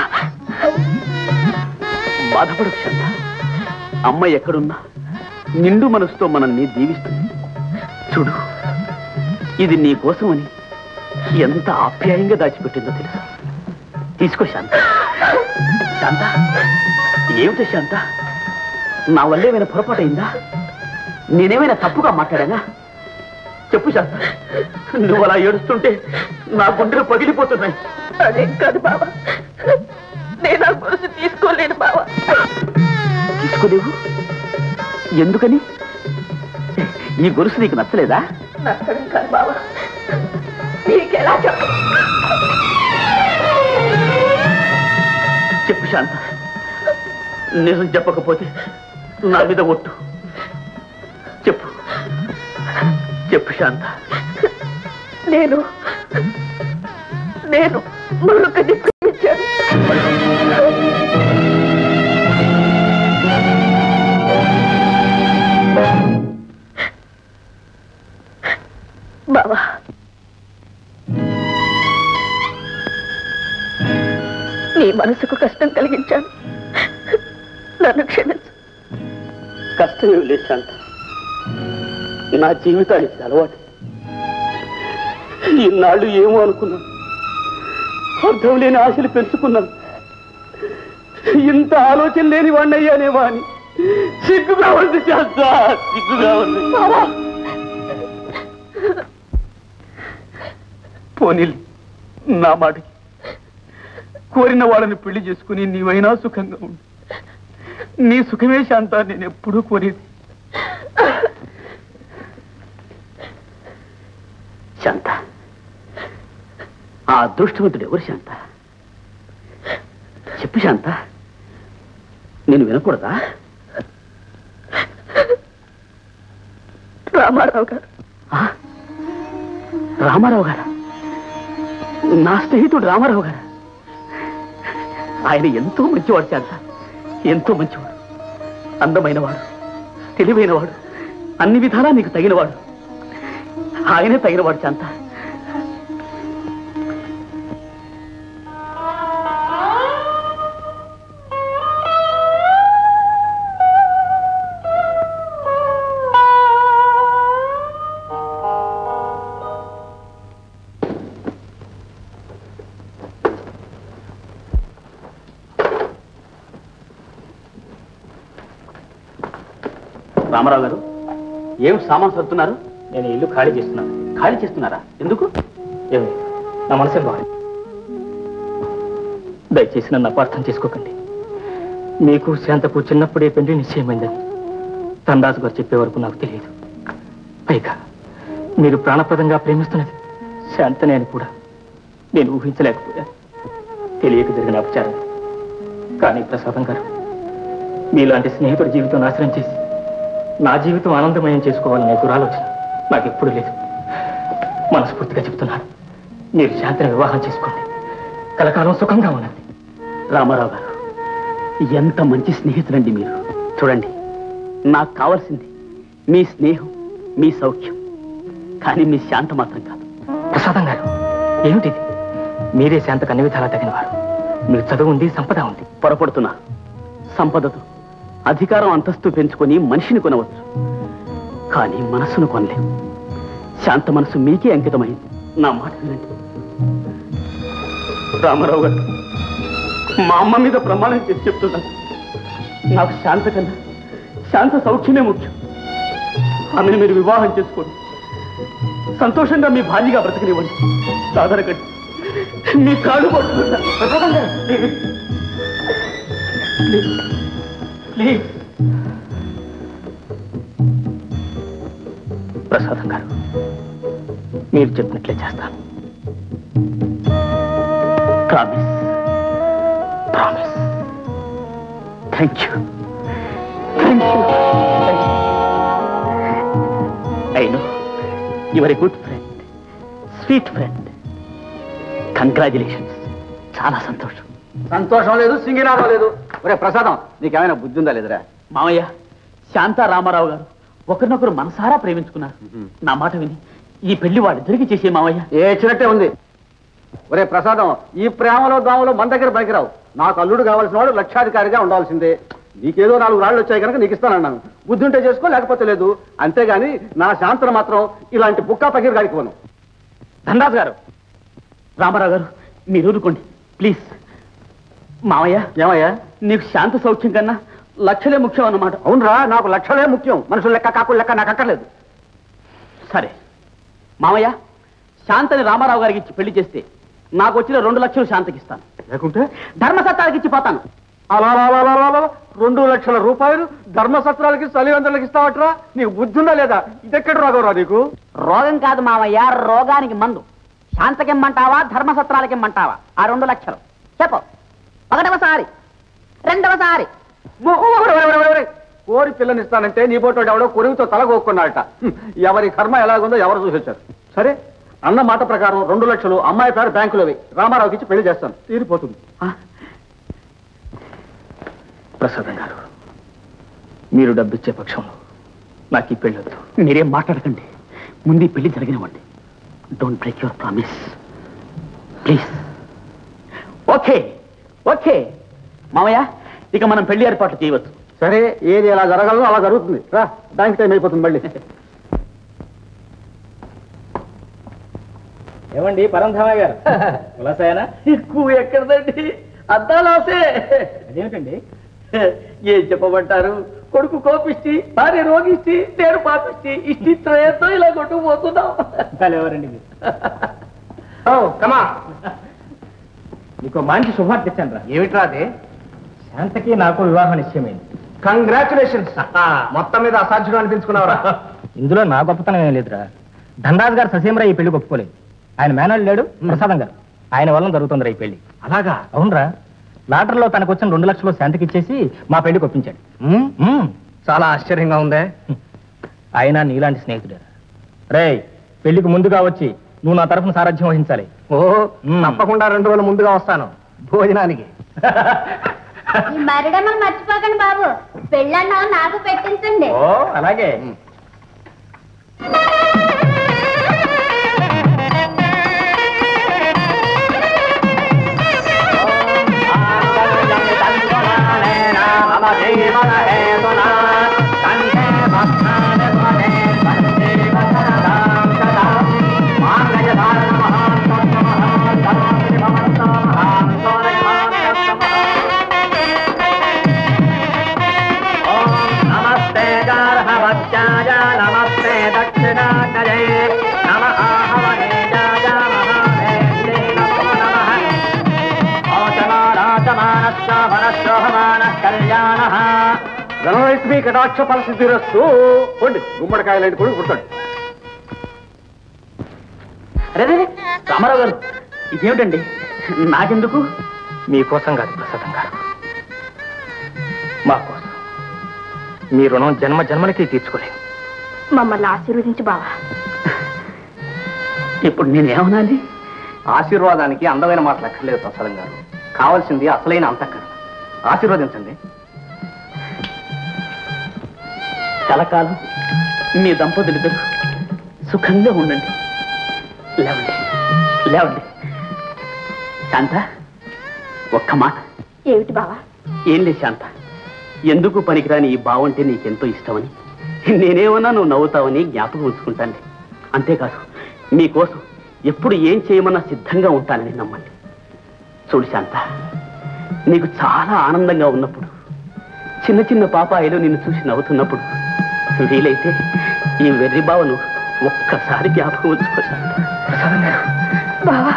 బాధపడకు శాంత, అమ్మ ఎక్కడున్నా నిండు మనసుతో మనల్ని దీవిస్తుంది. చూడు, ఇది నీ కోసమని ఎంత ఆప్యాయంగా దాచిపెట్టిందో తెలుసా? తీసుకో శాంత. శాంత, ఏమిటి శాంత, నా వల్ల ఏమైనా పొరపాటు అయిందా? నేనేమైనా తప్పుగా మాట్లాడానా? చెప్పు శాంత. నువ్వు అలా ఏడుస్తుంటే నా గుండెలు పగిలిపోతున్నాయి. అదేం కాదు బావా, నేను ఆ గొలుసు తీసుకోలేను బావా. తీసుకోలేవు? ఎందుకని? ఈ గొలుసు నీకు నచ్చలేదా? నచ్చడం కాదు బావా, నీకెలా చెప్పు? చెప్పు శాంత, నిజం చెప్పకపోతే నా మీద ఒట్టు. చెప్పు చెప్పు శాంత. నేను నేను మరొకటి ప్రేమించాను. బావా, నీ మనసుకు కష్టం కలిగించాను, నన్ను క్షమించు. కష్టం ఏమి లేదు శాంత, నా జీవితానికి అలవాటు. ఈనాళ్ళు ఏమో అనుకున్నాను, అర్థం లేని ఆశలు పెంచుకున్నాను. ఇంత ఆలోచన లేని వాడిని అయ్యానేమా అని సిగ్గుగా ఉంది శాంత, సిగ్గుగా ఉంది. పోనీలు, నా మాటకి కోరిన వాళ్ళని పెళ్లి చేసుకుని నీవైనా సుఖంగా ఉండు. నీ సుఖమే శాంత నేను ఎప్పుడూ కోరేది. శాంత, ఆ అదృష్టవంతుడు ఎవరు శాంత? చెప్పు శాంత, నేను వినకూడదా? రామారావు గారు. రామారావు గారా? నా స్నేహితుడు రామారావు గారా? ఆయన ఎంతో మంచివాడు శాంత, ఎంతో మంచివాడు. అందమైనవాడు, తెలివైనవాడు, అన్ని విధాలా నీకు తగినవాడు. ఆయనే తగినవాడు శాంత. రామారావు గారు ఏం సామాన్ సర్దుతున్నారు? నేను ఇల్లు ఖాళీ చేస్తున్నాను. ఖాళీ చేస్తున్నారా? ఎందుకు? ఏమి నా మనసే బాగా దయచేసి నన్ను అపార్థం చేసుకోకండి. మీకు శాంతకు చిన్నప్పుడే పెళ్లి నిశ్చయమైందని తందాసు గారు చెప్పే వరకు నాకు తెలియదు. పైగా మీరు ప్రాణప్రదంగా ప్రేమిస్తున్నది శాంతనే అని కూడా నేను ఊహించలేకపోయా. తెలియక జరిగిన అపచారం. కానీ ప్రసాదం గారు, మీలాంటి స్నేహితుడి జీవితం నాశనం చేసి నా జీవితం ఆనందమయం చేసుకోవాలనే దురాలోచన నాకు ఎప్పుడు లేదు. మనస్ఫూర్తిగా చెప్తున్నాను, మీరు శాంతిని వివాహం చేసుకోండి. కలకాలం సుఖంగా ఉండండి. రామారావు గారు, ఎంత మంచి స్నేహితులండి మీరు. చూడండి, నాకు కావాల్సింది మీ స్నేహం, మీ సౌఖ్యం, కానీ మీ శాంత మాత్రం కాదు. ప్రసాదం గారు, ఏమిటిది? మీరే శాంతకు అన్ని విధాలా తగినవారు. మీరు చదువు ఉంది, సంపద ఉంది. పొరపడుతున్నా. సంపదతో అధికారం అంతస్తు పెంచుకొని మనిషిని కొనవచ్చు, కానీ మనస్సును కొనలేం. శాంత మనసు మీకే అంకితమైంది. నా మాట వినండి. రామారావు గారు, మా అమ్మ మీద ప్రమాణం చేసి చెప్తున్నాను, నాకు శాంత కన్నా శాంత సౌఖ్యమే ముఖ్యం. ఆమెను మీరు వివాహం చేసుకోండి. సంతోషంగా మీ భార్యగా బ్రతకనివ్వండి. సాధారణండి మీ కాళ్ళు పడుతున్నారు. ప్రసాదం గారు, మీరు చెప్పినట్లే చేస్తాను. Promise. Promise. Thank you. Thank you. I know your a good friend, sweet friend. Congratulations. చాలా సంతోషం. సంతోషం లేదు, సింగినామం లేదు. ఒరే ప్రసాదం, నీకేమైనా బుద్ధి ఉందా లేదురా? మామయ్య, శాంత రామారావు గారు ఒకరినొకరు మనసారా ప్రేమించుకున్నారు. నా మాట విని ఈ పెళ్లి వాళ్ళిద్దరికి చేసే మామయ్య. ఏ చిన్నట్టే ఉంది. ఒరే ప్రసాదం, ఈ ప్రేమలో దామలో మన దగ్గర పనికిరావు. నాకు అల్లుడు కావాల్సిన వాడు లక్షాధికారిగా ఉండాల్సిందే. నీకేదో నాలుగు రాళ్ళు వచ్చాయి కనుక నీకు ఇస్తానన్నాను. బుద్ధి ఉంటే చేసుకో, లేకపోతే లేదు. అంతేగాని నా శాంతను మాత్రం ఇలాంటి బుక్కా పగిరి గారికి పోను. ధనరాజు గారు, రామారావు గారు, మీరు ఊరుకోండి ప్లీజ్. మామయ్య, ఏమయ్యా? నీకు శాంత సౌఖ్యం కన్నా లక్షలే ముఖ్యం అన్నమాట. అవునరా, నాకు లక్షలే ముఖ్యం. మనుషుల లెక్క కాకుల లెక్క నాకు అక్కర్లేదు. సరే మామయ్య, శాంతని రామారావు గారికి ఇచ్చి పెళ్లి చేస్తే నాకు వచ్చిన రెండు లక్షలు శాంతకి ఇస్తాను. లేకుంటే ధర్మసత్తానికి ఇచ్చి పోతాను. అలా రెండు లక్షల రూపాయలు ధర్మసత్రాలకి సలివందలకి ఇస్తావట్రా? నీకు బుద్ధి ఉందా లేదా? ఇదెక్కడ రోగం రా నీకు? రోగం కాదు మామయ్య, రోగానికి మందు. శాంతకిమ్మంటావా, ధర్మసత్రాలకిమ్మంటావా? ఆ రెండు లక్షలు చెప్పు. ఒకటవసారి, రెండవసారి. కోరి పిల్లనిస్తానంటే నీ పోటీ ఎవడో కొరువుతో తలగొక్కున్నాడట. ఎవరి కర్మ ఎలాగుందో ఎవరు చూసొచ్చారు. సరే, అన్న మాట ప్రకారం రెండు లక్షలు అమ్మాయి పేరు బ్యాంకులోవి రామారావుకి ఇచ్చి పెళ్లి చేస్తాను. తీరిపోతుంది. ప్రసాదం గారు, మీరు డబ్బిచ్చే పక్షంలో నాకు ఈ పెళ్ళొద్దు. మీరేం మాట్లాడకండి. ముందు పెళ్లి జరిగినవ్వండి. Don't break your promise please. Okay okay మామయ్య, ఇక మనం పెళ్లి ఏర్పాట్లు చేయవచ్చు. సరే, ఏది ఎలా జరగాలో అలా జరుగుతుంది. రా, బ్యాంక్ టైం అయిపోతుంది మళ్ళీ. ఏమండి పరంధామయ్య గారు, కులాసాయనా? ఎక్కువ ఎక్కడదండి, అద్దాలాసే. అదేమిటండి? ఏం చెప్పమంటారు? కొడుకు కోపిష్టి, భార్య రోగిష్టి, నేను పాపిష్టి. ఇష్టిత్రయంతో ఇలా కొట్టుకుపోతున్నాం. ఎవరండి మీరు? కమా, నీకు మంచి శుభార్త తెచ్చాను రా. ఏమిట్రా అదే? శాంతకి నాకు వివాహం నిశ్చయమైంది. కంగ్రాచులేషన్స్. మొత్తం మీద అసాధ్యం అనిపించుకున్నావురా. ఇందులో నా గొప్పతనం ఏం లేదురా. ధనరాజు గారు ససేమరా ఈ పెళ్లి ఒప్పుకోలేదు. ఆయన మేనల్లుడు లేడు, ప్రసాదం గారు. ఆయన వల్ల జరుగుతుందిరా ఈ పెళ్లి. అలాగా? అవునరా. లాటరీలో తనకు వచ్చిన రెండు లక్షలు శాంతికి ఇచ్చేసి మా పెళ్లికి ఒప్పించాడు. చాలా ఆశ్చర్యంగా ఉందే. ఆయన నీలాంటి స్నేహితుడే. రే, పెళ్లికి ముందుగా వచ్చి నువ్వు నా తరఫున సారథ్యం వహించాలి. ఓ, తప్పకుండా రెండు రోజులు ముందుగా వస్తాను భోజనానికి. మరిడమ్మలు మర్చిపోకండి బాబు. పెళ్ళన్నా నాకు పెట్టించండి. ఓ అలాగే. నమస్తే గార్హవత్ కటాక్ష ఫలసిద్ధిరస్తు. పోండి, గుమ్మడికాయలు కూడా పుట్టాడు. అరే రామారావు గారు, ఇదేమిటండి? నాకెందుకు? మీకోసం కాదు ప్రసాదం గారు, మా కోసం. మీ రుణం జన్మ జన్మలకి తీర్చుకోలేదు. మమ్మల్ని ఆశీర్వదించి బావా. ఇప్పుడు నేనేమనాలి? ఆశీర్వాదానికి అందమైన మాటలు అక్కర్లేదు ప్రసాదం గారు, కావాల్సింది అసలైన అంతఃకరణ. ఆశీర్వదించండి. కలకాలం మీ దంపతులిద్దరు సుఖంగా ఉండండి. లేవండి లేవండి. శాంత, ఒక్క మాట. ఏమిటి బావా? ఏం లేదు శాంత, ఎందుకు పనికిరాని ఈ బావంటే నీకెంతో ఇష్టమని, నేనేమన్నా నువ్వు నవ్వుతావని జ్ఞాపకం ఉంచుకుంటాను. అంతేకాదు, మీకోసం ఎప్పుడు ఏం చేయమన్నా సిద్ధంగా ఉంటానని నమ్మండి. చూడు శాంత, నీకు చాలా ఆనందంగా ఉన్నప్పుడు, చిన్న చిన్న పాపాయిలు నిన్ను చూసి నవ్వుతున్నప్పుడు, వీలైతే ఈ వెర్రి బావను ఒక్కసారి జ్ఞాపకం ఉంచుకో శాంత. ప్రసాదం గారు. బావా,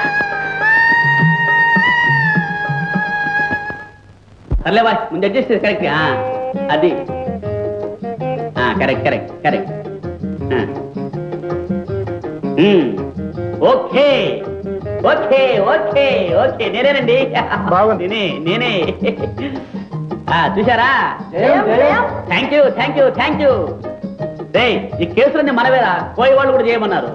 సర్లేవా, ముందు అడ్జస్ట్ చేసి కరెక్ట్. అది correct correct correct. Okay okay okay okay నేనేనండి. బాగుంది. నేనే నేనే చూసారా? Thank you thank you thank you. రే, ఈ కేసులన్నీ మనవేరా, పోయే వాళ్ళు కూడా చేయమన్నారు.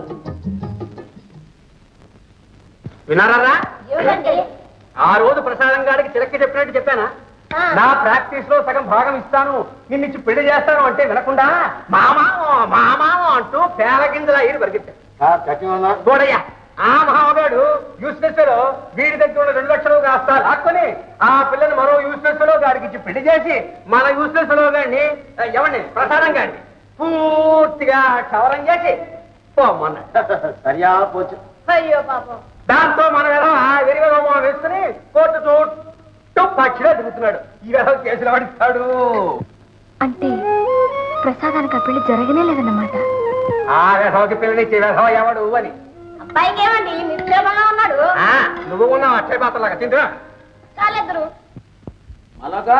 వినారా? ఆ రోజు ప్రసాదం గారికి చిలక్కి చెప్పినట్టు చెప్పానా? నా ప్రాక్టీస్ లో సగం భాగం ఇస్తాను, నిన్నిచ్చి పెళ్లి చేస్తాను అంటే వినకుండా మామా మామా అంటూ పేలగింజల అయ్యి పరిగెత్తాడు. చూడయ్యా, ఆ మహామగాడు యూస్లెస్ లో వీడి దగ్గర ఉన్న రెండు లక్షలు కాస్తా లాక్కొని ఆ పిల్లని మరో యూస్లెస్ లో గాడికి ఇచ్చి పెళ్లి చేసి మన యూస్లెస్ లో గాడిని ఎవరిని ప్రసాదం గాడిని పూర్తిగా క్షవరం చేసి పోమన్నాడు. సరియా పోచ్చు. అయ్యో పాపం. దాంతో మన వేళ వెరివేమో వేసుకుని కోర్టు చుట్టూ పక్షిలో తిరుగుతున్నాడు. ఈ వేళ కేసులు పడిస్తాడు. అంటే ప్రసాదానికి ఆ పెళ్లి జరగనే లేదన్నమాట. ఆ వేధవకి పిల్లనిచ్చే వేధవ ఎవడు అని. అబ్బాయికి ఏమండి నిక్షేపంగా ఉన్నాడు. నువ్వు ఉన్నావు అక్షయ పాత్రలాగా తింటున్నా. చాలిద్దరు మలగా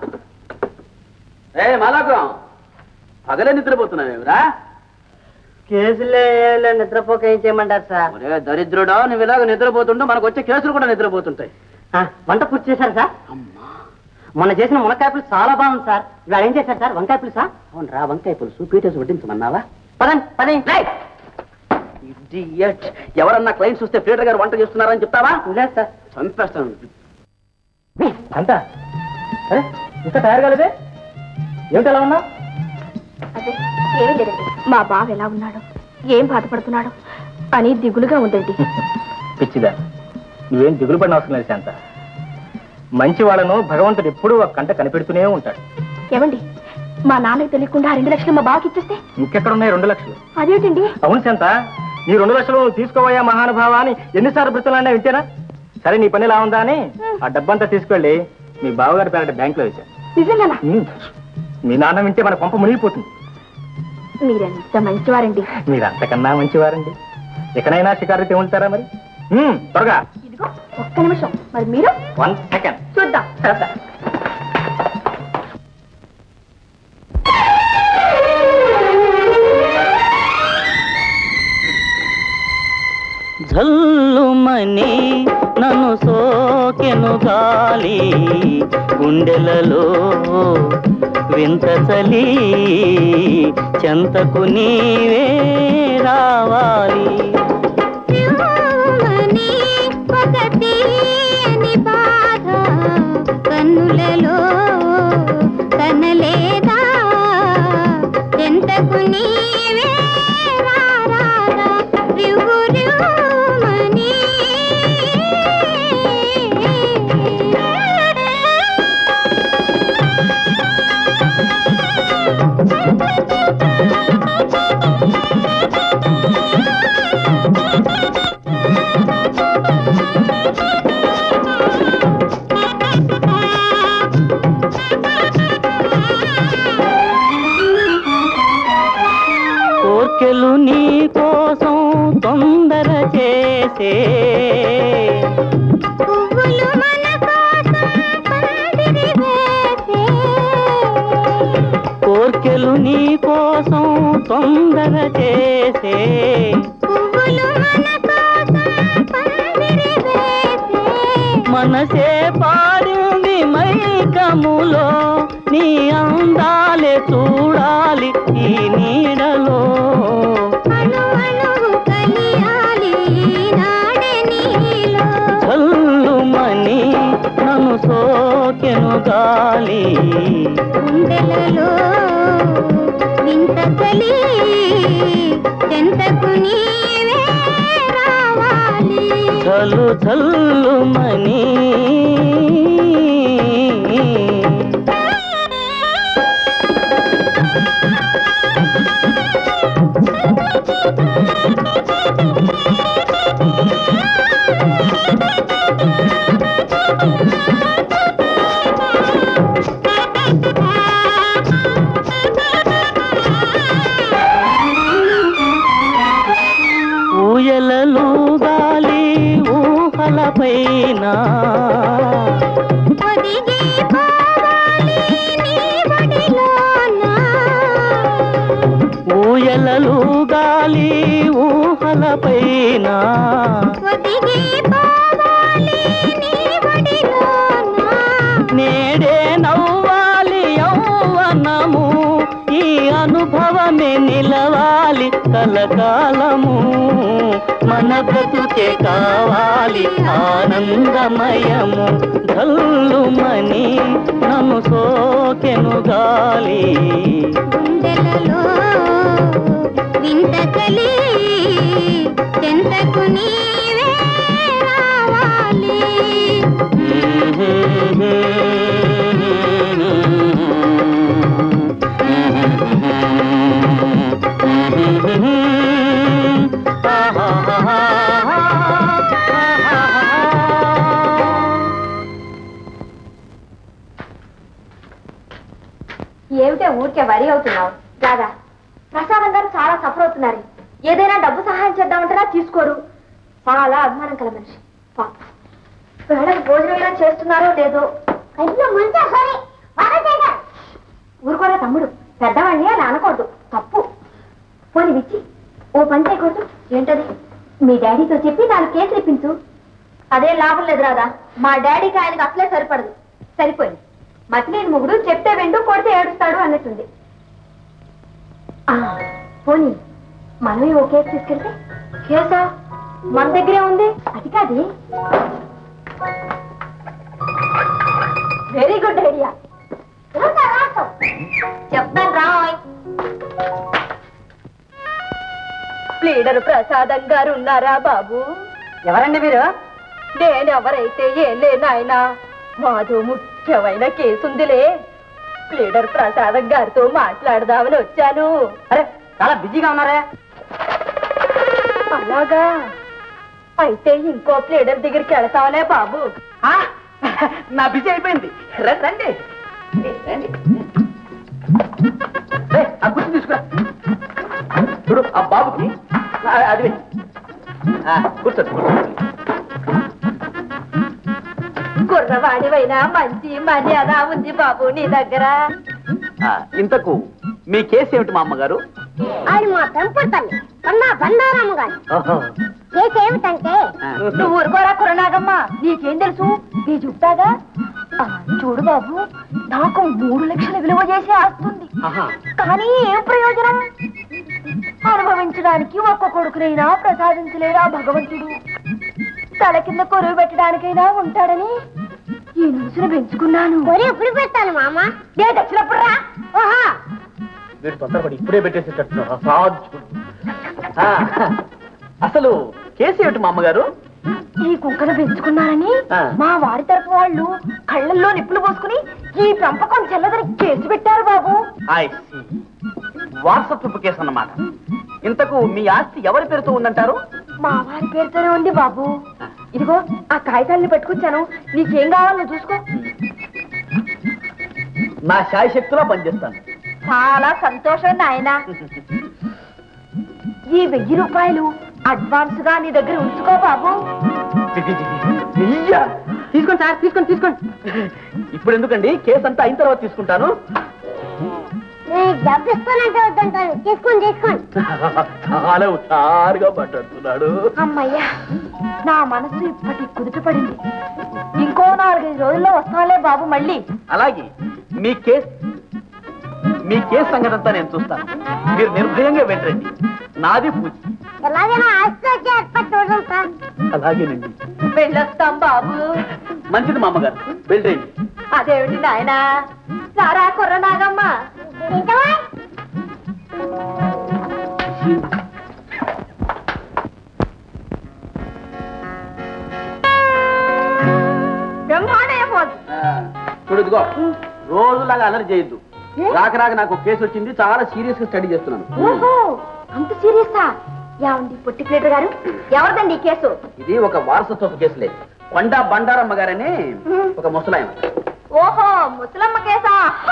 ఏ మలగా పగలే నిద్రపోతున్నావేమిరా? కేసులే నిద్రపోక ఏం చేయమంటారు సార్? ఒరే దరిద్రుడా, నువ్వు ఇలాగ నిద్రపోతుంటే మనకు వచ్చే కేసులు కూడా నిద్రపోతుంటాయి. వంట పూర్తి చేశారు సార్? మొన్న చేసిన మునక్కాయ పులుసు చాలా బాగుంది సార్. ఇవాళ ఏం చేశారు సార్? వంకాయ పులుసా? అవును రా, వంకాయ పులుసు పీటేసి వడ్డించమన్నావా? పదండి పదండి. ఇడియట్. ఎవరన్నా క్లయింట్స్ వస్తే పీటర్ గారు వంట చేస్తున్నారని చెప్తావా? లేదు సార్. చంపేస్తాను. అంత అరే, ఇంకా తయారు కాలేదే? ఏమిటి ఎలా ఉన్నా? అదే ఏమీ లేదండి. మా బావ ఎలా ఉన్నాడు, ఏం బాధపడుతున్నాడు అని దిగులుగా ఉందండి. పిచ్చిదా, నువ్వేం దిగులు పడిన అవసరం లేదు శాంత. మంచి వాళ్ళను భగవంతుడు ఎప్పుడూ ఒక కంట కనిపెడుతూనే ఉంటాడు. ఏమండి, మా నాన్నకి తెలియకుండా రెండు లక్షలు మా బావకి ఇచ్చేస్తే? ఇంకెక్కడున్నాయి రెండు లక్షలు? అదేంటండి? అవును శాంత, నీ రెండు లక్షలు తీసుకోవయా మహానుభావ అని ఎన్నిసార్లు బ్రతులాడినా వింటేనా? సరే, నీ పని ఎలా ఉందా అని ఆ డబ్బంతా తీసుకెళ్ళి మీ బావగారి పేరట బ్యాంకులో వేశాను. నిజంగానా? మీ నాన్న వింటే మన కొంప మునిగిపోతుంది. మీరెంత మంచివారండి. మీరు అంతకన్నా మంచివారండి. ఎక్కడైనా షికారు తెములుతారా మరి? త్వరగా. ఇదిగో ఒక్క నిమిషం. మరి మీరు? వన్ సెకండ్ చూద్దాం. జల్లుమని నన్ను సోకెను గాలి, గుండెలలో వింత చలి, చెంతకు నీవే రావాలి. కన్నులలో కనలేదా, ఎంతకు నీవే రారారా, రివ్వు రివ్వుమని. కోర్కెలు నీ కోసం తొందర చేసే, పువ్వులు మన కోసం పందిరి వేసే, గుండెలు నీ కోసం తొందర చేసే మనసే పాడింది మైకములో నీ అందాలే చూడాలి ఈ నీడలో చల్లుమని నన్ను సోకెను గాలి గుండెలలో వింత చలి చెంతకు నీవే రావాలి చల్లు చల్లుమని ఊయలలు గాలి ఊహలపైన ఊయలలు గాలి ఊహలపైన నేడే నవ్వాలి యౌవనము ఈ అనుభవమే నిలవాలి కలకాలము మన బ్రతుకే కావాలి ఆనందమయము ధల్లుమని నన్ను సోకెను గాలి గుండెలలో వింత చలి చెంతకు నీవే రావాలి ఏమిటే ఊరికే వరి అవుతున్నావు రాదా ప్రసాదం గారు చాలా సఫర్ అవుతున్నారు ఏదైనా డబ్బు సహాయం చేద్దామంటారా తీసుకోరు చాలా అభిమానం కల మనిషి వేళకు భోజనం చేస్తున్నారో లేదో ఊరుకోరా తమ్ముడు పెద్దవాడిని అలా అనకూడదు తప్పు పోనీ విచ్చి ఓ పని చేయకూడదు ఏంటది మీ డాడీతో చెప్పి నాలుగు కేసులు ఇప్పించు అదే లాభం లేదు రాదా మా డాడీకి ఆయనకు అసలే సరిపడదు సరిపోయింది మతిలేని మొగుడు చెప్తే వెండు కొడితే ఏడుస్తాడు అన్నట్టుంది పోనీ మనమే ఓ కేసు తీసుకెళ్తే కేసా మన దగ్గరే ఉంది అది కాదు వెరీ గుడ్ ఐడియా చెప్తాను రాయ్ లీడర్ ప్రసాదం గారు ఉన్నారా బాబు ఎవరండి మీరు నేనెవరైతే ఏం లేనాయనా మాధు ముఖ్యమైన కేసుందిలే లీడర్ ప్రసాదం గారితో మాట్లాడదామని వచ్చాను అరే చాలా బిజీగా ఉన్నారే అలాగా అయితే ఇంకో ప్లేడర్ దగ్గరికి వెళతావులే బాబు నా బిజీ అయిపోయింది రండి రండి ఆ గుర్తు తీసుకురా చూడు ఆ బాబుకి అది కూర్చోండి కుర్రవాడివైనా మంచి మర్యాద ఉంది బాబు నీ దగ్గర ఇంతకు మీ కేసు ఏమిటి మా అమ్మగారు అది మా పెంపుడు తల్లి కన్నా బండారమ్మ గారు కేసు ఏమిటంటే నువ్వు ఊరుకోరా కురనాగమ్మ నీకేం తెలుసు నీ చూపుతాగా చూడు బాబు నాకు మూడు లక్షల విలువ చేసి ఆస్తుంది కానీ ఏం ప్రయోజనం అనుభవించడానికి ఒక్క కొడుకునైనా ప్రసాదించలేరా భగవంతుడు తల కింద కొరువు పెట్టడానికైనా ఉంటాడని ఈ నిలుసును పెంచుకున్నాను ఎప్పుడు పెడతాను మామ డేట్ వచ్చినప్పుడు రా ఓహా మీరు తొందరపడి ఇప్పుడే పెట్టేసేటట్టున్నారు అసాధ్యుడు అసలు కేసు ఏమిటి మా అమ్మగారు ఈ కుక్కను పెంచుకున్నానని మా వారి తరపు వాళ్ళు కళ్ళల్లో నిప్పులు పోసుకుని ఈ పెంపకం చెల్లదని కేసు పెట్టారు బాబు వాట్సాప్ కేసు అన్నమాట ఇంతకు మీ ఆస్తి ఎవరి పేరుతో ఉందంటారు మా వారి పేరుతోనే ఉంది బాబు ఇదిగో ఆ కాగితాన్ని పెట్టుకొచ్చాను నీకేం కావాలో చూసుకో నా శాయశక్తిలో పనిచేస్తాను చాలా సంతోషం నాయన ఈ వెయ్యి రూపాయలు అడ్వాన్స్ గా నీ దగ్గర ఉంచుకో బాబు తీసుకోండి సార్ తీసుకోండి తీసుకోండి ఇప్పుడు ఎందుకండి కేసు అంతా అయిన తర్వాత తీసుకుంటాను నీ డబ్బు ఇస్తానంటే వద్దంటాను. తీసుకోండి తీసుకోండి. చాలా హుషారుగా మాట్లాడుతున్నాడు. అమ్మయ్యా, నా మనసు ఇప్పటి కుదుట పడింది. ఇంకో నాలుగైదు రోజుల్లో వస్తాలే బాబు మళ్ళీ. అలాగే మీ కేసు మీ కేసు సంగతి అంతా నేను చూస్తాను. మీరు నిర్భయంగా వెళ్ళండి. నాది పూజ. ఎలాగైనా ఆస్తి వచ్చి ఏర్పాటు చూడండి సార్. అలాగేనండి. వెళ్ళొస్తాం బాబు. మంచిది మా అమ్మగారు, వెళ్ళండి. అదేమిటి నాయనా, సారా కుర్ర నాగమ్మ. చూడు ఇదిగో, రోజులాగా అలరి చేయొద్దు. రాక రాక నాకు కేసు వచ్చింది, చాలా సీరియస్ గా స్టడీ చేస్తున్నాను. ఓహో, అంత సీరియసా? ఏమండి పొట్టి ప్లేటర్ గారు, ఎవరిదండి ఈ కేసు? ఇది ఒక వారసత్వ కేసులే. కొండ బండారమ్మ గారని ఒక ముసలాయన. ఓహో, ముసలమ్మ కేసా?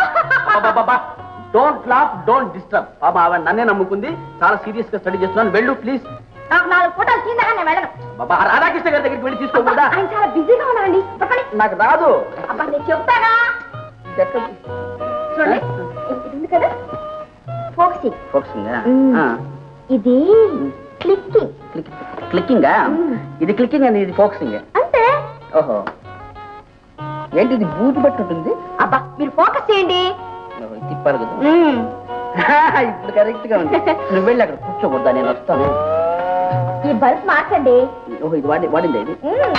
Don't laugh, don't disturb. పాప ఆవిడ నన్నే నమ్ముకుంది, చాలా సీరియస్ గా స్టడీ చేస్తున్నాను. వెళ్ళు ప్లీజ్. నాకు నాలుగు ఫోటోలు తీందా నేను వెళ్ళను. బాబా, రాధాకృష్ణ గారి దగ్గరికి వెళ్ళి తీసుకోకూడదా? ఆయన చాలా బిజీగా ఉన్నారండి. నాకు రాదు. అబ్బా నేను చెప్తానా, చూడండి. ఇది ఉంది కదా ఫోక్సింగ్. ఫోక్సింగ్ ఇది క్లిక్కింగ్. క్లిక్కింగ్ ఇది క్లిక్కింగ్ అని, ఇది ఫోకసింగ్ అంతే. ఓహో, ఏంటి ఇది బూజు బట్టి ఉంటుంది? అబ్బా మీరు ఫోకస్ చేయండి. తిప్పాలి కదా. ఇప్పుడు కరెక్ట్ గా ఉంది. నువ్వు వెళ్ళి అక్కడ కూర్చోకూడదా, నేను వస్తాను. ఈ బల్బ్ మార్చండి. ఓహో, ఇది వాడి వాడింది ఇది.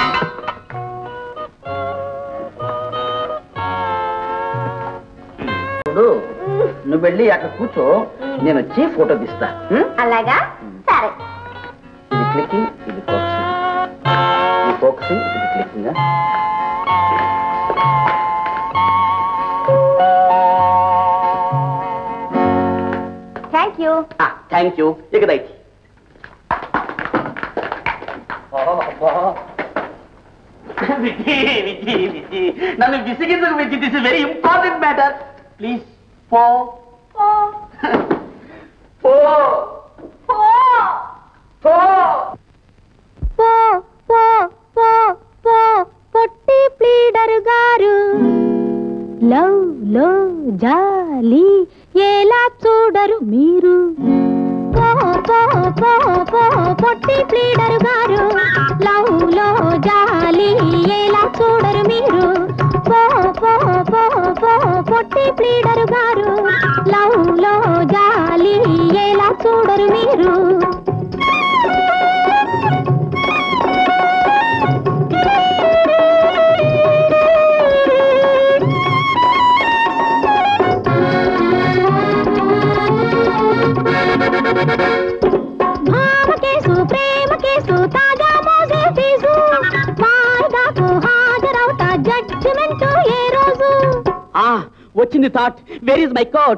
ఇప్పుడు నువ్వు వెళ్ళి అక్కడ కూర్చో, నేను వచ్చి ఫోటో తీస్తా. అలాగా, సరే. ఇది క్లిక్కింగ్, ఇది ఫోకసింగ్. ఇది ఫోకసింగ్, ఇది clicking. Thank you. Thank you. ఇక దయచి. విజి విజి విజి నన్ను విసిగించకు Viji. This is very important matter. Please పో పో పో పో పో పో పో పో పొట్టి ప్లీడరు గారు, లవ్ లో జాలి ఎలా చూడరు మీరు. పో పో పో పో పొట్టి ప్లీడరు గారు, లవ్ లో జాలి ఎలా చూడరు మీరు. పో పో పో పో పొట్టి ప్లీడరు గారు, లవ్ లో జాలి ఎలా చూడరు మీరు. భావ కేసు, ప్రేమ కేసు, తాజా మోసే ఫీజు, వాయిదాకు హాజరవుతా జడ్జిమెంట్ ఏ రోజు. వచ్చింది thought. Where is my coat?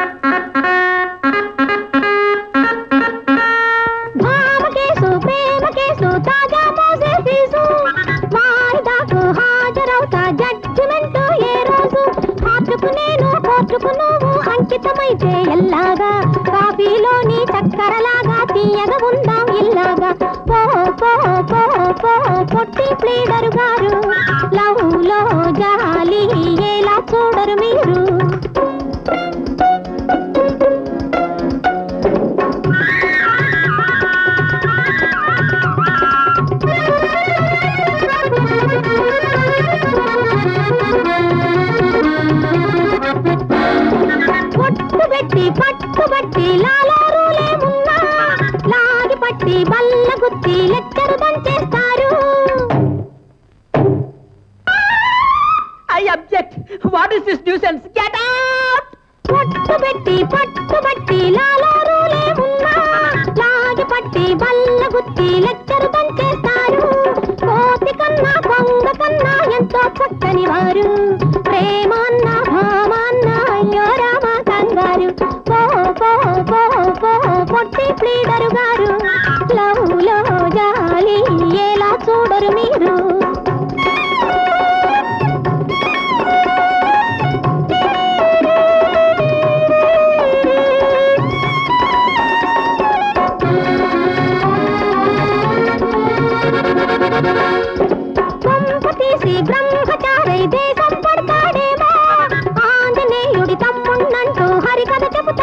భావ కేసు, ప్రేమ కేసు, తాజా మోసే ఫీజు, వాయిదాకు హాజరవుతా జడ్జిమెంట్ ఏ రోజు. హార్టుకు నేను, కోర్టుకు నువ్వు అంకితమైతే ఎల్లాగా, కాఫీలోని చక్కెరలాగా తీయగా ఉందాం ఇల్లాగా. పో పో పో పో పొట్టి ప్లీడరు గారు, లవ్ లో జాలి ఎలా చూడరు మీరు. పట్టుబెట్టి పట్టుబట్టి లాలారులేమున్నా, లాగి పట్టి బల్ల గుత్తి లెక్కరు దంచేస్తారు. I object. What is this nuisance? Get out. పట్టుబెట్టి పట్టుబట్టి లాలారులేమున్నా, లాగి పట్టి బల్ల గుత్తి లెక్కరు దంచేస్తారు. కోతి కన్నా కొంగ కన్నా ఎంతో చక్కని వారు, ప్రేమ అన్న భామ అన్న అయ్యో రామ కంగారు. పో పో పో పో పొట్టి ప్లీడరు గారు, లవ్ లో జాలి ఎలా చూడరు మీరు. కొంప తీసి బ్రహ్మచారి దేశం పడతాడేమో, ఆంజనేయుడి తమ్ముణ్ణంటూ హరికథ చెబుతా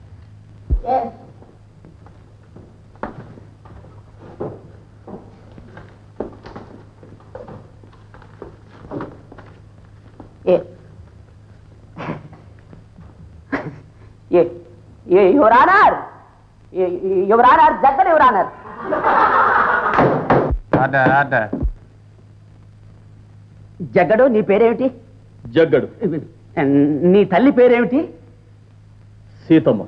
your honour your honour Jaggadu your honour. Jaggadu నీ పేరేమిటి? జగ్గడు. నీ తల్లి పేరేమిటి? సీతమ్మ.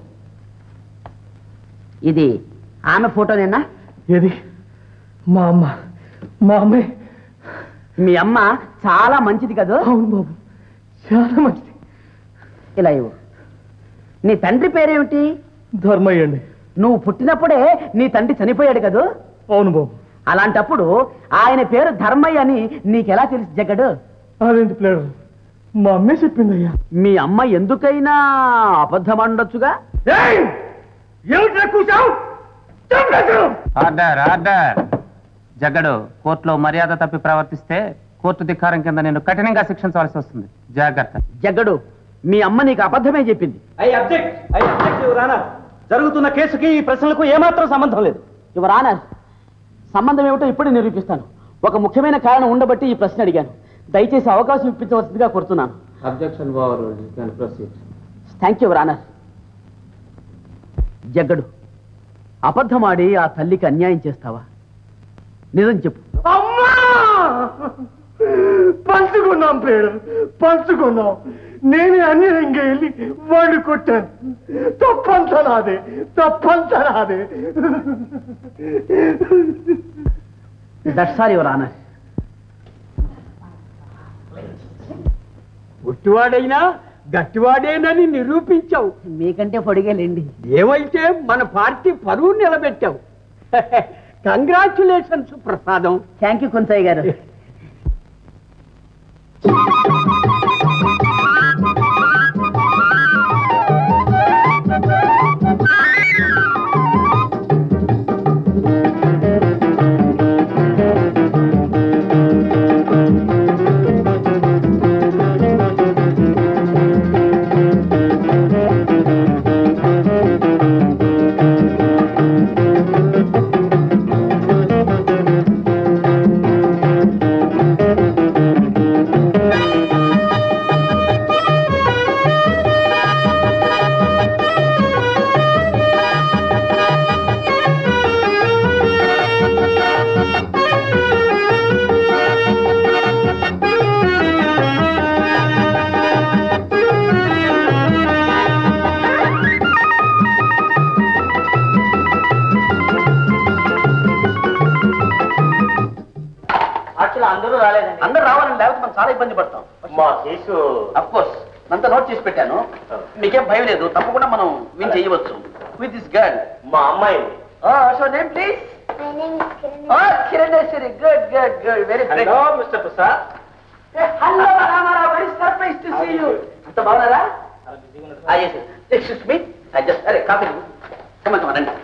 ఇది ఆమె ఫోటోనేనా? ఏది? మా అమ్మ. మా అమ్మే. మీ అమ్మ చాలా మంచిది కదా? అవును బాబు, చాలా మంచిది. ఇలా ఇవ్వు. నీ తండ్రి పేరేమిటి? ధర్మయ్య అండి. నువ్వు పుట్టినప్పుడే నీ తండ్రి చనిపోయాడు కదా? అవును బాబు. అలాంటప్పుడు ఆయన పేరు ధర్మయ్య అని నీకెలా తెలుసు జగ్గడు? అదేంటి ప్లేడు, మా అమ్మే చెప్పిందయ్యా. మీ అమ్మ ఎందుకైనా అబద్ధం అనొచ్చుగా? Order order. జగ్గడు, కోర్టులో మర్యాద తప్పి ప్రవర్తిస్తే కోర్టు ధిక్కారం కింద నేను కఠినంగా శిక్షించవలసి వస్తుంది. జాగ్రత్త. జగ్గడు, మీ అమ్మ నీకు అబద్ధమే చెప్పింది. I object I object your honour. జరుగుతున్న కేసుకి ఈ ప్రశ్నలకు ఏమాత్రం సంబంధం లేదు. యువర్ ఆనర్, సంబంధం ఏమిటో ఇప్పుడే నిరూపిస్తాను. ఒక ముఖ్యమైన కారణం ఉండబట్టి ఈ ప్రశ్న అడిగాను. దయచేసి అవకాశం ఇప్పించవలసిందిగా కోరుతున్నాను. Objection thank you your honour. Jaggadu, అబద్ధమాడి ఆ తల్లికి అన్యాయం చేస్తావా? నిజం చెప్పు. అమ్మా, పంచుకున్నాం పేరు, పంచుకున్నాం. నేనే అన్యాయంగా వెళ్ళి వాడు కొట్టాను. తప్పంతా నాదే, తప్పంతా నాదే. That's all your honour. ఒట్టివాడైనా గట్టివాడేనని నిరూపించావు. మీకంటే పొడిగేలేండి. ఏమైతే మన పార్టీ పరువు నిలబెట్టావు. Congratulations Prasadam. Thank you Kunchayya గారు. అందరూ రాలేదండి. అందరూ రావాలని లేకపోతే మనం చాలా ఇబ్బంది పడతాం. మా కేసు అఫ్ కోర్స్ అంతా నోట్ చేసి పెట్టాను. మీకేం భయం లేదు, తప్పకుండా మనం విన్ చేయవచ్చు. విత్ దిస్ గర్ల్, మా అమ్మాయి. So name please. కిరణేశ్వరి. Good good good, very good. Hello mister Prasad. Hello Ramarao, very surprise to see you. అంత బాగున్నారా? ఎక్స్క్యూజ్ మీ, ఐ జస్ట్ అరే కాఫీ. కమ్ ఆన్ రండి.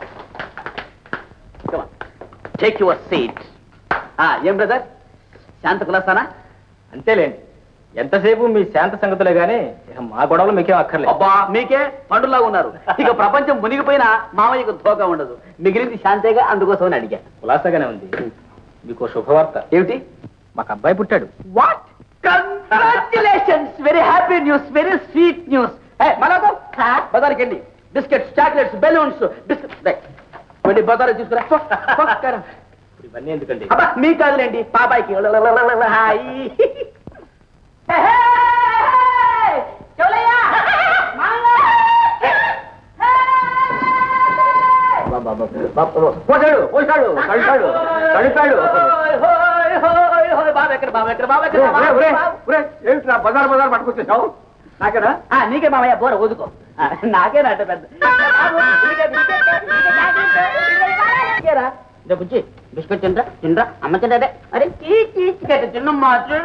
Come on, take your seat. ఏం brother, శాంత కులాసానా? అంతేలేండి, ఎంతసేపు మీ శాంత సంగతులే గానీ మా గొడవలు మీకేం అక్కర్లేదు. అబ్బా, మీకే పండులాగా ఉన్నారు. ఇక ప్రపంచం మునిగిపోయినా మామయ్యకు ధోకా ఉండదు. మిగిలింది శాంతేగా, అందుకోసం అడిగా. కులాసాగానే ఉంది. మీకు శుభవార్త. ఏమిటి? మాకు అబ్బాయి పుట్టాడు. What? Congratulations, very happy news, very sweet news. మనకు బజార్కి వెళ్ళి బిస్కెట్స్, చాక్లెట్స్, బెలూన్స్, బిస్కెట్స్ వెళ్ళి బజార్ తీసుకురా. ఇవన్నీ ఎందుకండి? మీకు కాదులేండి, పాపాయికి. పోసాడు పోసాడు కడిపాడు కడిపాడు. ఏమిట్రా బజార్ బజార్ పట్టుకొచ్చేసావు? నాకేనా? నీకే మామయ్య, బోర వదుకో. నాకేనా అంటే పెద్ద బుజ్జి బిస్కెట్ తింటా తింటా అమ్మ తింటే. అరే చిన్నమ్మా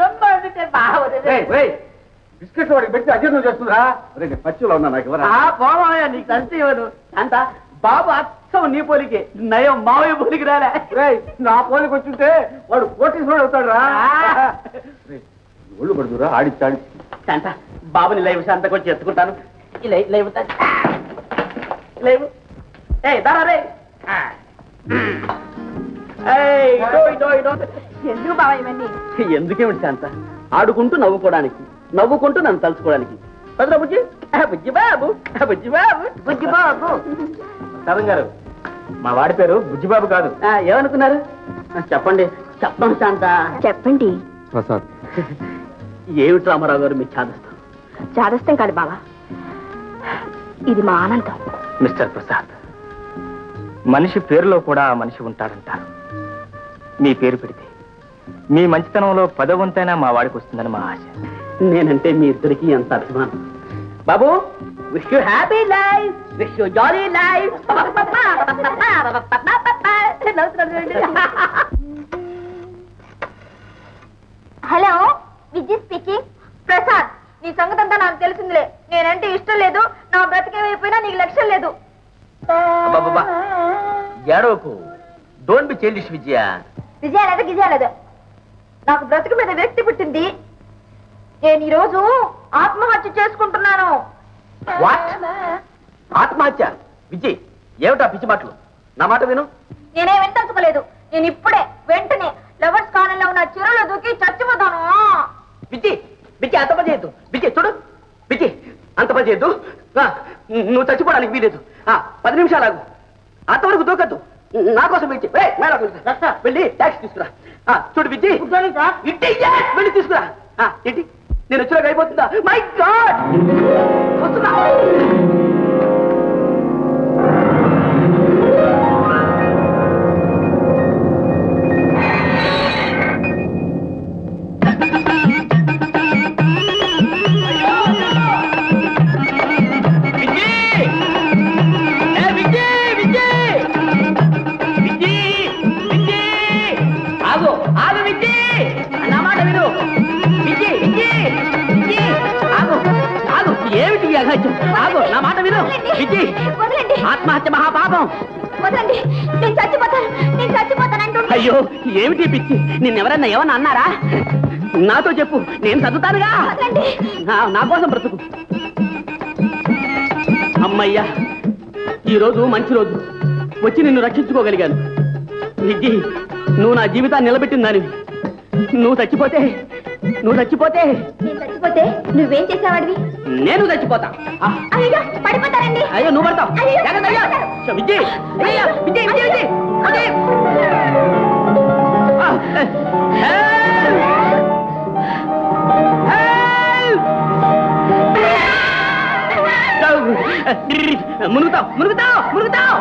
బిస్కెట్ వాడికి పెట్టి అజీర్ణం చేస్తుందా? రేపు పచ్చిలో ఉన్నా నాకు ఎవరా? పోమామయ్య, నీకు తండ్రి ఇవ్వను. అంత బాబు అచ్చం నీ పోలికి, నయం మావయ్య పోలికి రాలే. నా పోలికి వచ్చుంటే వాడు కోటీశ్వరుడు అవుతాడు రా. ఒళ్ళు పడుతురా ఆడిచ్చాడి. అంత బాబుని లైవ్ శాంతకు వచ్చి ఎత్తుకుంటాను. ఇలా లైవ్ లైవ్ ఏ దారా రే. ఎందుకు బాబా ఇవన్నీ? ఎందుకేమిటి శాంత? ఆడుకుంటూ నవ్వుకోవడానికి, నవ్వుకుంటూ నన్ను తలుచుకోవడానికి. పదరా బుజ్జి బుజ్జి బాబు బుజ్జి బాబు బుజ్జి బాబు. సరం గారు, మా వాడి పేరు బుజ్జిబాబు కాదు. ఏమనుకున్నారు? చెప్పండి చెప్పండి శాంత. చెప్పండి. ప్రసాద్, ఏమిటి రామారావు గారు మీ చాదస్తం? చాదస్తం కాదు బావా, ఇది మా ఆనందం. మిస్టర్ ప్రసాద్, మనిషి పేరులో కూడా మనిషి ఉంటాడంటారు. మీ పేరు పెడితే మీ మంచితనంలో పదవంతైనా మా వాడికి వస్తుందని మా ఆశ. నేనంటే మీ ఇద్దరికి ఎంత అభిమానం. బాబు, wish you happy life, wish you jolly life. Hello, Vijay speaking. Prasad, నీ సంగతి అంతా నాకు తెలిసిందిలే. నేనంటే ఇష్టం లేదు, నా బ్రతికేమైపోయినా నీకు లక్ష్యం లేదు. ఏడవకు, don't be childish Vijaya. Vijaya లేదు గిజయ లేదు, నాకు బ్రతుకు మీద వ్యక్తి పుట్టింది. నేను ఈ రోజు ఆత్మహత్య చేసుకుంటున్నాను. వాట్? ఆత్మహత్య? విజయ్, ఏమిటా పిచ్చి మాటలు? నా మాట విను. నేనే వింటలుచుకోలేదు. నేను ఇప్పుడే వెంటనే లవర్స్ కాలనీలో ఉన్న చెరువులో దూకి చచ్చిపోతాను. విజయ్, విజయ్ అంత పని చేయొద్దు. విజయ్ చూడు, విజయ్ అంత పని చేయొద్దు. నువ్వు చచ్చిపోవడానికి వీలేదు. పది నిమిషాలు ఆగు, అంతవరకు దూకద్దు. నా కోసం వెయిట్ చేయి. వెళ్ళి ట్యాక్సీ తీసుకురా. చూడు విజయ్, వెళ్ళి తీసుకురా. ఏంటి, నేను వచ్చేలాగా అయిపోతుందా? మై గాడ్, వస్తున్నా. నా మాట విను విజయ్, ఆత్మహత్య మహాపాపం. వదలండి, నేను చచ్చిపోతాను, నేను చచ్చిపోతాను అంటుంటే. అయ్యో, ఏమిటి పిచ్చి? నిన్నెవరన్నా ఏమన్నా అన్నారా? నాతో చెప్పు, నేను చదువుతానుగా. నా కోసం బ్రతుకు. అమ్మయ్యా, ఈ రోజు మంచి రోజు, వచ్చి నిన్ను రక్షించుకోగలిగాను. విజయ్, నువ్వు నా జీవితాన్ని నిలబెట్టిందానివి. నువ్వు చచ్చిపోతే నువ్వు చచ్చిపోతే నేను చచ్చిపోతే నువ్వేం చేసావాడివి? నేను చచ్చిపోతా. అయ్యో, పడిపోతారండి. అయ్యో, నువ్వు పడతావు. విజయ్, విజయ్, విజయ్, విజయ్, విజయ్. మునుగుతావు మునుగుతావు మునుగుతావు.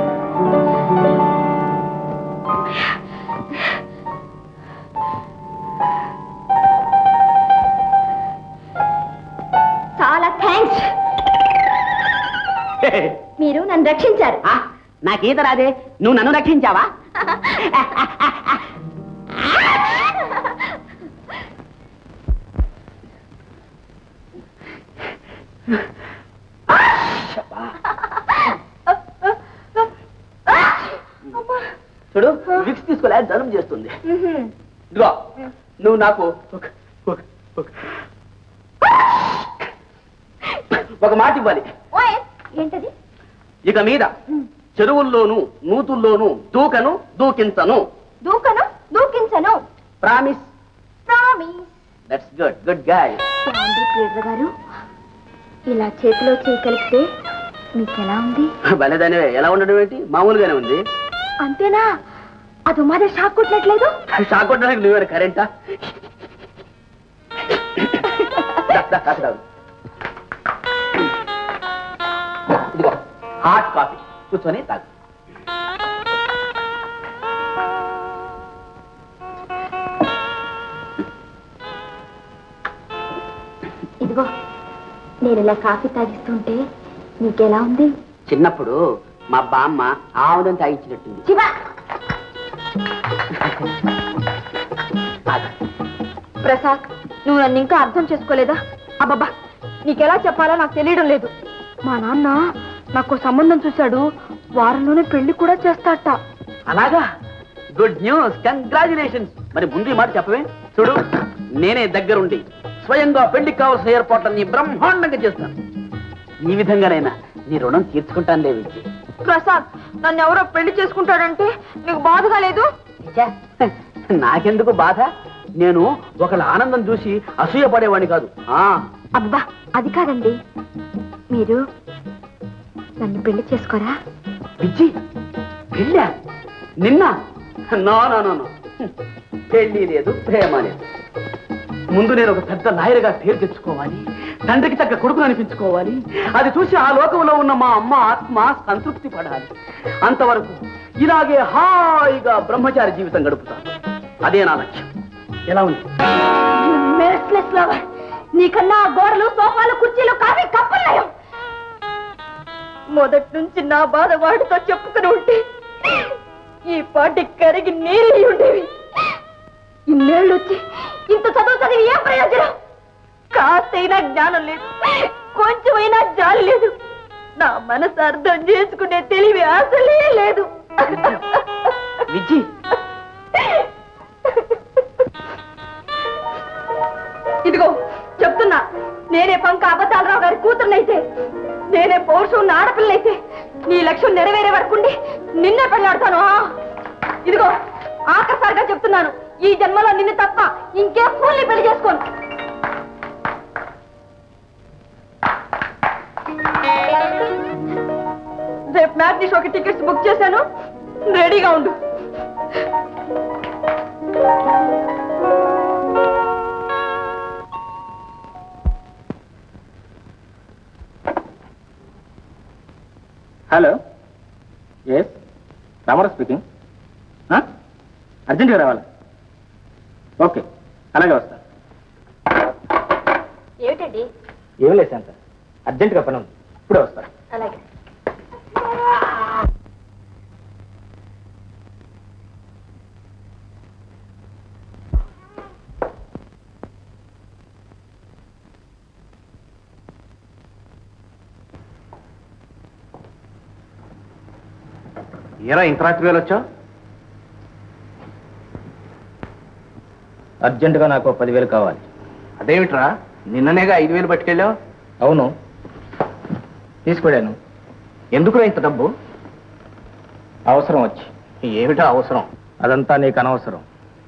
చాలా థ్యాంక్స్, మీరు నన్ను రక్షించారు. నాకీత రాదే, నువ్వు నన్ను రక్షించావా? చూడు, విక్స్ తీసుకోలే, జలుబు చేస్తుంది. ఇదిగో, నువ్వు నాకు ఒక మాట ఇవ్వాలి. ఏంటది? ఇక మీద చెరువుల్లోనూ నూతుల్లోనూ దూకను దూకించను. దూకను దూకించను. Promise? Promise. That's good, good guy. Peter గారు, ఇలా చేతిలో చేయి కలిపితే మీకెలా ఉంది? బలేదానే. ఎలా ఉండడం ఏంటి, మామూలుగానే ఉంది. అంతేనా? అది మాదే షాక్ కొట్టినట్లేదు. షాక్ కొట్టడానికి నువ్వేనా కరెంటా? ఇదిగో హాట్ కాఫీ, కూర్చొని తాగు. ఇదిగో, నేను ఇలా కాఫీ తాగిస్తుంటే నీకెలా ఉంది? చిన్నప్పుడు మా బామ్మ ఆవుదని తాగించినట్టుంది. ప్రసాద్, నువ్వు నన్ను ఇంకా అర్థం చేసుకోలేదా? అబ్బబ్బా, నీకెలా చెప్పాలో నాకు తెలియడం లేదు. మా నాన్న నాకు సంబంధం చూశాడు, వారంలోనే పెళ్లి కూడా చేస్తాట. అలాగా? Good news, congratulations. మరి ముందు ఈ మాట చెప్పవే. చూడు, నేనే దగ్గరుండి స్వయంగా పెళ్లికి కావాల్సిన ఏర్పాట్లన్నీ బ్రహ్మాండంగా చేస్తాను. ఈ విధంగానైనా నీ రుణం తీర్చుకుంటాను లేవి. ప్రసాద్, నన్ను ఎవరో పెళ్లి చేసుకుంటాడంటే నీకు బాధగా లేదు? నాకెందుకు బాధ? నేను ఒకళ్ళ ఆనందం చూసి అసూయ పడేవాడిని కాదు. అబ్బా, అది కాదండి, మీరు నన్ను పెళ్లి చేసుకోరా? విజ్జి పెళ్ళా? నిన్న? నో నో నో నో పెళ్లి లేదు, ప్రేమ లేదు. ముందు నేను ఒక పెద్ద లాయర్గా పేరు తెచ్చుకోవాలి, తండ్రికి తగ్గ కొడుకును అనిపించుకోవాలి. అది చూసి ఆ లోకంలో ఉన్న మా అమ్మ ఆత్మ సంతృప్తి పడాలి. అంతవరకు ఇలాగే హాయిగా బ్రహ్మచారి జీవితం గడుపుతాను. అదే నా లక్ష్యం. ఎలా ఉంది? నీకన్నా గోడలు, సోఫాలు, కుర్చీలు, కాఫీ కప్పున్నాయం. మొదటి నుంచి నా బాధ వాడితో చెప్పుకుని ఉంటే ఈ పాటి కరిగి నీళ్ళు ఉండేవి. ఇన్నేళ్ళు వచ్చి ఇంత చదువు చదివి ఏం ప్రయోజనం? కాస్తైనా జ్ఞానం లేదు, కొంచెమైనా జాలి లేదు. నా మనసు అర్థం చేసుకునే తెలివి అసలే లేదు. విజ్జి ఇదిగో చెప్తున్నా, నేనే పంక అబద్ధాలరావు గారి కూతురునైతే, నేనే పౌరుషం ఉన్న ఆడపిల్లనైతే నీ లక్ష్యం నెరవేరే వరకుండి నిన్నే పెళ్ళాడతాను. ఇదిగో ఆఖరిసారిగా చెప్తున్నాను, ఈ జన్మలో నిన్ను తప్ప ఇంకే ఫూల్ని పెళ్లి చేసుకోను. రేపు మ్యాట్నీ షోకి టికెట్స్ బుక్ చేశాను, రెడీగా ఉండు. Hello, yes Ramarao speaking. అర్జెంట్గా రావాలి. ఓకే, అలాగే వస్తా. ఏమిటండి? ఏం లేదు శాంత, అర్జెంటుగా పని ఉంది, ఇప్పుడే వస్తా. అలాగే. ఏరా ఇంత రాత్రి వేలు వచ్చావు? అర్జెంటుగా నాకు పదివేలు కావాలి. అదేమిట్రా, నిన్ననేగా ఐదు వేలు పట్టుకెళ్ళావు? అవును, తీసుకెళ్ళాను. ఎందుకురా ఇంత డబ్బు? అవసరం వచ్చి. ఏమిటా అవసరం? అదంతా నీకు అనవసరం.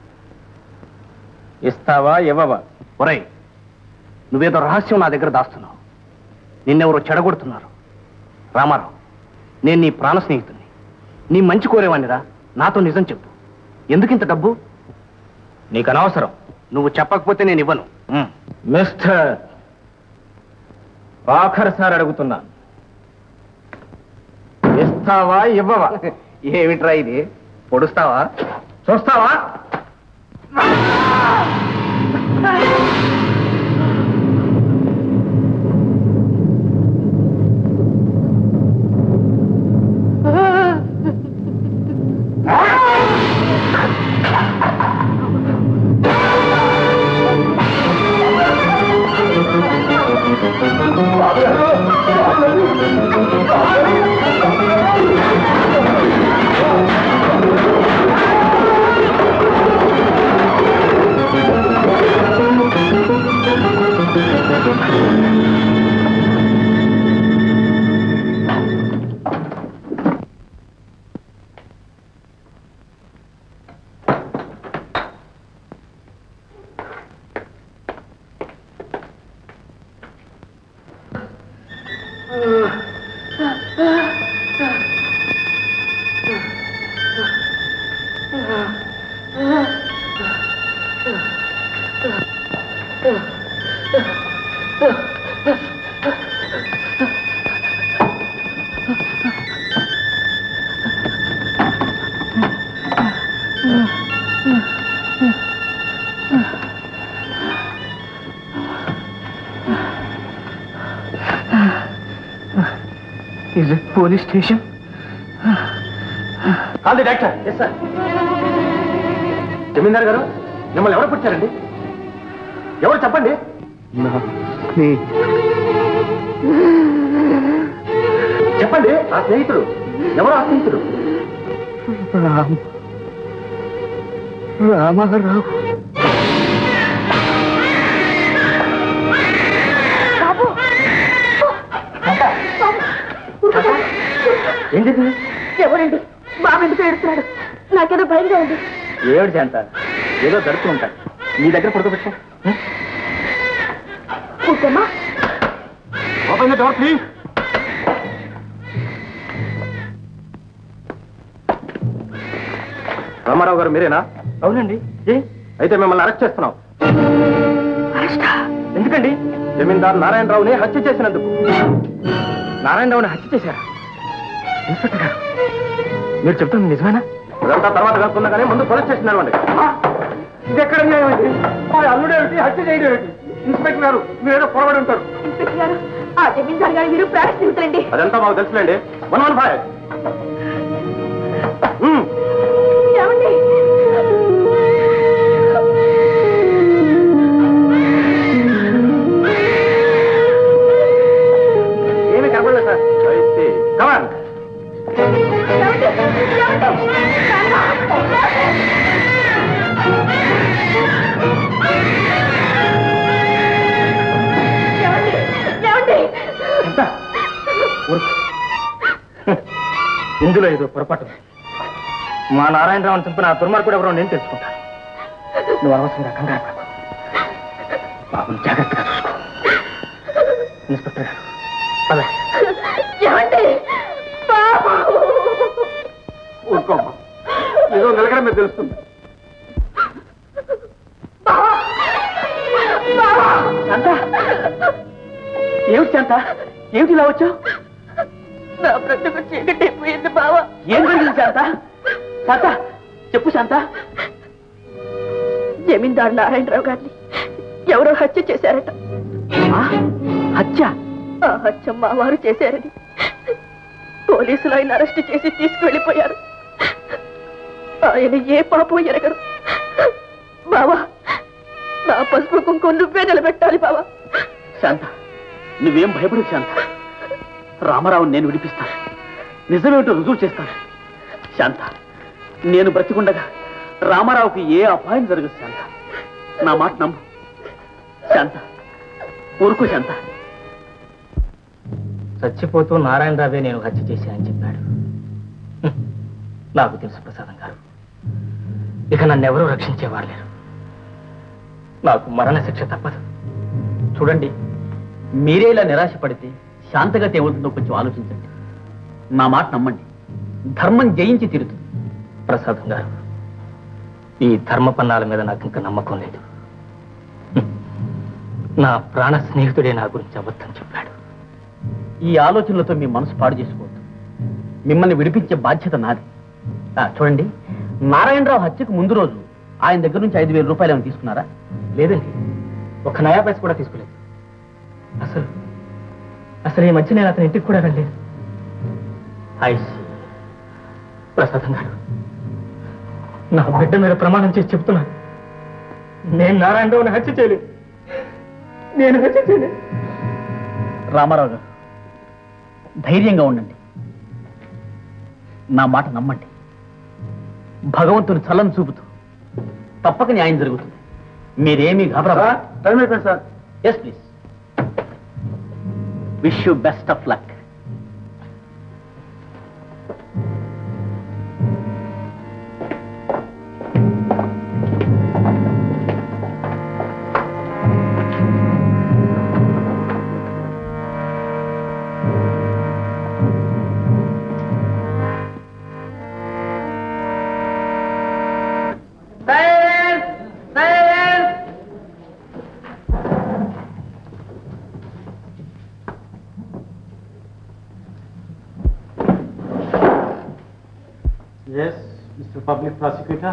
ఇస్తావా ఇవ్వవా? ఒరేయ్, నువ్వేదో రహస్యం నా దగ్గర దాస్తున్నావు. నిన్నెవరో చెడగొడుతున్నారు. రామారావు, నేను నీ ప్రాణ స్నేహితుని, నీ మంచి కోరేవాణ్ణిరా. నాతో నిజం చెప్పు, ఎందుకింత డబ్బు? నీకు అనవసరం. నువ్వు చెప్పకపోతే నేను ఇవ్వను. మిస్టర్, ఆఖరిసారి అడుగుతున్నా, ఇస్తావా ఇవ్వవా? ఏమిట్రా ఇది, పొడుస్తావా? చూస్తావా? Is it police station? Call the doctor. Yes sir. Zamindar గారు, మిమ్మల్ని ఎవరు పుట్టారండి? ఎవరు చెప్పండి? చెప్పండి, ఆ స్నేహితుడు ఎవరు? ఆ స్నేహితుడు రామారావు. ఏంటి? ఎవరండి? బాబు ఎందుకు ఏడుస్తున్నాడు? నాకేదో భయంగా ఉంది. ఏడు శాంత, ఏదో జరుగుతూ ఉంటాయి. నీ దగ్గర పడుకోబెట్టా. కూర్చోమ్మా. Open the door please. Ramarao గారు మీరేనా? అవునండి. ఏ అయితే మిమ్మల్ని అరెస్ట్ చేస్తున్నాం. ఎందుకండి? జమీందార్ నారాయణరావుని హత్య చేసినందుకు. నారాయణరావుని హత్య చేశారా? ఇన్స్పెక్టర్ గారు మీరు చెప్తుంది నిజమేనా? అదంతా తర్వాత కనుక్కున్నా కానీ ముందు పోలీస్ స్టేషన్ నడవండి. ఇది ఎక్కడ న్యాయమైంది? మా అల్లుడేమిటి, హత్య చేయడం ఏమిటి? ఇన్స్పెక్టర్ గారు మీరేదో పొరబడి ఉంటారు. ఇన్స్పెక్టర్ గారు ఆ జమీందార్ గారు మీరు ప్రారంభించండి. అదంతా మాకు తెలుసులేండి. One one five. ఏమండి? ఏమి కనపడలేదు సార్. కమాన్. ఇందులో ఏదో పొరపాటు. మా నారాయణరావుని చంపిన ఆ దుర్మార్గుడు ఎవరో నేను తెలుసుకుంటాను. నువ్వు అవసరంగా కంగారు పడకు. బాబుని జాగ్రత్తగా చూసుకో. ఇన్స్పెక్టర్ గారు పద. ఊరుకోమ్మా, ఏదో నిలకడ మీద తెలుస్తుంది. శాంత, ఏమిటి శాంత? ఏమిటి ఇలా వచ్చావు? నా బ్రతుకు చీకటైపోయింది బావా. ఏం జరిగింది శాంత? శాంత చెప్పు శాంత. జమీందారు నారాయణరావు గారిని ఎవరో హత్య చేశారట. హత్య? ఆ హత్య మా వారు చేశారని పోలీసులు ఆయన అరెస్ట్ చేసి తీసుకువెళ్ళిపోయారు. ఆయన ఏ పాపం ఎరగరు. బావా, నా పసుపు కుంకుమ నువ్వే నిలబెట్టాలి బావా. శాంత, నువ్వేం భయపడదు శాంత. రామారావుని నేను విడిపిస్తాను. నిజమేమిటో రుజువు చేస్తాను. శాంత, నేను బ్రతికుండగా రామారావుకి ఏ అపాయం జరగదు శాంత. నా మాట నమ్ము శాంత. ఊరుకో శాంత. చచ్చిపోతూ నారాయణరావే నేను హత్య చేశానని చెప్పాడు. హ్మ్. నాకు తెలుసు ప్రసాదం గారు, ఇక నన్నెవరూ రక్షించేవారు లేరు. నాకు మరణ శిక్ష తప్పదు. చూడండి, మీరే ఇలా నిరాశపడితే శాంతగతి ఏమవుతుందో కొంచెం ఆలోచించండి. నా మాట నమ్మండి. ధర్మం జయించి తీరుతుంది. ప్రసాదం గారు, ఈ ధర్మపన్నాల మీద నాకు ఇంకా నమ్మకం లేదు. హ్మ్. నా ప్రాణ స్నేహితుడే నా గురించి అబద్ధం చెప్పాడు. ఈ ఆలోచనలతో మీ మనసు పాడు చేసుకోవద్దు. మిమ్మల్ని విడిపించే బాధ్యత నాది. ఆ, చూడండి, నారాయణరావు హత్యకు ముందు రోజు ఆయన దగ్గర నుంచి ఐదు వేల రూపాయలు ఏమైనా తీసుకున్నారా? లేదండి, ఒక నయా పైస కూడా తీసుకోలేదు. అసలు అసలు ఈ మధ్య నేను అతని ఇంటికి కూడా వెళ్ళలేదు. ఐసి ప్రసాదం గారు, నా బిడ్డ మీద ప్రమాణం చేసి చెప్తున్నాను, నేను నారాయణరావుని హత్య చేయలేదు. నేను హత్య చేయలేదు. రామారావు గారు, ధైర్యంగా ఉండండి. నా మాట నమ్మండి. భగవంతుని చల్లని చూపుతూ తప్పక న్యాయం జరుగుతుంది. మీరేమీ గాబరా. టైం అయిపోయింది sir. Yes please. Wish you best of luck. Yes, Mister Public Prosecutor.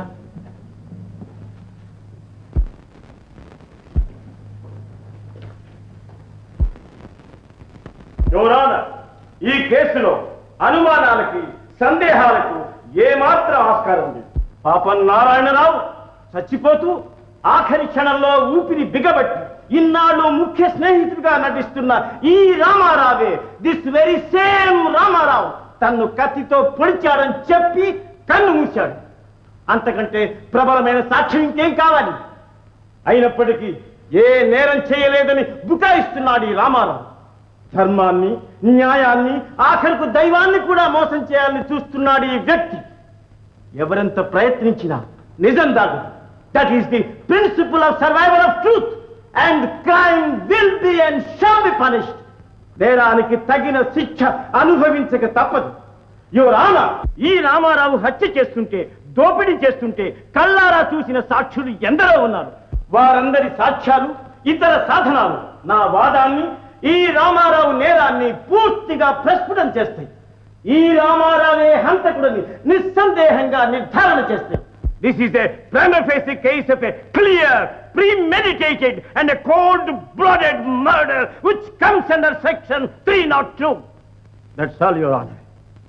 Your Honor, ఈ కేసులో అనుమానాలకి సందేహాలకు ఏమాత్రం ఆస్కారం లేదు. పాపం నారాయణరావు చచ్చిపోతూ ఆఖరి క్షణంలో ఊపిరి బిగబట్టి ఇన్నాళ్ళు ముఖ్య స్నేహితుడిగా నటిస్తున్న ఈ రామారావే, దిస్ వెరీ సేమ్ రామారావు తన్ను కత్తితో పొడిచాడని చెప్పి కన్ను మూశాడు. అంతకంటే ప్రబలమైన సాక్ష్యం ఇంకేం కావాలి? అయినప్పటికీ ఏ నేరం చేయలేదని బుకాయిస్తున్నాడు ఈ రామారావు. ధర్మాన్ని, న్యాయాన్ని, ఆఖరుకు దైవాన్ని కూడా మోసం చేయాలని చూస్తున్నాడు ఈ వ్యక్తి. ఎవరెంత ప్రయత్నించినా నిజం దాగదు. That is the principle of survival of truth, and crime will be and shall be punished. నేరానికి తగిన శిక్ష అనుభవించక తప్పదు. యువరానా, ఈ రామారావు హత్య చేస్తుంటే, దోపిడీ చేస్తుంటే కళ్ళారా చూసిన సాక్షులు ఎందరో ఉన్నారు. వారందరి సాక్ష్యాలు, ఇతర సాధనాలు నా వాదాన్ని, ఈ రామారావు నేరాన్ని పూర్తిగా ప్రస్ఫుటం చేస్తాయి. ఈ రామారావే హంతకుడని నిస్సందేహంగా నిర్ధారణ చేస్తాయి. This is a prima facie case of a clear, premeditated and a cold-blooded murder which comes under section three oh two. That's all, Your Honor.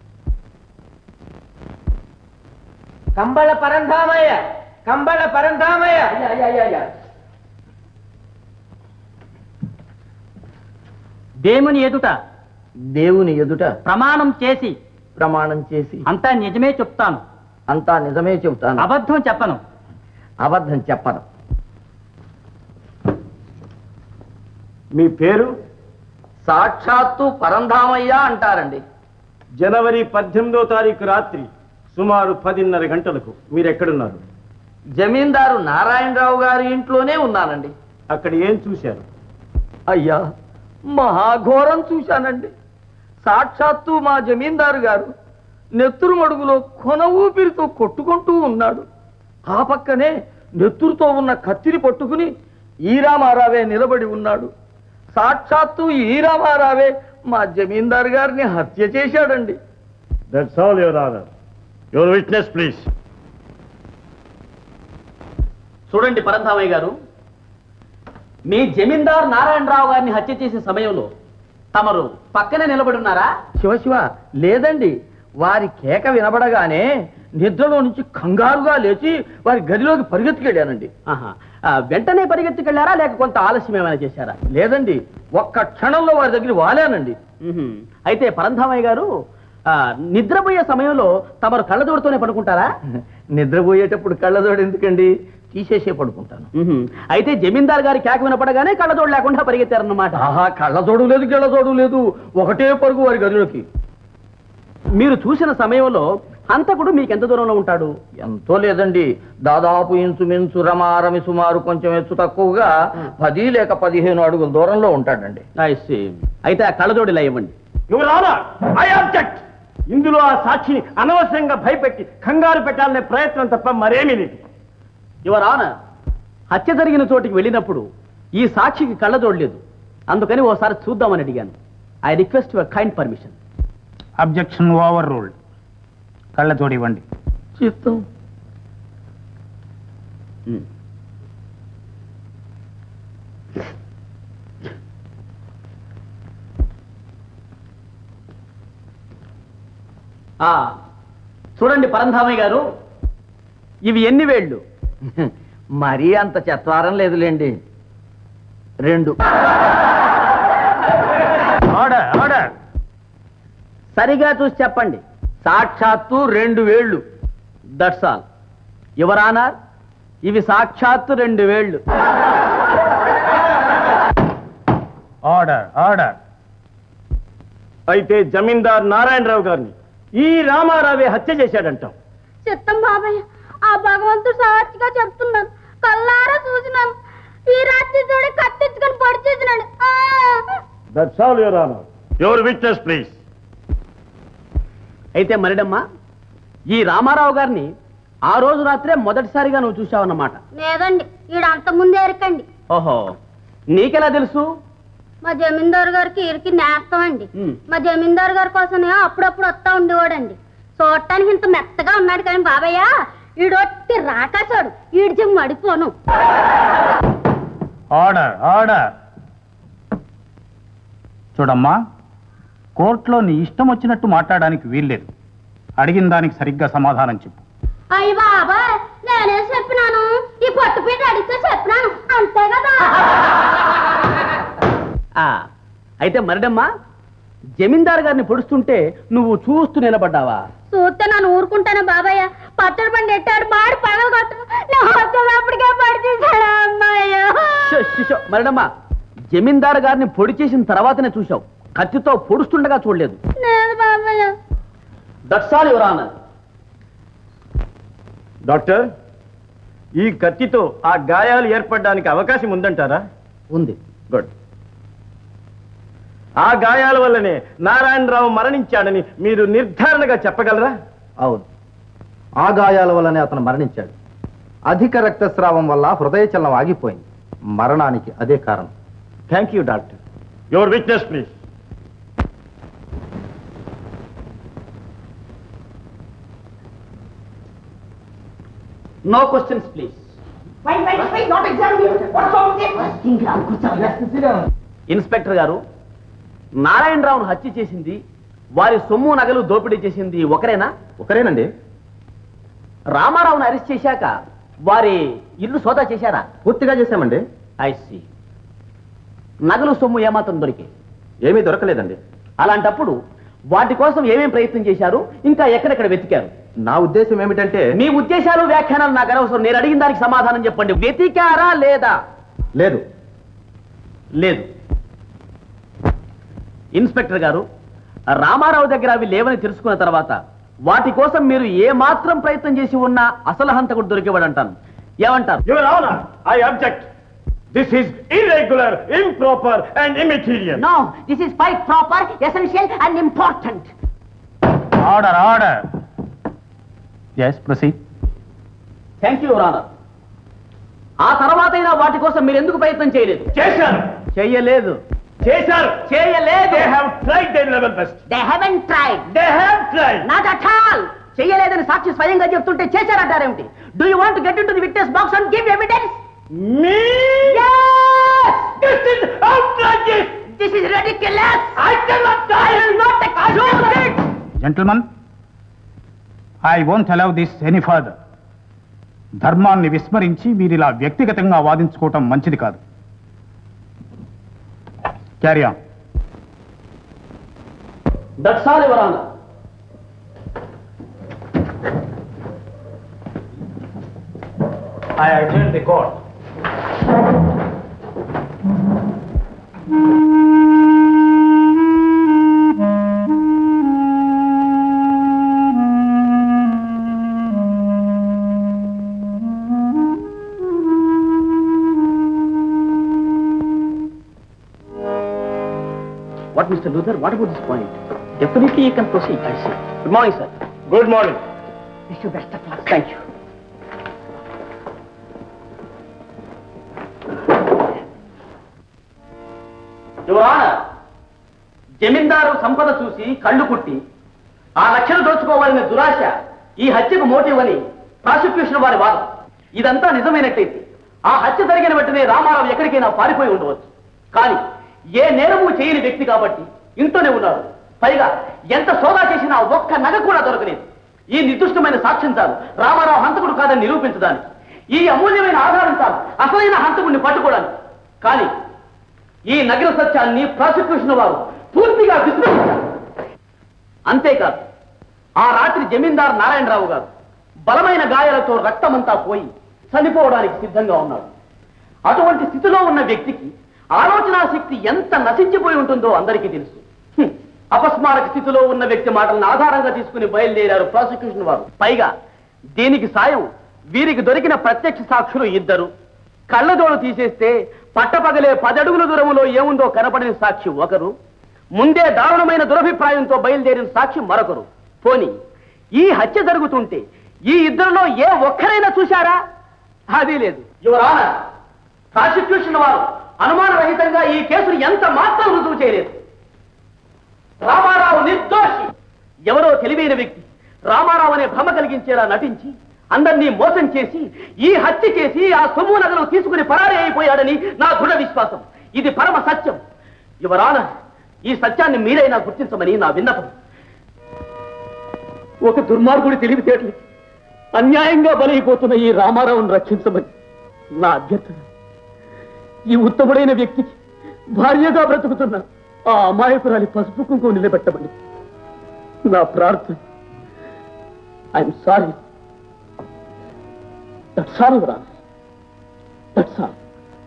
Kambala Parandhamayya, Kambala Parandhamayya. దేవుని ఎదుట దేవుని ఎదుట ప్రమాణం చేసి ప్రమాణం చేసి అంతా నిజమే చెప్తాను, అంతా నిజమే చెబుతాను, అబద్ధం చెప్పను. అబద్ధం చెప్పను. మీ పేరు? సాక్షాత్తు పరంధామయ్య అంటారండి. జనవరి పద్దెనిమిదో తారీఖు రాత్రి సుమారు పదిన్నర గంటలకు మీరెక్కడున్నారు? జమీందారు నారాయణరావు గారి ఇంట్లోనే ఉన్నానండి. అక్కడ ఏం చూశారు? అయ్యా, మహాఘోరం చూశానండి. సాక్షాత్తు మా జమీందారు గారు నెత్తురు మడుగులో కొన ఊపిరితో కొట్టుకుంటూ ఉన్నాడు. ఆ పక్కనే నెత్తురుతో ఉన్న కత్తిని పట్టుకుని ఈ రామారావే నిలబడి ఉన్నాడు. సాక్షాత్తు ఈ రామారావే మా జమీందారు గారిని హత్య చేశాడండి. That's all, your honour. Your witness please. చూడండి పరంధామయ్య గారు, మీ జమీందారు నారాయణరావు గారిని హత్య చేసే సమయంలో తమరు పక్కనే నిలబడి ఉన్నారా? శివశివ, లేదండి. వారి కేక వినబడగానే నిద్రలో నుంచి కంగారుగా లేచి వారి గదిలోకి పరిగెత్తుకెళ్ళానండి. ఆహా, వెంటనే పరిగెత్తుకెళ్ళారా లేక కొంత ఆలస్యం ఏమైనా చేశారా? లేదండి, ఒక్క క్షణంలో వారి దగ్గర వాలానండి. అయితే పరంధామయ్య గారు, నిద్రపోయే సమయంలో తమరు కళ్ళజోడుతోనే పడుకుంటారా? నిద్రపోయేటప్పుడు కళ్ళజోడు ఎందుకండి, తీసేసే పడుకుంటాను. అయితే జమీందార్ గారి కేక వినపడగానే కళ్ళజోడు లేకుండా పరిగెత్తారన్నమాట. ఆహా, కళ్ళజోడు లేదు, గిళ్ళజోడు లేదు, ఒకటే పరుగు వారి గదిలోకి. మీరు చూసిన సమయంలో హంతకుడు మీకు ఎంత దూరంలో ఉంటాడు? ఎంతో లేదండి, దాదాపు ఇంచుమించు రమారమి సుమారు కొంచెం ఎత్తు తక్కువగా పది లేక పదిహేను అడుగుల దూరంలో ఉంటాడండి. అయితే ఆ కళ్ళజోడు ఇలా ఇవ్వండి. Your honour, I object. ఇందులో ఆ సాక్షిని అనవసరంగా భయపెట్టి కంగారు పెట్టాలనే ప్రయత్నం తప్ప మరేమీ లేదు. యువర్ ఆనర్, హత్య జరిగిన చోటికి వెళ్ళినప్పుడు ఈ సాక్షికి కళ్ళజోడు లేదు, అందుకని ఓసారి చూద్దామని అడిగాను. I request your kind permission. Objection overruled. కళ్ళజోడు ఇవ్వండి. చిత్తం. చూడండి పరంధామయ్య గారు, ఇవి ఎన్ని వేళ్ళు? మరీ అంత చెత్వారం లేదులేండి, రెండు. Order, order. సరిగా చూసి చెప్పండి. సాక్షాత్తు రెండు వేళ్ళు. That's all. యువర్ ఆనర్, ఇవి సాక్షాత్తు రెండు వేళ్ళు. Order, order. అయితే జమీందార్ నారాయణరావు గారిని ఈ రామారావే హత్య చేశాడంటాం. చిత్తం బాబాయ్, ఆ భగవంతుడు సాక్షిగా చెప్తున్నాను, కల్లారా చూసినాను. ఈ రాత్రి చూడే కత్తించుకొని పొడి చేసినాడు. That's all, your honour. Your witness please. అయితే మరిడమ్మా, ఈ రామారావు గారిని ఆ రోజు రాత్రే మొదటిసారిగా నువ్వు చూసావన్నమాట. లేదండి, ఈడ అంత ముందే ఎరకండి. ఓహో, నీకెలా తెలుసు? మా జమీందారు గారికి ఇరికి నేస్తామండి. మా జమీందారు గారి కోసమే అప్పుడప్పుడు వస్తా ఉండేవాడండి. చూడటానికి ఇంత మెత్తగా ఉన్నాడు కానీ బాబయ్య, ఈడొట్టి రాకాసాడు, ఈడి చెమ్ము మడిపోను. Order, order. చూడమ్మా, కోర్టులో నీ ఇష్టం వచ్చినట్టు మాట్లాడడానికి వీల్లేదు. అడిగిన దానికి సరిగ్గా సమాధానం చెప్పు. అయ్యి బాబా, నేనే చెప్పినాను, ఈ పట్టుపీట అడిగితే చెప్పినాను, అంతే కదా. అయితే మరిడమ్మా, జమీందారు గారిని పొడుస్తుంటే నువ్వు చూస్తూ నిలబడ్డావా? చూస్తే నన్ను ఊరుకుంటాను బాబాయ్య. పచ్చడి పండు ఎట్టాడు మాడి పగల కొట్టు అప్పటికే పడి తీసాడు అమ్మాయ్య. మరిడమ్మా, జమీందారు గారిని పొడి చేసిన తర్వాతనే చూసావు, కత్తితో పొడుస్తుండగా చూడలేదు. లేదు బాబాయ్య. That's all your honour. Doctor, ఈ కత్తితో ఆ గాయాలు ఏర్పడడానికి అవకాశం ఉందంటారా? ఉంది. గుడ్. ఆ గాయాల వల్లనే నారాయణరావు మరణించాడని మీరు నిర్ధారణగా చెప్పగలరా? అవును, ఆ గాయాల వల్లనే అతను మరణించాడు. అధిక రక్తస్రావం వల్ల హృదయ చలనం ఆగిపోయింది. మరణానికి అదే కారణం. Thank you doctor. Your witness please. No questions please. Inspector గారు, నారాయణరావును హత్య చేసింది, వారి సొమ్ము నగలు దోపిడీ చేసింది ఒకరేనా? ఒకరేనండి. రామారావును అరెస్ట్ చేశాక వారి ఇల్లు సోదా చేశారా? పూర్తిగా చేశామండి. I see. నగలు సొమ్ము ఏమాత్రం దొరికి? ఏమీ దొరకలేదండి. అలాంటప్పుడు వాటి కోసం ఏమేం ప్రయత్నం చేశారు, ఇంకా ఎక్కడెక్కడ వెతికారు? నా ఉద్దేశం ఏమిటంటే, మీ ఉద్దేశాలు వ్యాఖ్యానాలు నాకు అనవసరం. నేను అడిగిన దానికి సమాధానం చెప్పండి. వెతికారా లేదా? లేదు. లేదు. ఇన్స్పెక్టర్ గారు, రామారావు దగ్గర అవి లేవని తెలుసుకున్న తర్వాత వాటి కోసం మీరు ఏ మాత్రం ప్రయత్నం చేసి ఉన్నా అసలు హంతకుడు దొరికేవాడంటాను. ఏమంటారు? Your honour, I object. This is irregular, improper and immaterial. No, this is quite proper, essential and important. Order order. Yes, proceed. Thank you your honour. ఆ తర్వాతైనా వాటి కోసం మీరు ఎందుకు ప్రయత్నం చేయలేదు? చేశారు. చేయలేదు. చేశారు. చేయలేదు. They have tried their level best. They haven't tried. They have tried. Not at all. చేయలేదని సాక్షి స్వయంగా చెప్తుంటే చేశారంటారేమిటి? Do you want get in to the witness box and give evidence? Me? Yes! This is outrageous. This is ridiculous. I cannot. I will not accuse it. Gentleman, I won't allow this any further. ధర్మాన్ని విస్మరించి మీరు ఇలా వ్యక్తిగతంగా వాదించుకోవటం మంచిది కాదు. Carry on. That's all, Your Honor. I adjourn the court. What, Mister Luther? What about this point? Definitely you can proceed. I see. Good morning, sir. Good morning. Wish you best of luck. Thank you. Your Honor, zamindar సంపద చూసి కళ్ళు కుట్టి ఆ లక్షలు దోచుకోవాలనే దురాశ ఈ హత్యకు motive అని ప్రాసిక్యూషన్ వారి వాదం. ఇదంతా నిజమైనట్లయితే ఆ హత్య జరిగిన వెంటనే రామారావు ఎక్కడికైనా పారిపోయి ఉండవచ్చు. కానీ ఏ నేరము చేయని వ్యక్తి కాబట్టి ఇంట్లోనే ఉన్నారు. పైగా ఎంత సోదా చేసినా ఒక్క నగ కూడా దొరకలేదు. ఈ నిర్దిష్టమైన సాక్ష్యం చాలు రామారావు హంతకుడు కాదని నిరూపించడానికి. ఈ అమూల్యమైన ఆధారం చాలు అసలైన హంతకుడిని పట్టుకోవడానికి. కానీ ఈ నగర సత్యాన్ని ప్రాసిక్యూషన్ వారు పూర్తిగా విస్మరించారు. అంతేకాదు, ఆ రాత్రి జమీందారు నారాయణరావు గారు బలమైన గాయాలతో రక్తమంతా పోయి చనిపోవడానికి సిద్ధంగా ఉన్నాడు. అటువంటి స్థితిలో ఉన్న వ్యక్తికి ఆలోచనా శక్తి ఎంత నశించిపోయి ఉంటుందో అందరికీ తెలుసు. హ్మ్. అపస్మారక స్థితిలో ఉన్న వ్యక్తి మాటలను ఆధారంగా తీసుకుని బయలుదేరారు ప్రాసిక్యూషన్ వారు. పైగా దీనికి సాయం వీరికి దొరికిన ప్రత్యక్ష సాక్షులు ఇద్దరు. కళ్ళజోడు తీసేస్తే పట్టపగలే పదడుగుల దూరంలో ఏముందో కనపడిన సాక్షి ఒకరు, ముందే దారుణమైన దురభిప్రాయంతో బయలుదేరిన సాక్షి మరొకరు. పోని ఈ హత్య జరుగుతుంటే ఈ ఇద్దరిలో ఏ ఒక్కరైనా చూశారా? అది లేదు. యువర్ ఆనర్, ప్రాసిక్యూషన్ వారు అనుమానరహితంగా ఈ కేసును ఎంత మాత్రం రుజువు చేయలేదు. రామారావు నిర్దోషి. ఎవరో తెలివైన వ్యక్తి రామారావు అనే భ్రమ కలిగించేలా నటించి అందరినీ మోసం చేసి ఈ హత్య చేసి ఆ సొమ్ము నగలు తీసుకుని పరారీ అయిపోయాడని నా దృఢ విశ్వాసం. ఇది పరమ సత్యం. యువర్ ఆనర్, ఈ సత్యాన్ని మీరైనా గుర్తించమని నా విన్నపం. ఒక దుర్మార్గుడి తెలివితేటలు అన్యాయంగా బలైపోతున్న ఈ రామారావును రక్షించమని నా అభ్యర్థన. ఈ ఉత్తముడైన వ్యక్తికి భార్యగా బ్రతుకుతున్న ఆ అమాయకురాలి పసుపు కుంకుమ నిలబెట్టమని నా ప్రార్థన. I'm sorry. That's all your honour. That's all.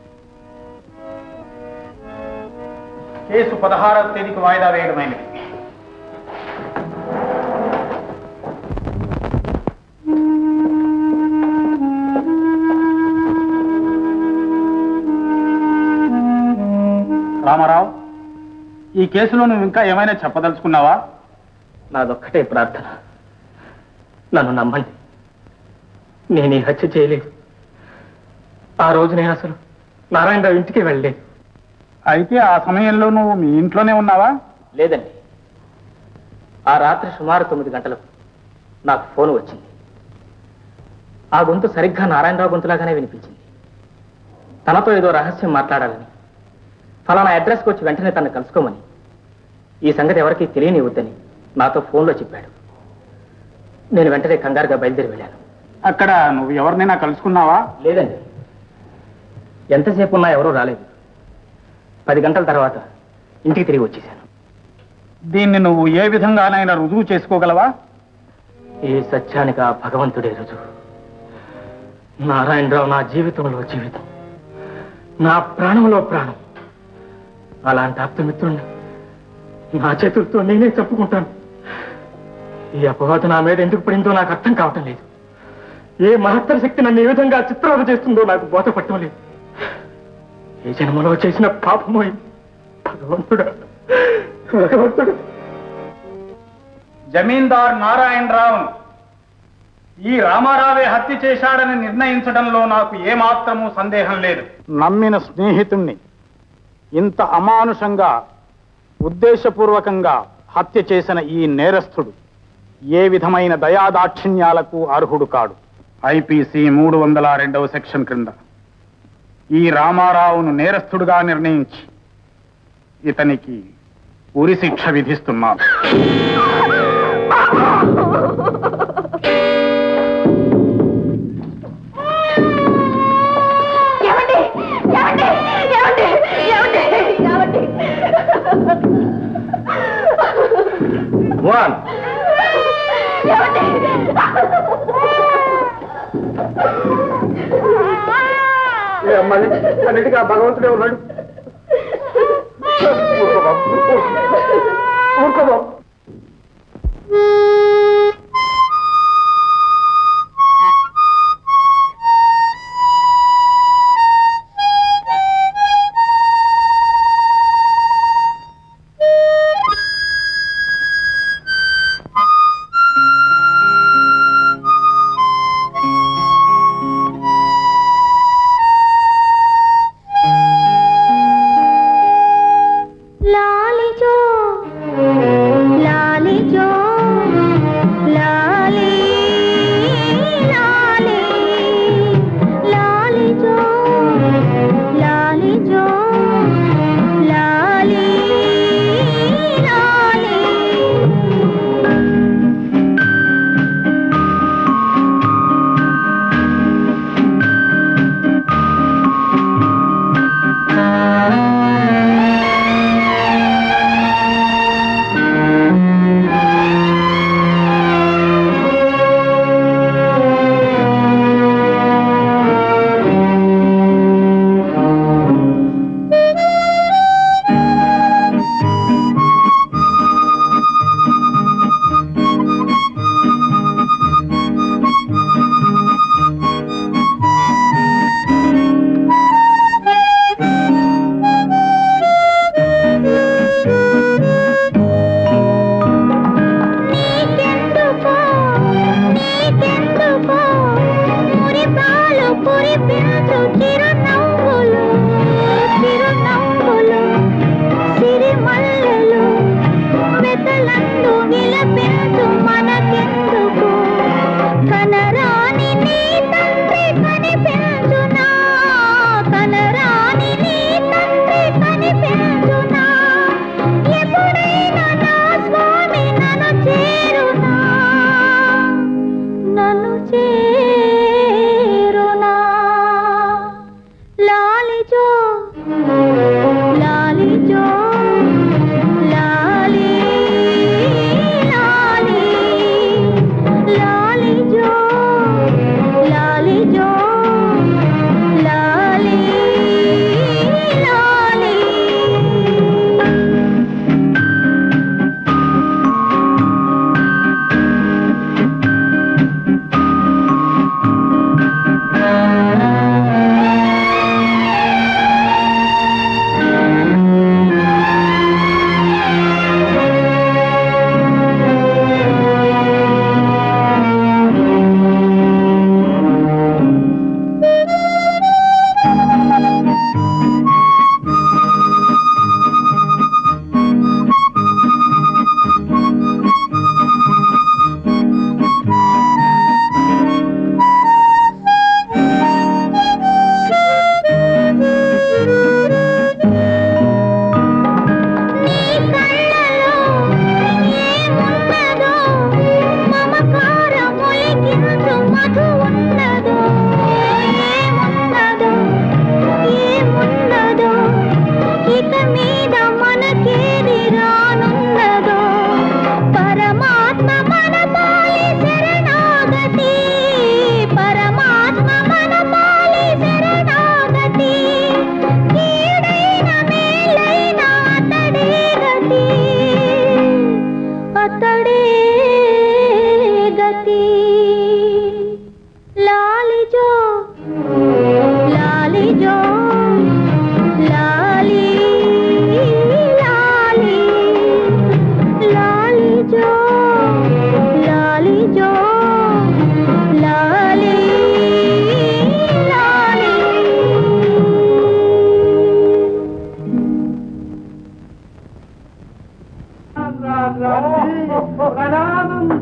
Case పదహారవ తేదీకి వాయిదా వేయడమైనది. రామారావు, ఈ కేసులో నువ్వు ఇంకా ఏమైనా చెప్పదలుచుకున్నావా? నాదొక్కటే ప్రార్థన, నన్ను నమ్మండి. నేను ఈ హత్య చేయలేదు. ఆ రోజు నేను అసలు నారాయణరావు ఇంటికి వెళ్ళలేదు. అయితే ఆ సమయంలో నువ్వు మీ ఇంట్లోనే ఉన్నావా? లేదండి. ఆ రాత్రి సుమారు తొమ్మిది గంటలకు నాకు ఫోన్ వచ్చింది. ఆ గొంతు సరిగ్గా నారాయణరావు గొంతులాగానే వినిపించింది. తనతో ఏదో రహస్యం మాట్లాడాలని, ఫలానా అడ్రస్కి వచ్చి వెంటనే తనను కలుసుకోమని, ఈ సంగతి ఎవరికీ తెలియనివద్దని నాతో ఫోన్లో చెప్పాడు. నేను వెంటనే కంగారుగా బయలుదేరి వెళ్ళాను. అక్కడ నువ్వు ఎవరినైనా కలుసుకున్నావా? లేదండి. ఎంతసేపు ఉన్నా ఎవరూ రాలేదు. పది గంటల తర్వాత ఇంటికి తిరిగి వచ్చేసాను. దీన్ని నువ్వు ఏ విధంగానైనా రుజువు చేసుకోగలవా? ఈ సత్యానికి ఆ భగవంతుడే రుజువు. నారాయణరావు నా జీవితంలో జీవితం, నా ప్రాణంలో ప్రాణం. అలాంటి ఆప్తమిత్రుణ్ణి నా చేతులతో నేనే చెప్పుకుంటాను. ఈ అపవాదు నా మీద ఎందుకు పడిందో నాకు అర్థం కావటం లేదు. ఏ మహత్తర శక్తి నన్ను ఏ విధంగా చిత్రవద చేస్తుందో నాకు బోధపడటం లేదు. ఈ జన్మలో చేసిన పాపమో భగవంతుడా, భగవంతుడు. జమీందార్ నారాయణరావును ఈ రామారావే హత్య చేశాడని నిర్ణయించడంలో నాకు ఏమాత్రమూ సందేహం లేదు. నమ్మిన స్నేహితుణ్ణి ఇంత అమానుషంగా ఉద్దేశపూర్వకంగా హత్య చేసిన ఈ నేరస్థుడు ఏ విధమైన దయాదాక్షిణ్యాలకు అర్హుడు కాడు. ఐపీసీ మూడు వందల రెండవ సెక్షన్ క్రింద ఈ రామారావును నేరస్థుడుగా నిర్ణయించి ఇతనికి ఉరి శిక్ష విధిస్తున్నాను. వన్ అన్నిటికీ ఆ భగవంతుడే ఉన్నాడు. ఊరుకోబాబు.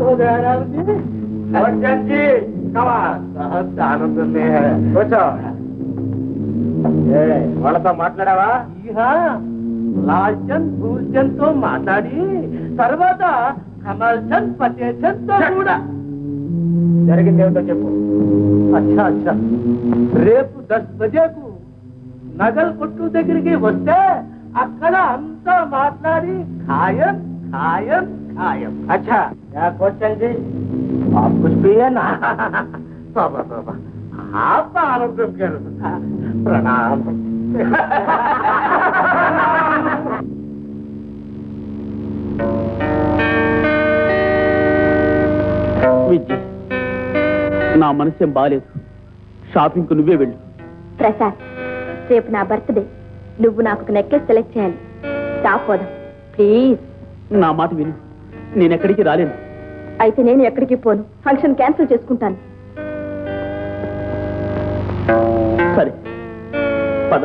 కూర్చో. వాళ్ళతో మాట్లాడావా? లాల్చంద్ భూల్చంద్ తో మాట్లాడి తర్వాత కమల్ చంద్ ఫతేహ్ చంద్ తో కూడా జరిగింది ఏమిటో చెప్పు. అచ్చా అచ్చా రేపు దస్ బజేకు నగల్ కొట్టు దగ్గరికి వస్తే అక్కడ అంతా మాట్లాడి ఖాయం ఖాయం ఖాయం. అచ్చా क्या क्वेश्चन जी आप कुछ भी है ना? तोबा तोबा आप आनंद करो. प्रणाम. విద్య నా మనసేం బాలేదు. షాపింగ్కు నువ్వే వెళ్ళు. ప్రసాద్, రేపు నా బర్త్డే. నువ్వు నాకు ఒక నెక్లెస్ సెలెక్ట్ చేయాలి. షాప్ పోదాం ప్లీజ్. నా మాట విను, నేను ఎక్కడికి రాలేను. అయితే నేను ఎక్కడికి పోను. ఫంక్షన్ క్యాన్సిల్ చేసుకుంటాను. సరే పద.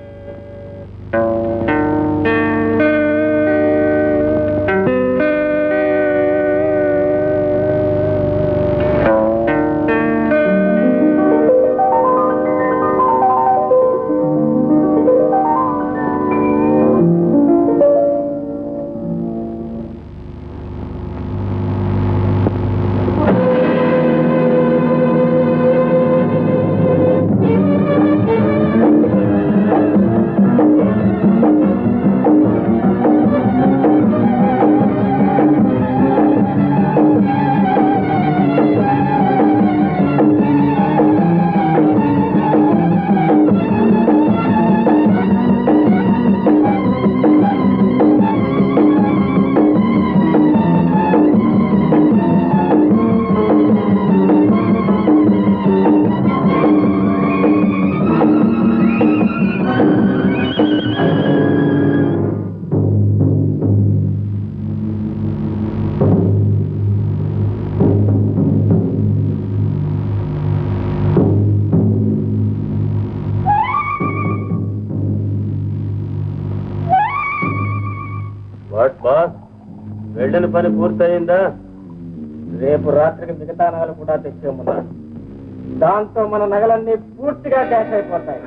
వెళ్ళిన పని పూర్తయిందా? రేపు రాత్రికి మిగతా నగలు కూడా తెచ్చేమన్నాడు. దాంతో మన నగలన్నీ పూర్తిగా క్యాష్ అయిపోతాయి.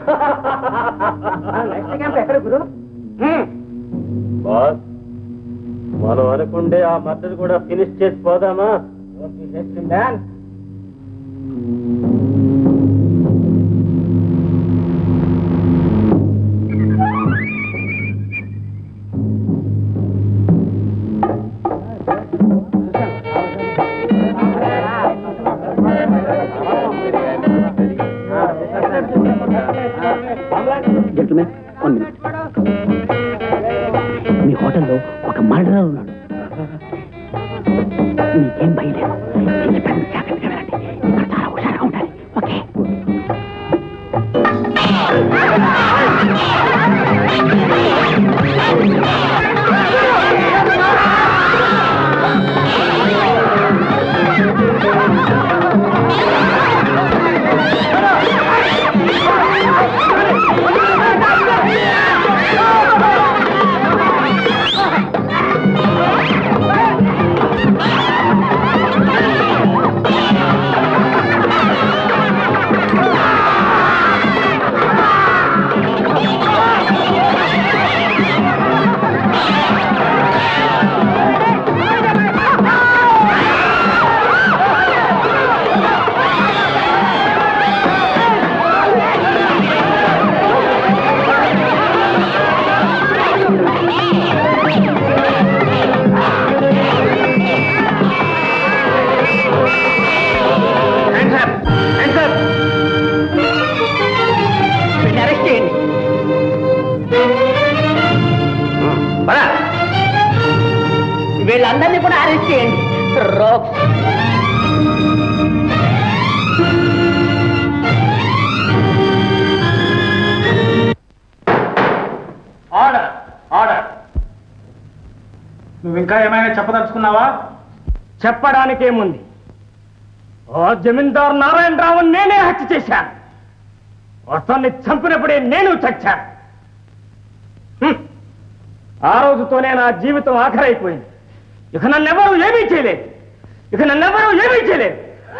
బాస్, మనం అనుకుంటే ఆ మద్దతు కూడా ఫినిష్ చేసి పోదామా? Man gentlemen, one minute. మీ హోటల్లో ఒక మర్డరర్ ఉన్నాడు. మీకేం భయం లేదు. నేను చెప్పాను, జాగ్రత్తగా వెళ్ళండి. ఇక్కడ చాలా హుషారుగా ఉండాలి. ఓకే? వీళ్ళందరినీ కూడా అరెస్ట్ చేయండి. Order order. నువ్వు ఇంకా ఏమైనా చెప్పదలుచుకున్నావా? చెప్పడానికేముంది? ఆ జమీందార్ నారాయణరావు నేనే హత్య చేశాను. అతన్ని చంపినప్పుడే నేను చచ్చాను. ఆ రోజుతోనే నా జీవితం ఆఖరైపోయింది. ఇక నన్నెవరూ ఏమీ చేయలేదు. ఇక నన్నెవరూ ఏమీ చేయలేదు.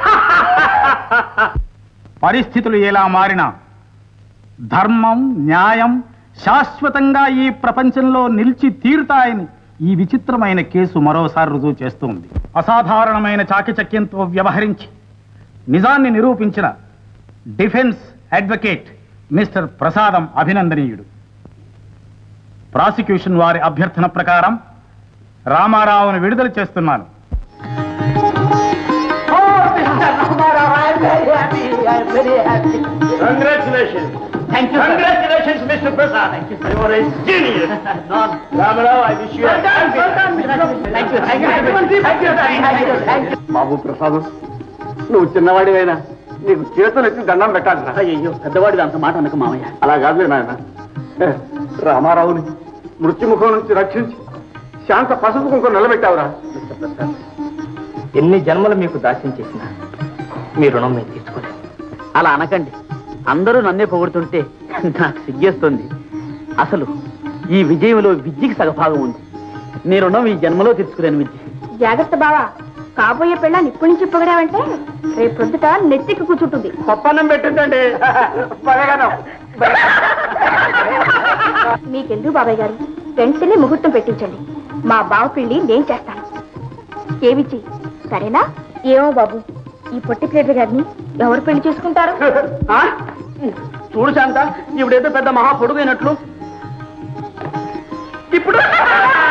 పరిస్థితులు ఎలా మారినా ధర్మం న్యాయం శాశ్వతంగా ఈ ప్రపంచంలో నిలిచి తీరుతాయని ఈ విచిత్రమైన కేసు మరోసారి రుజువు చేస్తుంది. అసాధారణమైన చాకచక్యంతో వ్యవహరించి నిజాన్ని నిరూపించిన డిఫెన్స్ అడ్వకేట్ మిస్టర్ ప్రసాదం అభినందనీయుడు. ప్రాసిక్యూషన్ వారి అభ్యర్థన ప్రకారం రామారావును విడుదల చేస్తున్నాను. Congratulations. Thank you, sir. Congratulations, Mister Prasad. Thank you, sir. You are a genius. Ramarao, I wish you a happy Thank you, thank you, thank you, thank you, thank you. బాబు ప్రసాదం, నువ్వు చిన్నవాడివైనా నీకు చేతులు ఎత్తి దండం పెట్టాలి. అయ్యో పెద్దవాడివి అంత మాట అనక మామయ్య. అలా కాదులే నాయన. రామారావుని మృత్యుముఖం నుంచి రక్షించి శాంత పసుపు కుంకుమ నిలబెట్టావురా. మిస్టర్ ప్రసాద్, ఎన్ని జన్మలు మీకు దాస్యం చేసినా మీ రుణం మేము తీర్చుకోలేదు. అలా అనకండి. అందరూ నన్నే పొగుడుతుంటే నాకు సిగ్గేస్తుంది. అసలు ఈ విజయంలో విద్యకి సగభాగం ఉంది. నేనున్నాం ఈ జన్మలో తెచ్చుకున్నాను విద్య. జాగ్రత్త బావా, కాబోయే పెళ్ళాన్ని ఇప్పటి నుంచి పొగడావంటే రేపు పొద్దుట నెత్తికి కూర్చుంటుంది. పప్పన్నం పెట్టిందండి. మీకెందుకు బాబాయ్ గారు, వెంటనే ముహూర్తం పెట్టించండి. మా బావ పెళ్లి నేను చేస్తాను. ఏమిచ్చి సరేనా? ఏమో బాబు, ఈ పొట్టి ప్లేటర్ గారిని ఎవరు పెళ్లి చేసుకుంటారు? చూడు శాంత, ఇప్పుడేదో పెద్ద మహా పొడుగైనట్లు ఇప్పుడు